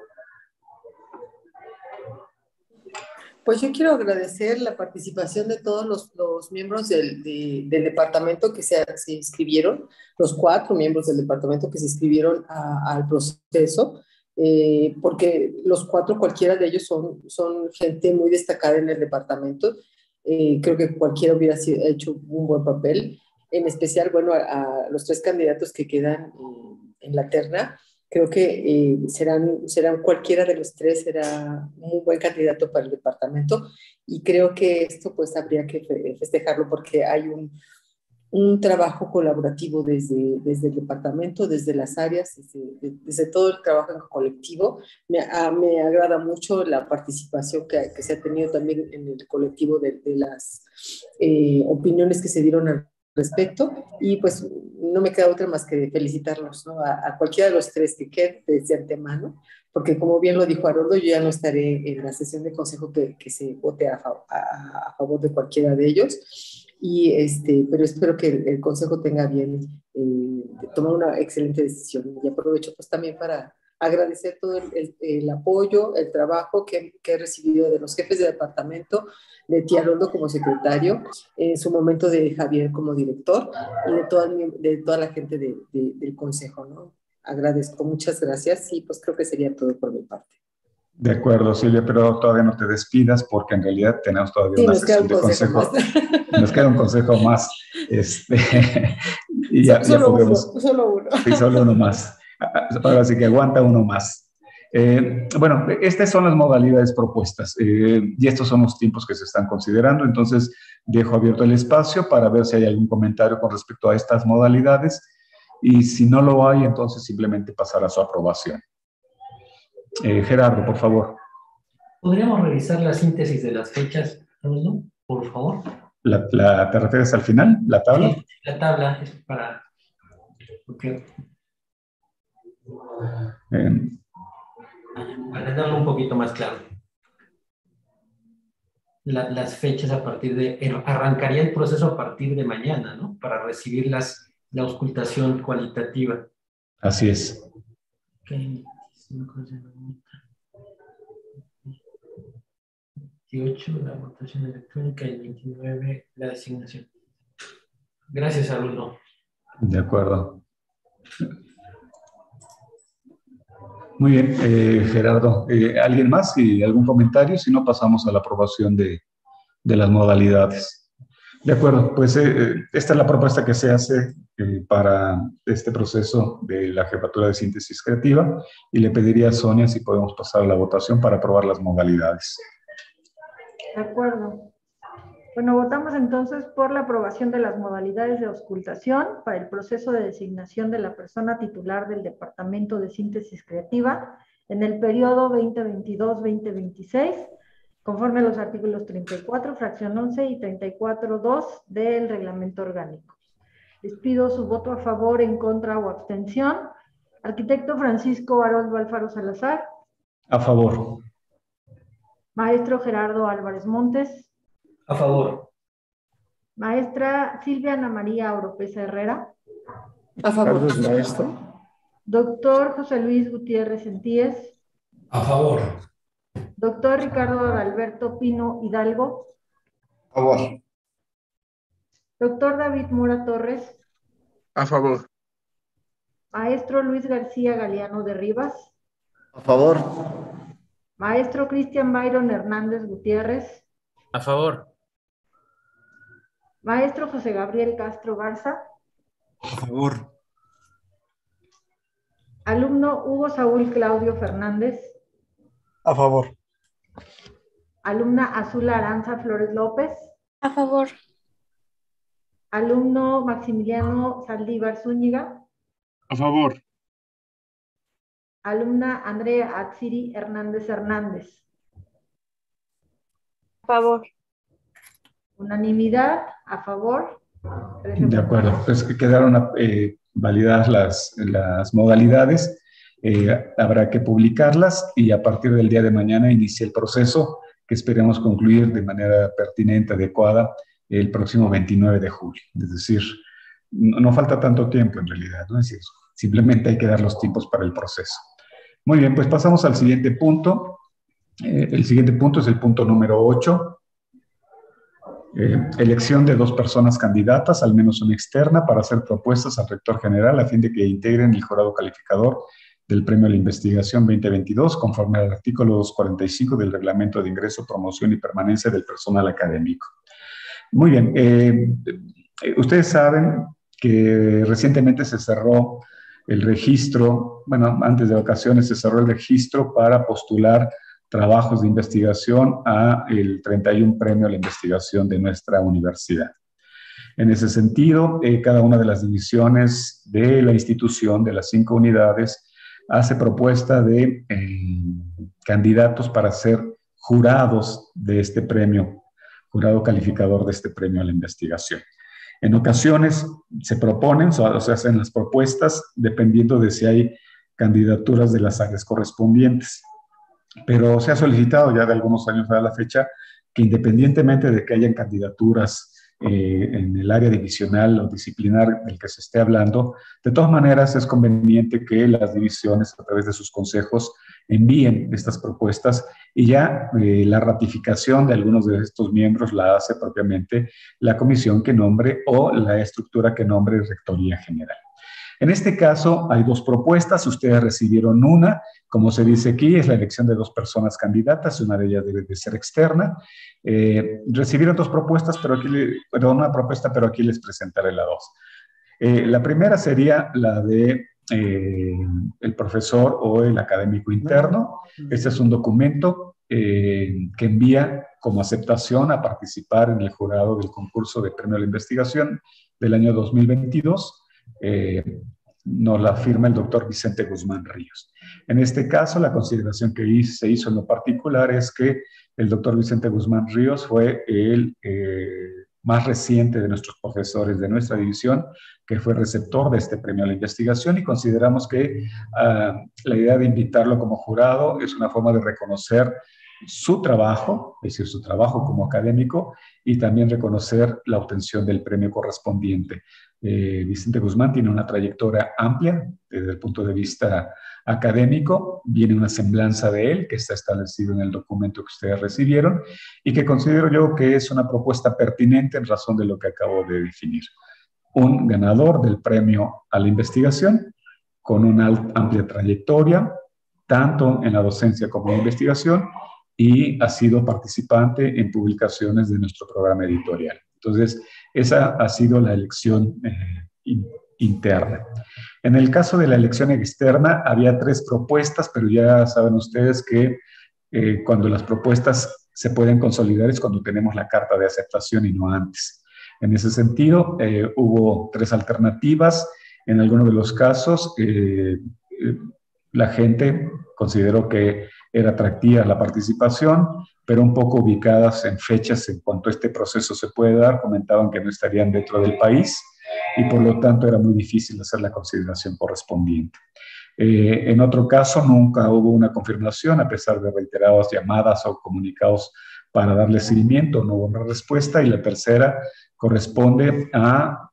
Pues yo quiero agradecer la participación de todos los, los miembros del, de, del departamento que se, se inscribieron, los cuatro miembros del departamento que se inscribieron a, al proceso, eh, porque los cuatro, cualquiera de ellos son, son gente muy destacada en el departamento. Eh, creo que cualquiera hubiera sido, hecho un buen papel, en especial, bueno, a, a los tres candidatos que quedan eh, en la terna. Creo que eh, serán, serán cualquiera de los tres, será un buen candidato para el departamento, y creo que esto pues habría que festejarlo porque hay un, un trabajo colaborativo desde, desde el departamento, desde las áreas, desde, desde todo el trabajo en colectivo. Me, a, me agrada mucho la participación que, que se ha tenido también en el colectivo de, de las eh, opiniones que se dieron al respecto, y pues no me queda otra más que felicitarlos, ¿no? a, a cualquiera de los tres que quede desde antemano, porque como bien lo dijo Haroldo, yo ya no estaré en la sesión de consejo que, que se vote a, a, a favor de cualquiera de ellos, y este, pero espero que el, el consejo tenga bien eh, tomar una excelente decisión, y aprovecho pues también para agradecer todo el, el, el apoyo, el trabajo que, que he recibido de los jefes de departamento, de Tía Rondo como secretario, en su momento de Javier como director, y de toda, de toda la gente de, de, del consejo, ¿no? Agradezco, muchas gracias, y pues creo que sería todo por mi parte. De acuerdo, Silvia, pero todavía no te despidas porque en realidad tenemos todavía sí, una nos sesión queda un de consejo. consejo Nos queda un consejo más. Este, y ya, solo ya podemos. Uno, solo uno. Sí, solo uno más. Ahora sí que aguanta uno más. Eh, bueno, estas son las modalidades propuestas eh, y estos son los tiempos que se están considerando. Entonces, dejo abierto el espacio para ver si hay algún comentario con respecto a estas modalidades, y si no lo hay, entonces simplemente pasar a su aprobación. Eh, Gerardo, por favor. ¿Podríamos revisar la síntesis de las fechas, ¿no? Por favor? La, la, ¿Te refieres al final? ¿La tabla? Sí, la tabla es para... Okay. Eh, Para tenerlo un poquito más claro. La, las fechas a partir de... Arrancaría el proceso a partir de mañana, ¿no? Para recibir las, la auscultación cualitativa. Así es. Okay. veintiocho la votación electrónica y veintinueve la designación. Gracias, alumno. De acuerdo. Muy bien, eh, Gerardo. Eh, ¿Alguien más? ¿Y algún comentario? Si no, pasamos a la aprobación de, de las modalidades. De acuerdo, pues eh, esta es la propuesta que se hace eh, para este proceso de la jefatura de síntesis creativa, y le pediría a Sonia si podemos pasar a la votación para aprobar las modalidades. De acuerdo. Bueno, votamos entonces por la aprobación de las modalidades de auscultación para el proceso de designación de la persona titular del Departamento de Síntesis Creativa en el periodo veinte veintidós veinte veintiséis, conforme a los artículos treinta y cuatro, fracción once y treinta y cuatro punto dos del reglamento orgánico. Les pido su voto a favor, en contra o abstención. Arquitecto Francisco Haroldo Alfaro Salazar. A favor. Maestro Gerardo Álvarez Montes. A favor. Maestra Silvia Ana María Oropesa Herrera. A favor. Carlos, maestro. Doctor José Luis Gutiérrez Sentíes. A favor. Doctor Ricardo Alberto Pino Hidalgo. A favor. Doctor David Mora Torres. A favor. Maestro Luis García Galeano de Rivas. A favor. Maestro Cristian Byron Hernández Gutiérrez. A favor. Maestro José Gabriel Castro Garza. A favor. Alumno Hugo Saúl Claudio Fernández. A favor. Alumna Azula Aranza Flores López. A favor. Alumno Maximiliano Saldívar Zúñiga. A favor. Alumna Andrea Atsiri Hernández Hernández. A favor. Unanimidad, a favor. De acuerdo, pues que quedaron eh, validadas las, las modalidades, eh, habrá que publicarlas y a partir del día de mañana inicia el proceso que esperemos concluir de manera pertinente, adecuada, el próximo veintinueve de julio. Es decir, no, no falta tanto tiempo en realidad, ¿no? Es decir, simplemente hay que dar los tiempos para el proceso. Muy bien, pues pasamos al siguiente punto. Eh, el siguiente punto es el punto número ocho. Eh, elección de dos personas candidatas, al menos una externa, para hacer propuestas al rector general a fin de que integren el jurado calificador del Premio a la Investigación veinte veintidós, conforme al artículo doscientos cuarenta y cinco del Reglamento de Ingreso, Promoción y Permanencia del Personal Académico. Muy bien, eh, ustedes saben que recientemente se cerró el registro, bueno, antes de vacaciones se cerró el registro para postular trabajos de investigación a el treinta y uno Premio a la Investigación de nuestra universidad. En ese sentido, eh, cada una de las divisiones de la institución, de las cinco unidades, hace propuesta de eh, candidatos para ser jurados de este premio, jurado calificador de este premio a la investigación. En ocasiones se proponen, o se hacen las propuestas, dependiendo de si hay candidaturas de las áreas correspondientes. Pero se ha solicitado ya de algunos años a la fecha que independientemente de que hayan candidaturas eh, en el área divisional o disciplinar del que se esté hablando, de todas maneras es conveniente que las divisiones a través de sus consejos envíen estas propuestas y ya eh, la ratificación de algunos de estos miembros la hace propiamente la comisión que nombre o la estructura que nombre Rectoría General. En este caso hay dos propuestas, ustedes recibieron una, como se dice aquí, es la elección de dos personas candidatas, una de ellas debe de ser externa. Eh, recibieron dos propuestas, pero aquí, perdón, una propuesta, pero aquí les presentaré la dos. Eh, la primera sería la de eh, el profesor o el académico interno. Este es un documento eh, que envía como aceptación a participar en el jurado del concurso de Premio a la Investigación del año dos mil veintidós. Eh, nos la firma el doctor Vicente Guzmán Ríos. En este caso, la consideración que hizo, se hizo en lo particular es que el doctor Vicente Guzmán Ríos fue el eh, más reciente de nuestros profesores de nuestra división, que fue receptor de este premio a la investigación, y consideramos que uh, la idea de invitarlo como jurado es una forma de reconocer su trabajo, es decir, su trabajo como académico, y también reconocer la obtención del premio correspondiente. Eh, Vicente Guzmán tiene una trayectoria amplia desde el punto de vista académico, viene una semblanza de él que está establecido en el documento que ustedes recibieron y que considero yo que es una propuesta pertinente en razón de lo que acabo de definir. Un ganador del premio a la investigación con una amplia trayectoria, tanto en la docencia como en la investigación, y ha sido participante en publicaciones de nuestro programa editorial. Entonces, esa ha sido la elección eh, in, interna. En el caso de la elección externa, había tres propuestas, pero ya saben ustedes que eh, cuando las propuestas se pueden consolidar es cuando tenemos la carta de aceptación y no antes. En ese sentido, eh, hubo tres alternativas. En algunos de los casos, eh, eh, la gente consideró que era atractiva la participación, pero un poco ubicadas en fechas en cuanto este proceso se puede dar, comentaban que no estarían dentro del país y por lo tanto era muy difícil hacer la consideración correspondiente. Eh, en otro caso, nunca hubo una confirmación, a pesar de reiteradas llamadas o comunicados para darle seguimiento, no hubo una respuesta. Y la tercera corresponde a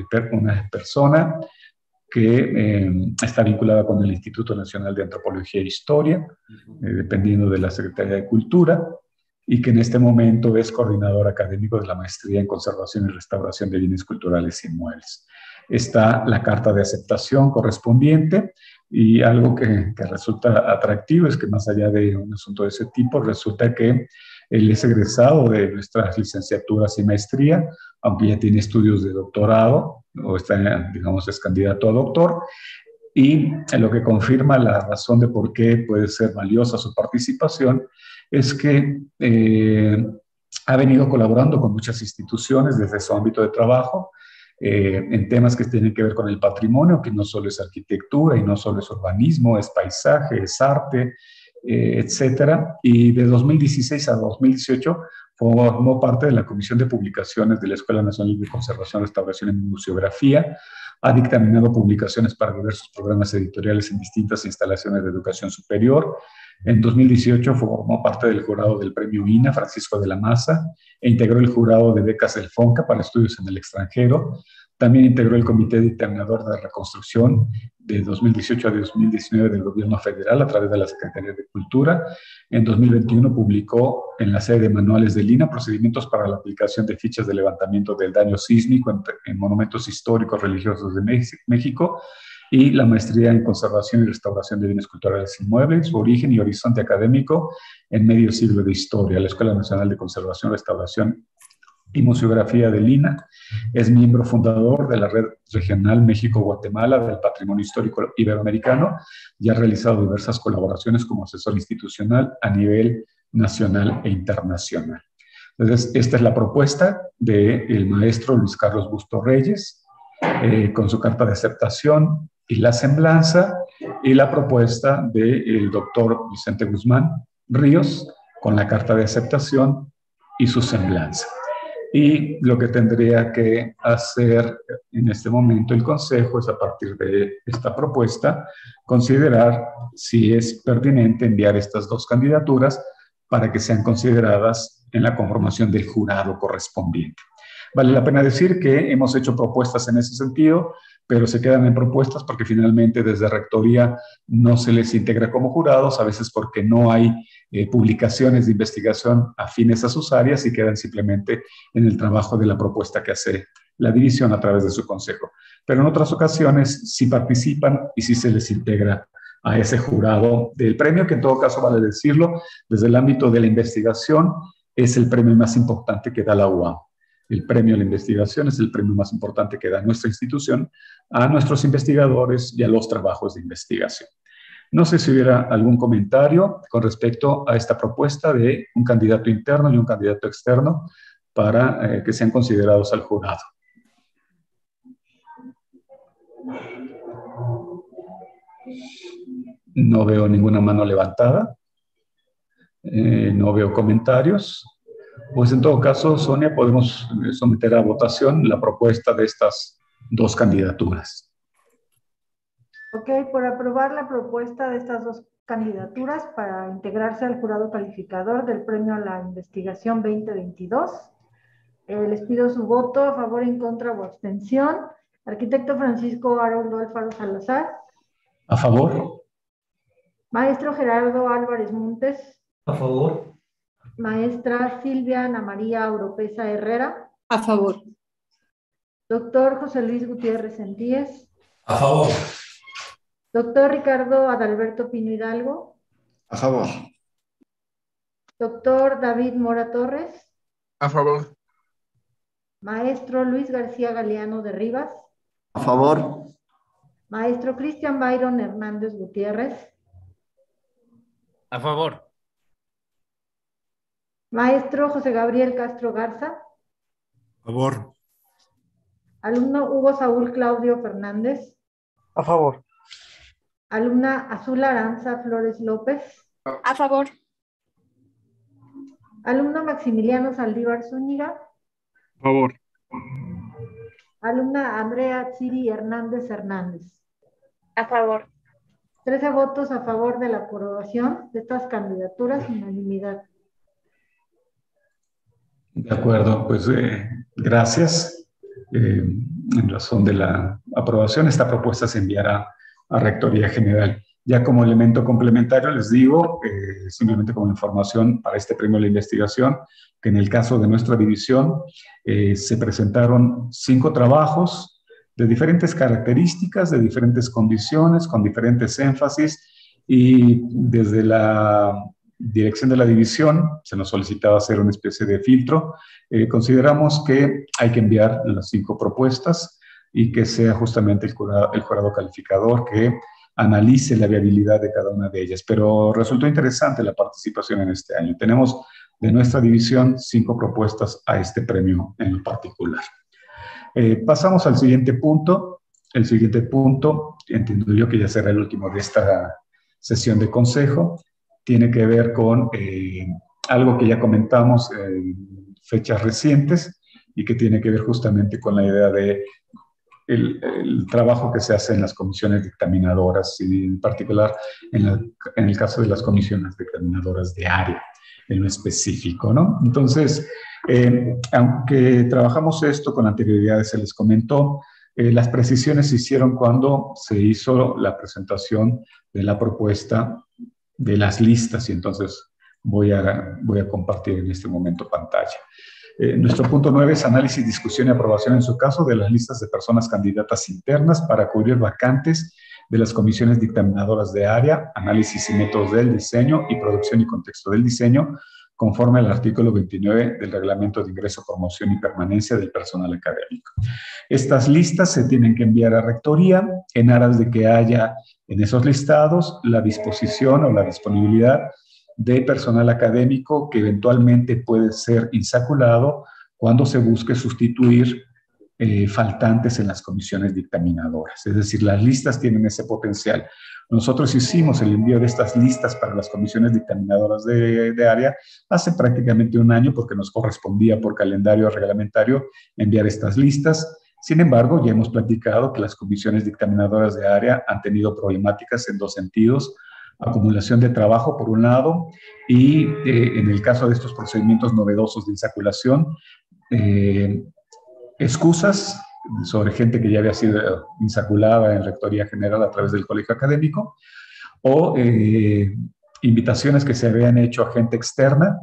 una persona que eh, está vinculada con el Instituto Nacional de Antropología e Historia, eh, dependiendo de la Secretaría de Cultura, y que en este momento es coordinador académico de la Maestría en Conservación y Restauración de Bienes Culturales y Inmuebles. Está la carta de aceptación correspondiente, y algo que, que resulta atractivo es que más allá de un asunto de ese tipo, resulta que Él es egresado de nuestras licenciaturas y maestría, aunque ya tiene estudios de doctorado, o está, digamos, es candidato a doctor, y lo que confirma la razón de por qué puede ser valiosa su participación es que eh, ha venido colaborando con muchas instituciones desde su ámbito de trabajo, eh, en temas que tienen que ver con el patrimonio, que no solo es arquitectura y no solo es urbanismo, es paisaje, es arte, eh, etcétera. Y de dos mil dieciséis a dos mil dieciocho formó parte de la Comisión de Publicaciones de la Escuela Nacional de Conservación, Restauración y Museografía. Ha dictaminado publicaciones para diversos programas editoriales en distintas instalaciones de educación superior. En dos mil dieciocho formó parte del jurado del Premio I N A, Francisco de la Maza, e integró el jurado de becas del FONCA para estudios en el extranjero. También integró el Comité Dictaminador de Reconstrucción de dos mil dieciocho a dos mil diecinueve del Gobierno Federal a través de la Secretaría de Cultura. En dos mil veintiuno publicó en la serie de manuales del I N A procedimientos para la aplicación de fichas de levantamiento del daño sísmico en, en monumentos históricos religiosos de México, y la maestría en Conservación y Restauración de Bienes Culturales Inmuebles, su origen y horizonte académico en medio siglo de historia, la Escuela Nacional de Conservación, Restauración y Museografía del I N A. Es miembro fundador de la Red Regional México-Guatemala del Patrimonio Histórico Iberoamericano y ha realizado diversas colaboraciones como asesor institucional a nivel nacional e internacional. Entonces, esta es la propuesta del maestro Luis Carlos Busto Reyes, eh, con su carta de aceptación y la semblanza, y la propuesta del doctor Vicente Guzmán Ríos, con la carta de aceptación y su semblanza. Y lo que tendría que hacer en este momento el Consejo es, a partir de esta propuesta, considerar si es pertinente enviar estas dos candidaturas para que sean consideradas en la conformación del jurado correspondiente. Vale la pena decir que hemos hecho propuestas en ese sentido, pero se quedan en propuestas porque finalmente desde Rectoría no se les integra como jurados, a veces porque no hay eh, publicaciones de investigación afines a sus áreas y quedan simplemente en el trabajo de la propuesta que hace la división a través de su consejo. Pero en otras ocasiones sí participan y sí se les integra a ese jurado del premio, que en todo caso, vale decirlo, desde el ámbito de la investigación es el premio más importante que da la U A M. El premio a la investigación es el premio más importante que da nuestra institución a nuestros investigadores y a los trabajos de investigación. No sé si hubiera algún comentario con respecto a esta propuesta de un candidato interno y un candidato externo para eh, que sean considerados al jurado. No veo ninguna mano levantada. Eh, no veo comentarios. Pues en todo caso, Sonia, podemos someter a votación la propuesta de estas dos candidaturas. Ok, por aprobar la propuesta de estas dos candidaturas para integrarse al jurado calificador del Premio a la Investigación veinte veintidós, eh, les pido su voto a favor, en contra o abstención. Arquitecto Francisco Haroldo Alfaro Salazar. A favor. Maestro Gerardo Álvarez Montes. A favor. Maestra Silvia Ana María Oropesa Herrera. A favor. Doctor José Luis Gutiérrez Sentíes. A favor. Doctor Ricardo Adalberto Pino Hidalgo. A favor. Doctor David Mora Torres. A favor. Maestro Luis García Galeano de Rivas. A favor. Maestro Cristian Byron Hernández Gutiérrez. A favor. Maestro José Gabriel Castro Garza. A favor. Alumno Hugo Saúl Claudio Fernández. A favor. Alumna Azul Aranza Flores López. A favor. Alumno Maximiliano Saldívar Zúñiga. A favor. Alumna Andrea Tsiri Hernández Hernández. A favor. trece votos a favor de la aprobación de estas candidaturas, unanimidad. De acuerdo, pues eh, gracias. Eh, en razón de la aprobación, esta propuesta se enviará a Rectoría General. Ya como elemento complementario les digo, eh, simplemente como información para este premio de la investigación, que en el caso de nuestra división eh, se presentaron cinco trabajos de diferentes características, de diferentes condiciones, con diferentes énfasis, y desde la dirección de la división, se nos solicitaba hacer una especie de filtro. Eh, consideramos que hay que enviar las cinco propuestas y que sea justamente el jurado, el jurado calificador que analice la viabilidad de cada una de ellas. Pero resultó interesante la participación en este año. Tenemos de nuestra división cinco propuestas a este premio en lo particular. Eh, pasamos al siguiente punto. El siguiente punto, entiendo yo que ya será el último de esta sesión de consejo, tiene que ver con eh, algo que ya comentamos en fechas recientes y que tiene que ver justamente con la idea de el, el trabajo que se hace en las comisiones dictaminadoras y en particular en, la, en el caso de las comisiones dictaminadoras de área, en lo específico, ¿no? Entonces, eh, aunque trabajamos esto con anterioridad, se les comentó, eh, las precisiones se hicieron cuando se hizo la presentación de la propuesta de las listas y entonces voy a, voy a compartir en este momento pantalla. Eh, nuestro punto nueve es análisis, discusión y aprobación en su caso de las listas de personas candidatas internas para cubrir vacantes de las comisiones dictaminadoras de área, análisis y métodos del diseño y producción y contexto del diseño, conforme al artículo veintinueve del Reglamento de Ingreso, Promoción y Permanencia del Personal Académico. Estas listas se tienen que enviar a Rectoría en aras de que haya en esos listados la disposición o la disponibilidad de personal académico que eventualmente puede ser insaculado cuando se busque sustituir eh, faltantes en las comisiones dictaminadoras. Es decir, las listas tienen ese potencial. Nosotros hicimos el envío de estas listas para las comisiones dictaminadoras de, de área hace prácticamente un año porque nos correspondía por calendario reglamentario enviar estas listas. Sin embargo, ya hemos platicado que las comisiones dictaminadoras de área han tenido problemáticas en dos sentidos: acumulación de trabajo por un lado y eh, en el caso de estos procedimientos novedosos de insaculación, eh, excusas sobre gente que ya había sido insaculada en Rectoría General a través del colegio académico o eh, invitaciones que se habían hecho a gente externa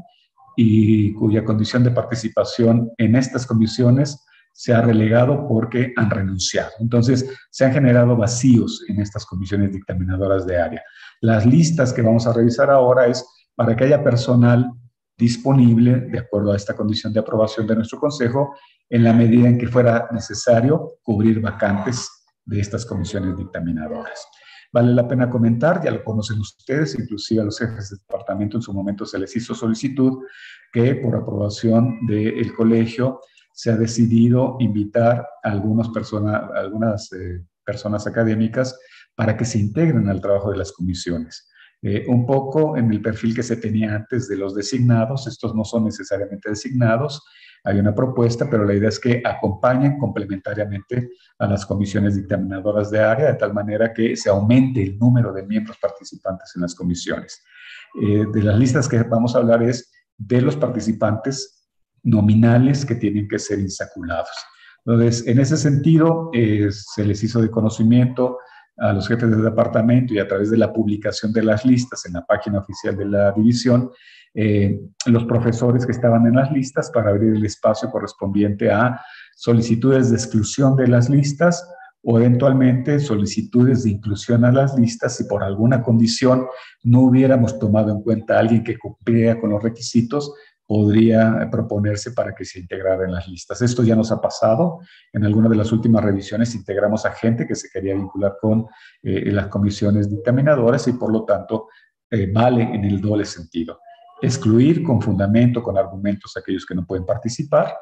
y cuya condición de participación en estas comisiones se ha relegado porque han renunciado. Entonces, se han generado vacíos en estas comisiones dictaminadoras de área. Las listas que vamos a revisar ahora es para que haya personal disponible, de acuerdo a esta condición de aprobación de nuestro consejo, en la medida en que fuera necesario cubrir vacantes de estas comisiones dictaminadoras. Vale la pena comentar, ya lo conocen ustedes, inclusive a los jefes de departamento en su momento se les hizo solicitud que por aprobación del colegio se ha decidido invitar a algunas, persona, algunas eh, personas académicas para que se integren al trabajo de las comisiones. Eh, un poco en el perfil que se tenía antes de los designados, estos no son necesariamente designados, hay una propuesta, pero la idea es que acompañen complementariamente a las comisiones dictaminadoras de área, de tal manera que se aumente el número de miembros participantes en las comisiones. Eh, de las listas que vamos a hablar es de los participantes nominales que tienen que ser insaculados. Entonces, en ese sentido, eh, se les hizo de conocimiento a los jefes de departamento y a través de la publicación de las listas en la página oficial de la división, eh, los profesores que estaban en las listas para abrir el espacio correspondiente a solicitudes de exclusión de las listas o eventualmente solicitudes de inclusión a las listas si por alguna condición no hubiéramos tomado en cuenta a alguien que cumplía con los requisitos, podría proponerse para que se integrara en las listas. Esto ya nos ha pasado. En alguna de las últimas revisiones integramos a gente que se quería vincular con eh, las comisiones dictaminadoras y por lo tanto eh, vale en el doble sentido. Excluir con fundamento, con argumentos a aquellos que no pueden participar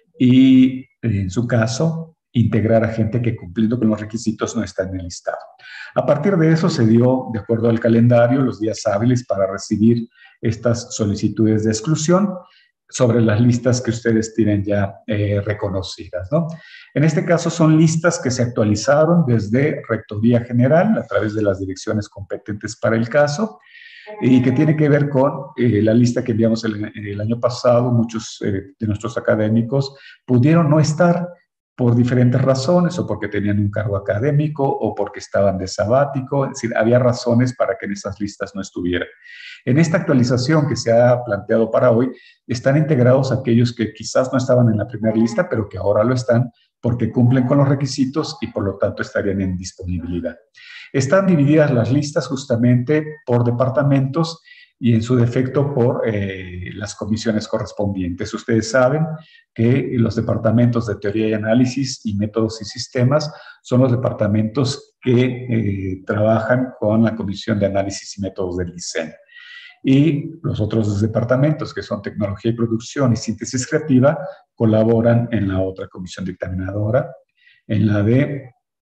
y en su caso integrar a gente que cumpliendo con los requisitos no está en el listado. A partir de eso se dio, de acuerdo al calendario, los días hábiles para recibir estas solicitudes de exclusión sobre las listas que ustedes tienen ya eh, reconocidas, ¿no? En este caso son listas que se actualizaron desde Rectoría General a través de las direcciones competentes para el caso y que tiene que ver con eh, la lista que enviamos el, el año pasado. Muchos eh, de nuestros académicos pudieron no estar por diferentes razones, o porque tenían un cargo académico, o porque estaban de sabático, es decir, había razones para que en esas listas no estuvieran. En esta actualización que se ha planteado para hoy, están integrados aquellos que quizás no estaban en la primera lista, pero que ahora lo están porque cumplen con los requisitos y por lo tanto estarían en disponibilidad. Están divididas las listas justamente por departamentos y en su defecto por eh, las comisiones correspondientes. Ustedes saben que los departamentos de teoría y análisis y métodos y sistemas son los departamentos que eh, trabajan con la comisión de análisis y métodos del diseño. Y los otros dos departamentos, que son tecnología y producción y síntesis creativa, colaboran en la otra comisión dictaminadora, en la de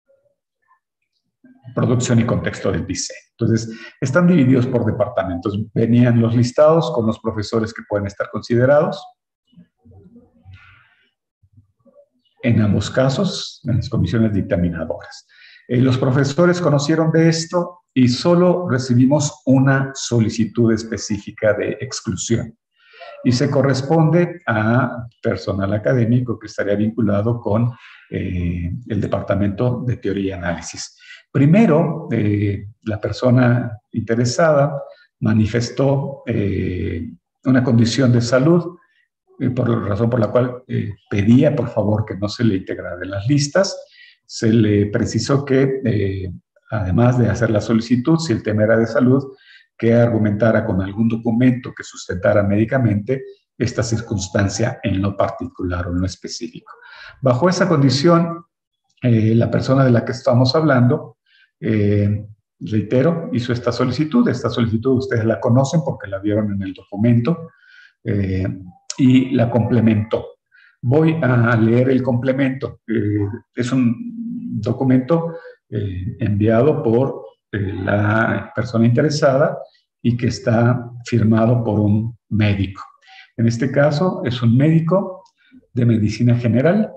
producción y contexto del diseño. Entonces, están divididos por departamentos. Venían los listados con los profesores que pueden estar considerados. En ambos casos, en las comisiones dictaminadoras. Eh, los profesores conocieron de esto y solo recibimos una solicitud específica de exclusión. Y se corresponde a personal académico que estaría vinculado con eh, el Departamento de Teoría y Análisis. Primero, eh, la persona interesada manifestó eh, una condición de salud, eh, por la razón por la cual eh, pedía, por favor, que no se le integrara en las listas. Se le precisó que, eh, además de hacer la solicitud, si el tema era de salud, que argumentara con algún documento que sustentara médicamente esta circunstancia en lo particular o en lo específico. Bajo esa condición, eh, la persona de la que estamos hablando, eh, reitero, hizo esta solicitud. Esta solicitud ustedes la conocen porque la vieron en el documento eh, y la complementó. Voy a leer el complemento. Eh, es un documento eh, enviado por eh, la persona interesada y que está firmado por un médico. En este caso es un médico de medicina general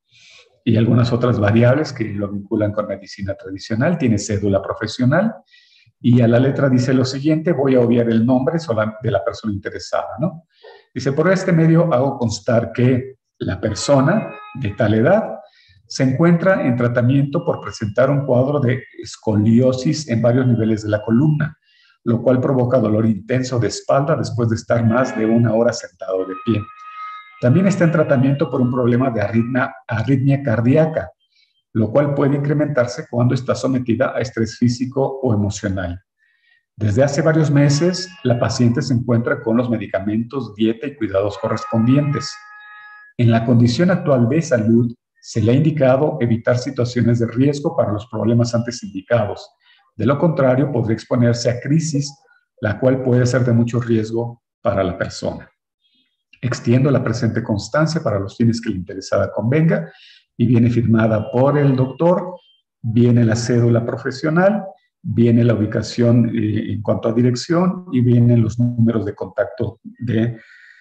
y algunas otras variables que lo vinculan con medicina tradicional. Tiene cédula profesional y a la letra dice lo siguiente. Voy a obviar el nombre de la persona interesada, ¿no? Dice, por este medio hago constar que la persona de tal edad se encuentra en tratamiento por presentar un cuadro de escoliosis en varios niveles de la columna, lo cual provoca dolor intenso de espalda después de estar más de una hora sentado de pie. También está en tratamiento por un problema de arritmia, arritmia cardíaca, lo cual puede incrementarse cuando está sometida a estrés físico o emocional. Desde hace varios meses, la paciente se encuentra con los medicamentos, dieta y cuidados correspondientes. En la condición actual de salud, se le ha indicado evitar situaciones de riesgo para los problemas antes indicados. De lo contrario, podría exponerse a crisis, la cual puede ser de mucho riesgo para la persona. Extiendo la presente constancia para los fines que la interesada convenga y viene firmada por el doctor, viene la cédula profesional, viene la ubicación eh, en cuanto a dirección y vienen los números de contacto de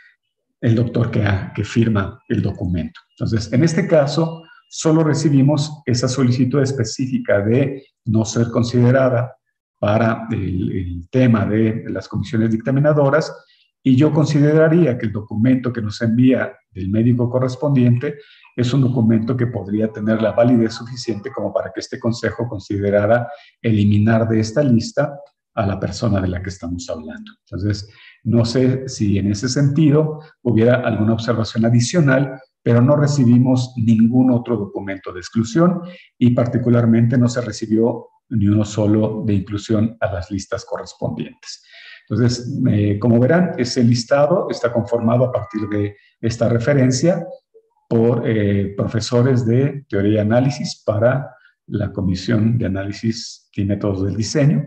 el doctor que, ha, que firma el documento. Entonces, en este caso, solo recibimos esa solicitud específica de no ser considerada para el, el tema de las comisiones dictaminadoras, y yo consideraría que el documento que nos envía del médico correspondiente es un documento que podría tener la validez suficiente como para que este consejo considerara eliminar de esta lista a la persona de la que estamos hablando. Entonces, no sé si en ese sentido hubiera alguna observación adicional, pero no recibimos ningún otro documento de exclusión y particularmente no se recibió ni uno solo de inclusión a las listas correspondientes. Entonces, eh, como verán, ese listado está conformado a partir de esta referencia por eh, profesores de teoría y análisis para la Comisión de Análisis y Métodos del Diseño.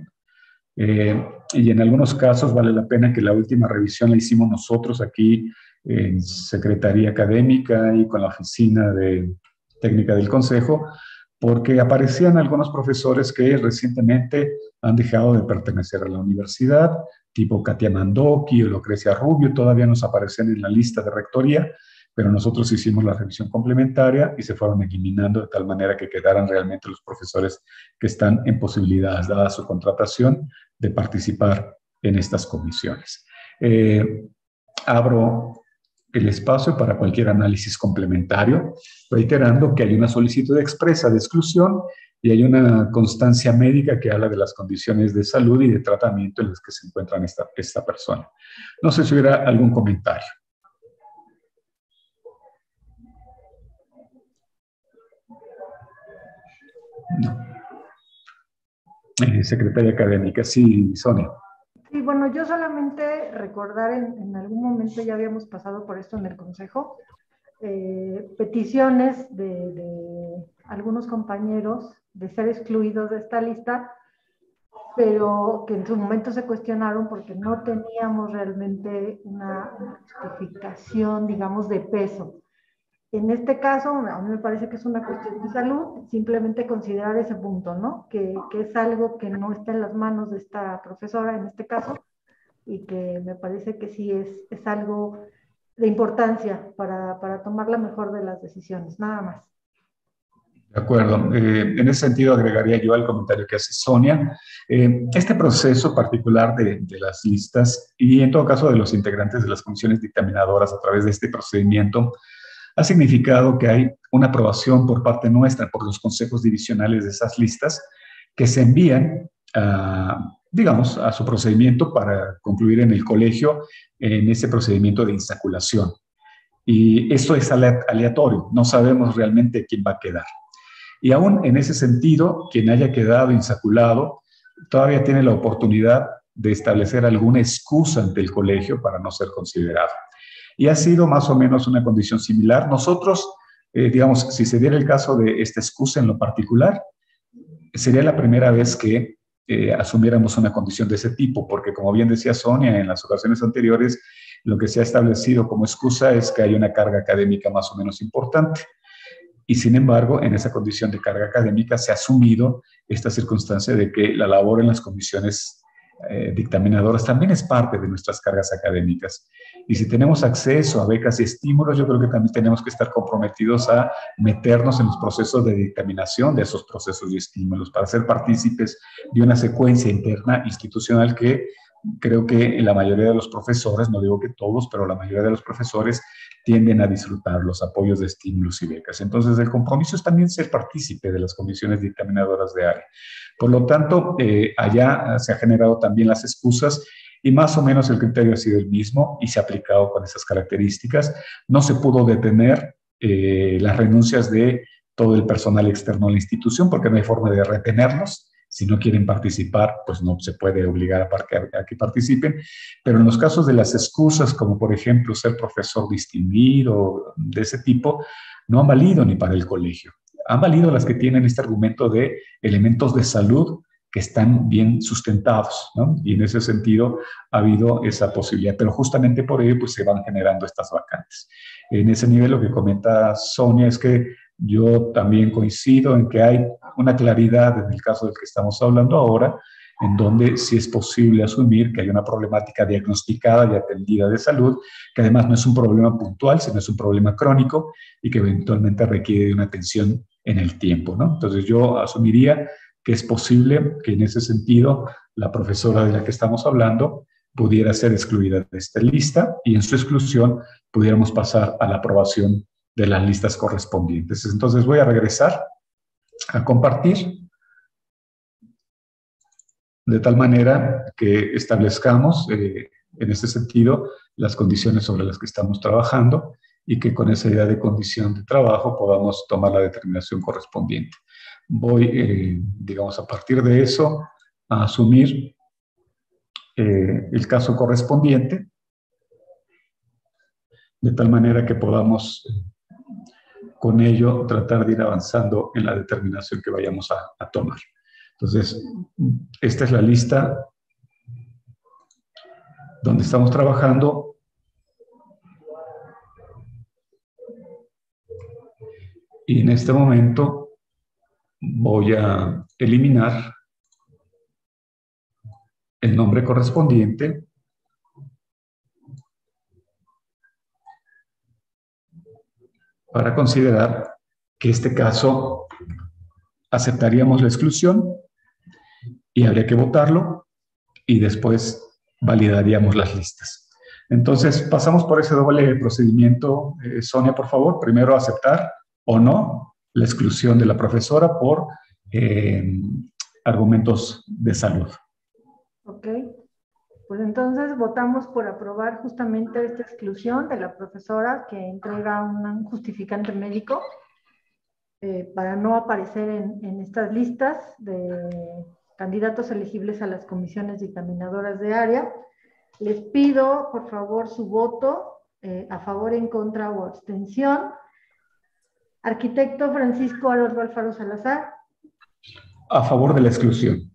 Eh, y en algunos casos vale la pena que la última revisión la hicimos nosotros aquí en Secretaría Académica y con la Oficina de Técnica del Consejo, porque aparecían algunos profesores que recientemente han dejado de pertenecer a la universidad, tipo Katia Mandoki o Lucrecia Rubio, todavía nos aparecen en la lista de rectoría, pero nosotros hicimos la revisión complementaria y se fueron eliminando de tal manera que quedaran realmente los profesores que están en posibilidades, dada su contratación, de participar en estas comisiones. Eh, abro el espacio para cualquier análisis complementario, reiterando que hay una solicitud expresa de exclusión y hay una constancia médica que habla de las condiciones de salud y de tratamiento en las que se encuentra esta, esta persona. No sé si hubiera algún comentario. No. Eh, secretaria académica, sí, Sonia. Sí, Sí, bueno, yo solamente recordar, en, en algún momento ya habíamos pasado por esto en el Consejo, eh, peticiones de, de algunos compañeros de ser excluidos de esta lista, pero que en su momento se cuestionaron porque no teníamos realmente una, una justificación, digamos, de peso. En este caso, a mí me parece que es una cuestión de salud, simplemente considerar ese punto, ¿no? Que, que es algo que no está en las manos de esta profesora en este caso, y que me parece que sí es, es algo de importancia para, para tomar la mejor de las decisiones, nada más. De acuerdo. Eh, en ese sentido agregaría yo al comentario que hace Sonia. Eh, este proceso particular de, de las listas y en todo caso de los integrantes de las comisiones dictaminadoras a través de este procedimiento ha significado que hay una aprobación por parte nuestra, por los consejos divisionales de esas listas, que se envían a, digamos, a su procedimiento para concluir en el colegio en ese procedimiento de insaculación. Y esto es aleatorio, no sabemos realmente quién va a quedar. Y aún en ese sentido, quien haya quedado insaculado todavía tiene la oportunidad de establecer alguna excusa ante el colegio para no ser considerado. Y ha sido más o menos una condición similar. Nosotros, eh, digamos, si se diera el caso de esta excusa en lo particular, sería la primera vez que eh, asumiéramos una condición de ese tipo, porque como bien decía Sonia, en las ocasiones anteriores, lo que se ha establecido como excusa es que hay una carga académica más o menos importante. Y sin embargo, en esa condición de carga académica se ha asumido esta circunstancia de que la labor en las comisiones eh, dictaminadoras también es parte de nuestras cargas académicas. Y si tenemos acceso a becas y estímulos, yo creo que también tenemos que estar comprometidos a meternos en los procesos de dictaminación de esos procesos y estímulos para ser partícipes de una secuencia interna institucional que creo que la mayoría de los profesores, no digo que todos, pero la mayoría de los profesores tienden a disfrutar los apoyos de estímulos y becas. Entonces, el compromiso es también ser partícipe de las comisiones dictaminadoras de área. Por lo tanto, eh, allá se han generado también las excusas y más o menos el criterio ha sido el mismo y se ha aplicado con esas características. No se pudo detener eh, las renuncias de todo el personal externo a la institución porque no hay forma de retenerlos. Si no quieren participar, pues no se puede obligar a, a que participen. Pero en los casos de las excusas, como por ejemplo ser profesor distinguido, de ese tipo, no han valido ni para el colegio. Han valido las que tienen este argumento de elementos de salud que están bien sustentados, ¿no? Y en ese sentido ha habido esa posibilidad. Pero justamente por ello pues, se van generando estas vacantes. En ese nivel lo que comenta Sonia es que yo también coincido en que hay una claridad en el caso del que estamos hablando ahora, en donde sí es posible asumir que hay una problemática diagnosticada y atendida de salud, que además no es un problema puntual, sino es un problema crónico y que eventualmente requiere de una atención en el tiempo, ¿no? Entonces yo asumiría que es posible que en ese sentido la profesora de la que estamos hablando pudiera ser excluida de esta lista y en su exclusión pudiéramos pasar a la aprobación de las listas correspondientes. Entonces voy a regresar a compartir de tal manera que establezcamos eh, en este sentido las condiciones sobre las que estamos trabajando y que con esa idea de condición de trabajo podamos tomar la determinación correspondiente. Voy, eh, digamos, a partir de eso a asumir eh, el caso correspondiente de tal manera que podamos eh, con ello tratar de ir avanzando en la determinación que vayamos a, a tomar. Entonces, esta es la lista donde estamos trabajando. Y en este momento voy a eliminar el nombre correspondiente para considerar que este caso aceptaríamos la exclusión y habría que votarlo y después validaríamos las listas. Entonces, pasamos por ese doble procedimiento. Eh, Sonia, por favor, primero aceptar o no la exclusión de la profesora por eh, argumentos de salud. Ok. Pues entonces votamos por aprobar justamente esta exclusión de la profesora que entrega un justificante médico eh, para no aparecer en, en estas listas de, candidatos elegibles a las comisiones dictaminadoras de área. Les pido, por favor, su voto eh, a favor, en contra o abstención. Arquitecto Francisco Haroldo Alfaro Salazar. A favor de la exclusión.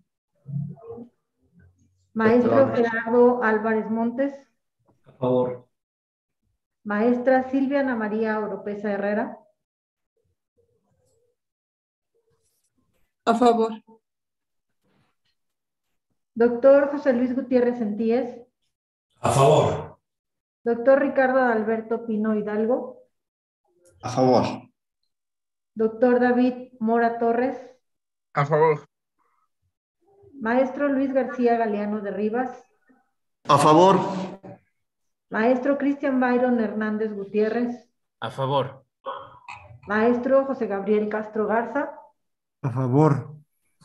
Maestro Gerardo Álvarez Montes. A favor. Maestra Silvia Ana María Oropesa Herrera. A favor. Doctor José Luis Gutiérrez Sentíes. A favor. Doctor Ricardo Alberto Pino Hidalgo. A favor. Doctor David Mora Torres. A favor. Maestro Luis García Galeano de Rivas. A favor. Maestro Cristian Byron Hernández Gutiérrez. A favor. Maestro José Gabriel Castro Garza. A favor.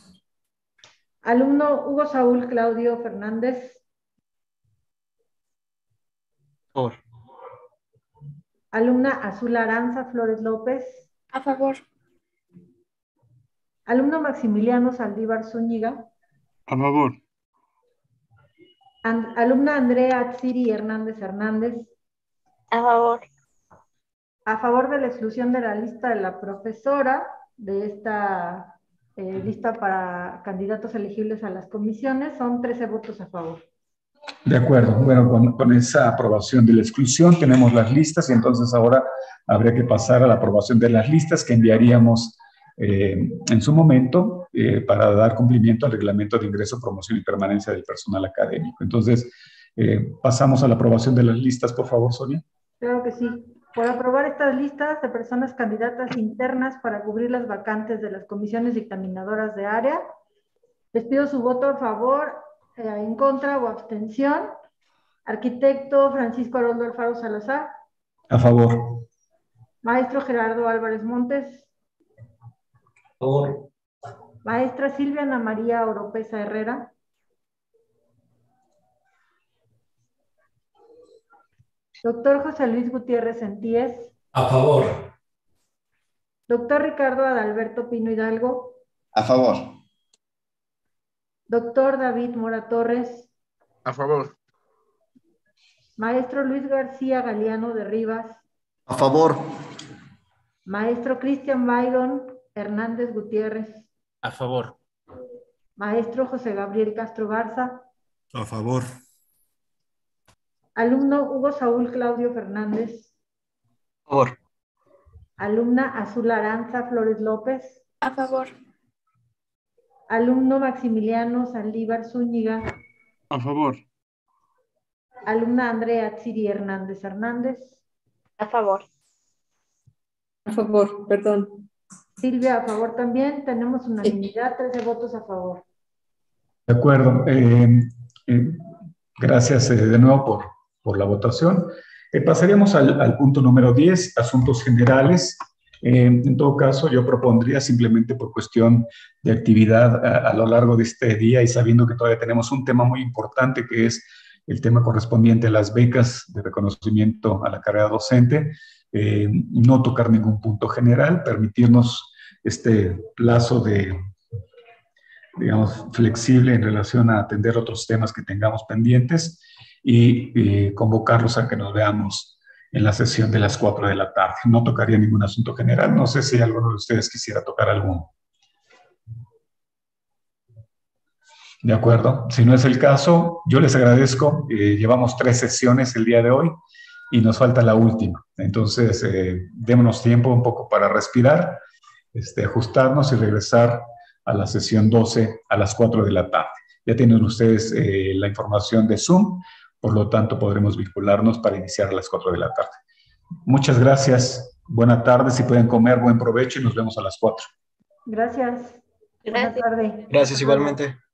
Alumno Hugo Saúl Claudio Fernández. A favor. Alumna Azul Aranza Flores López. A favor. Alumno Maximiliano Saldívar Zúñiga. A favor. And, alumna Andrea Atsiri Hernández Hernández. A favor. A favor de la exclusión de la lista de la profesora, de esta eh, lista para candidatos elegibles a las comisiones, son trece votos a favor. De acuerdo. Bueno, con, con esa aprobación de la exclusión tenemos las listas y entonces ahora habría que pasar a la aprobación de las listas que enviaríamos eh, en su momento eh, para dar cumplimiento al reglamento de ingreso, promoción y permanencia del personal académico. Entonces, eh, pasamos a la aprobación de las listas, por favor, Sonia. Claro que sí. Por aprobar estas listas de personas candidatas internas para cubrir las vacantes de las comisiones dictaminadoras de área, les pido su voto a favor, eh, en contra o abstención. Arquitecto Francisco Haroldo Alfaro Salazar. A favor. Maestro Gerardo Álvarez Montes. A favor. Maestra Silvia Ana María Oropesa Herrera. Doctor José Luis Gutiérrez Sentíes. A favor. Doctor Ricardo Adalberto Pino Hidalgo. A favor. Doctor David Mora Torres. A favor. Maestro Luis García Galeano de Rivas. A favor. Maestro Cristian Byron Hernández Gutiérrez. A favor. Maestro José Gabriel Castro Garza. A favor. Alumno Hugo Saúl Claudio Fernández. A favor. Alumna Azul Aranza Flores López. A favor. Alumno Maximiliano Saldívar Zúñiga. A favor. Alumna Andrea Tsiri Hernández Hernández. A favor. A favor, perdón. Silvia, a favor también. Tenemos unanimidad, trece votos a favor. De acuerdo. Eh, eh, gracias eh, de nuevo por, por la votación. Eh, pasaríamos al, al punto número diez, asuntos generales. Eh, en todo caso, yo propondría simplemente por cuestión de actividad a, a lo largo de este día y sabiendo que todavía tenemos un tema muy importante que es el tema correspondiente a las becas de reconocimiento a la carrera docente, eh, no tocar ningún punto general, permitirnos este plazo de, digamos, flexible en relación a atender otros temas que tengamos pendientes y eh, convocarlos a que nos veamos en la sesión de las cuatro de la tarde. No tocaría ningún asunto general. No sé si alguno de ustedes quisiera tocar alguno. De acuerdo. Si no es el caso, yo les agradezco. Eh, llevamos tres sesiones el día de hoy y nos falta la última. Entonces, eh, démonos tiempo un poco para respirar, este, ajustarnos y regresar a la sesión doce a las cuatro de la tarde. Ya tienen ustedes eh, la información de Zoom, por lo tanto podremos vincularnos para iniciar a las cuatro de la tarde. Muchas gracias. Buena tarde. Si pueden comer, buen provecho y nos vemos a las cuatro. Gracias. Gracias. Buena tarde. Gracias igualmente.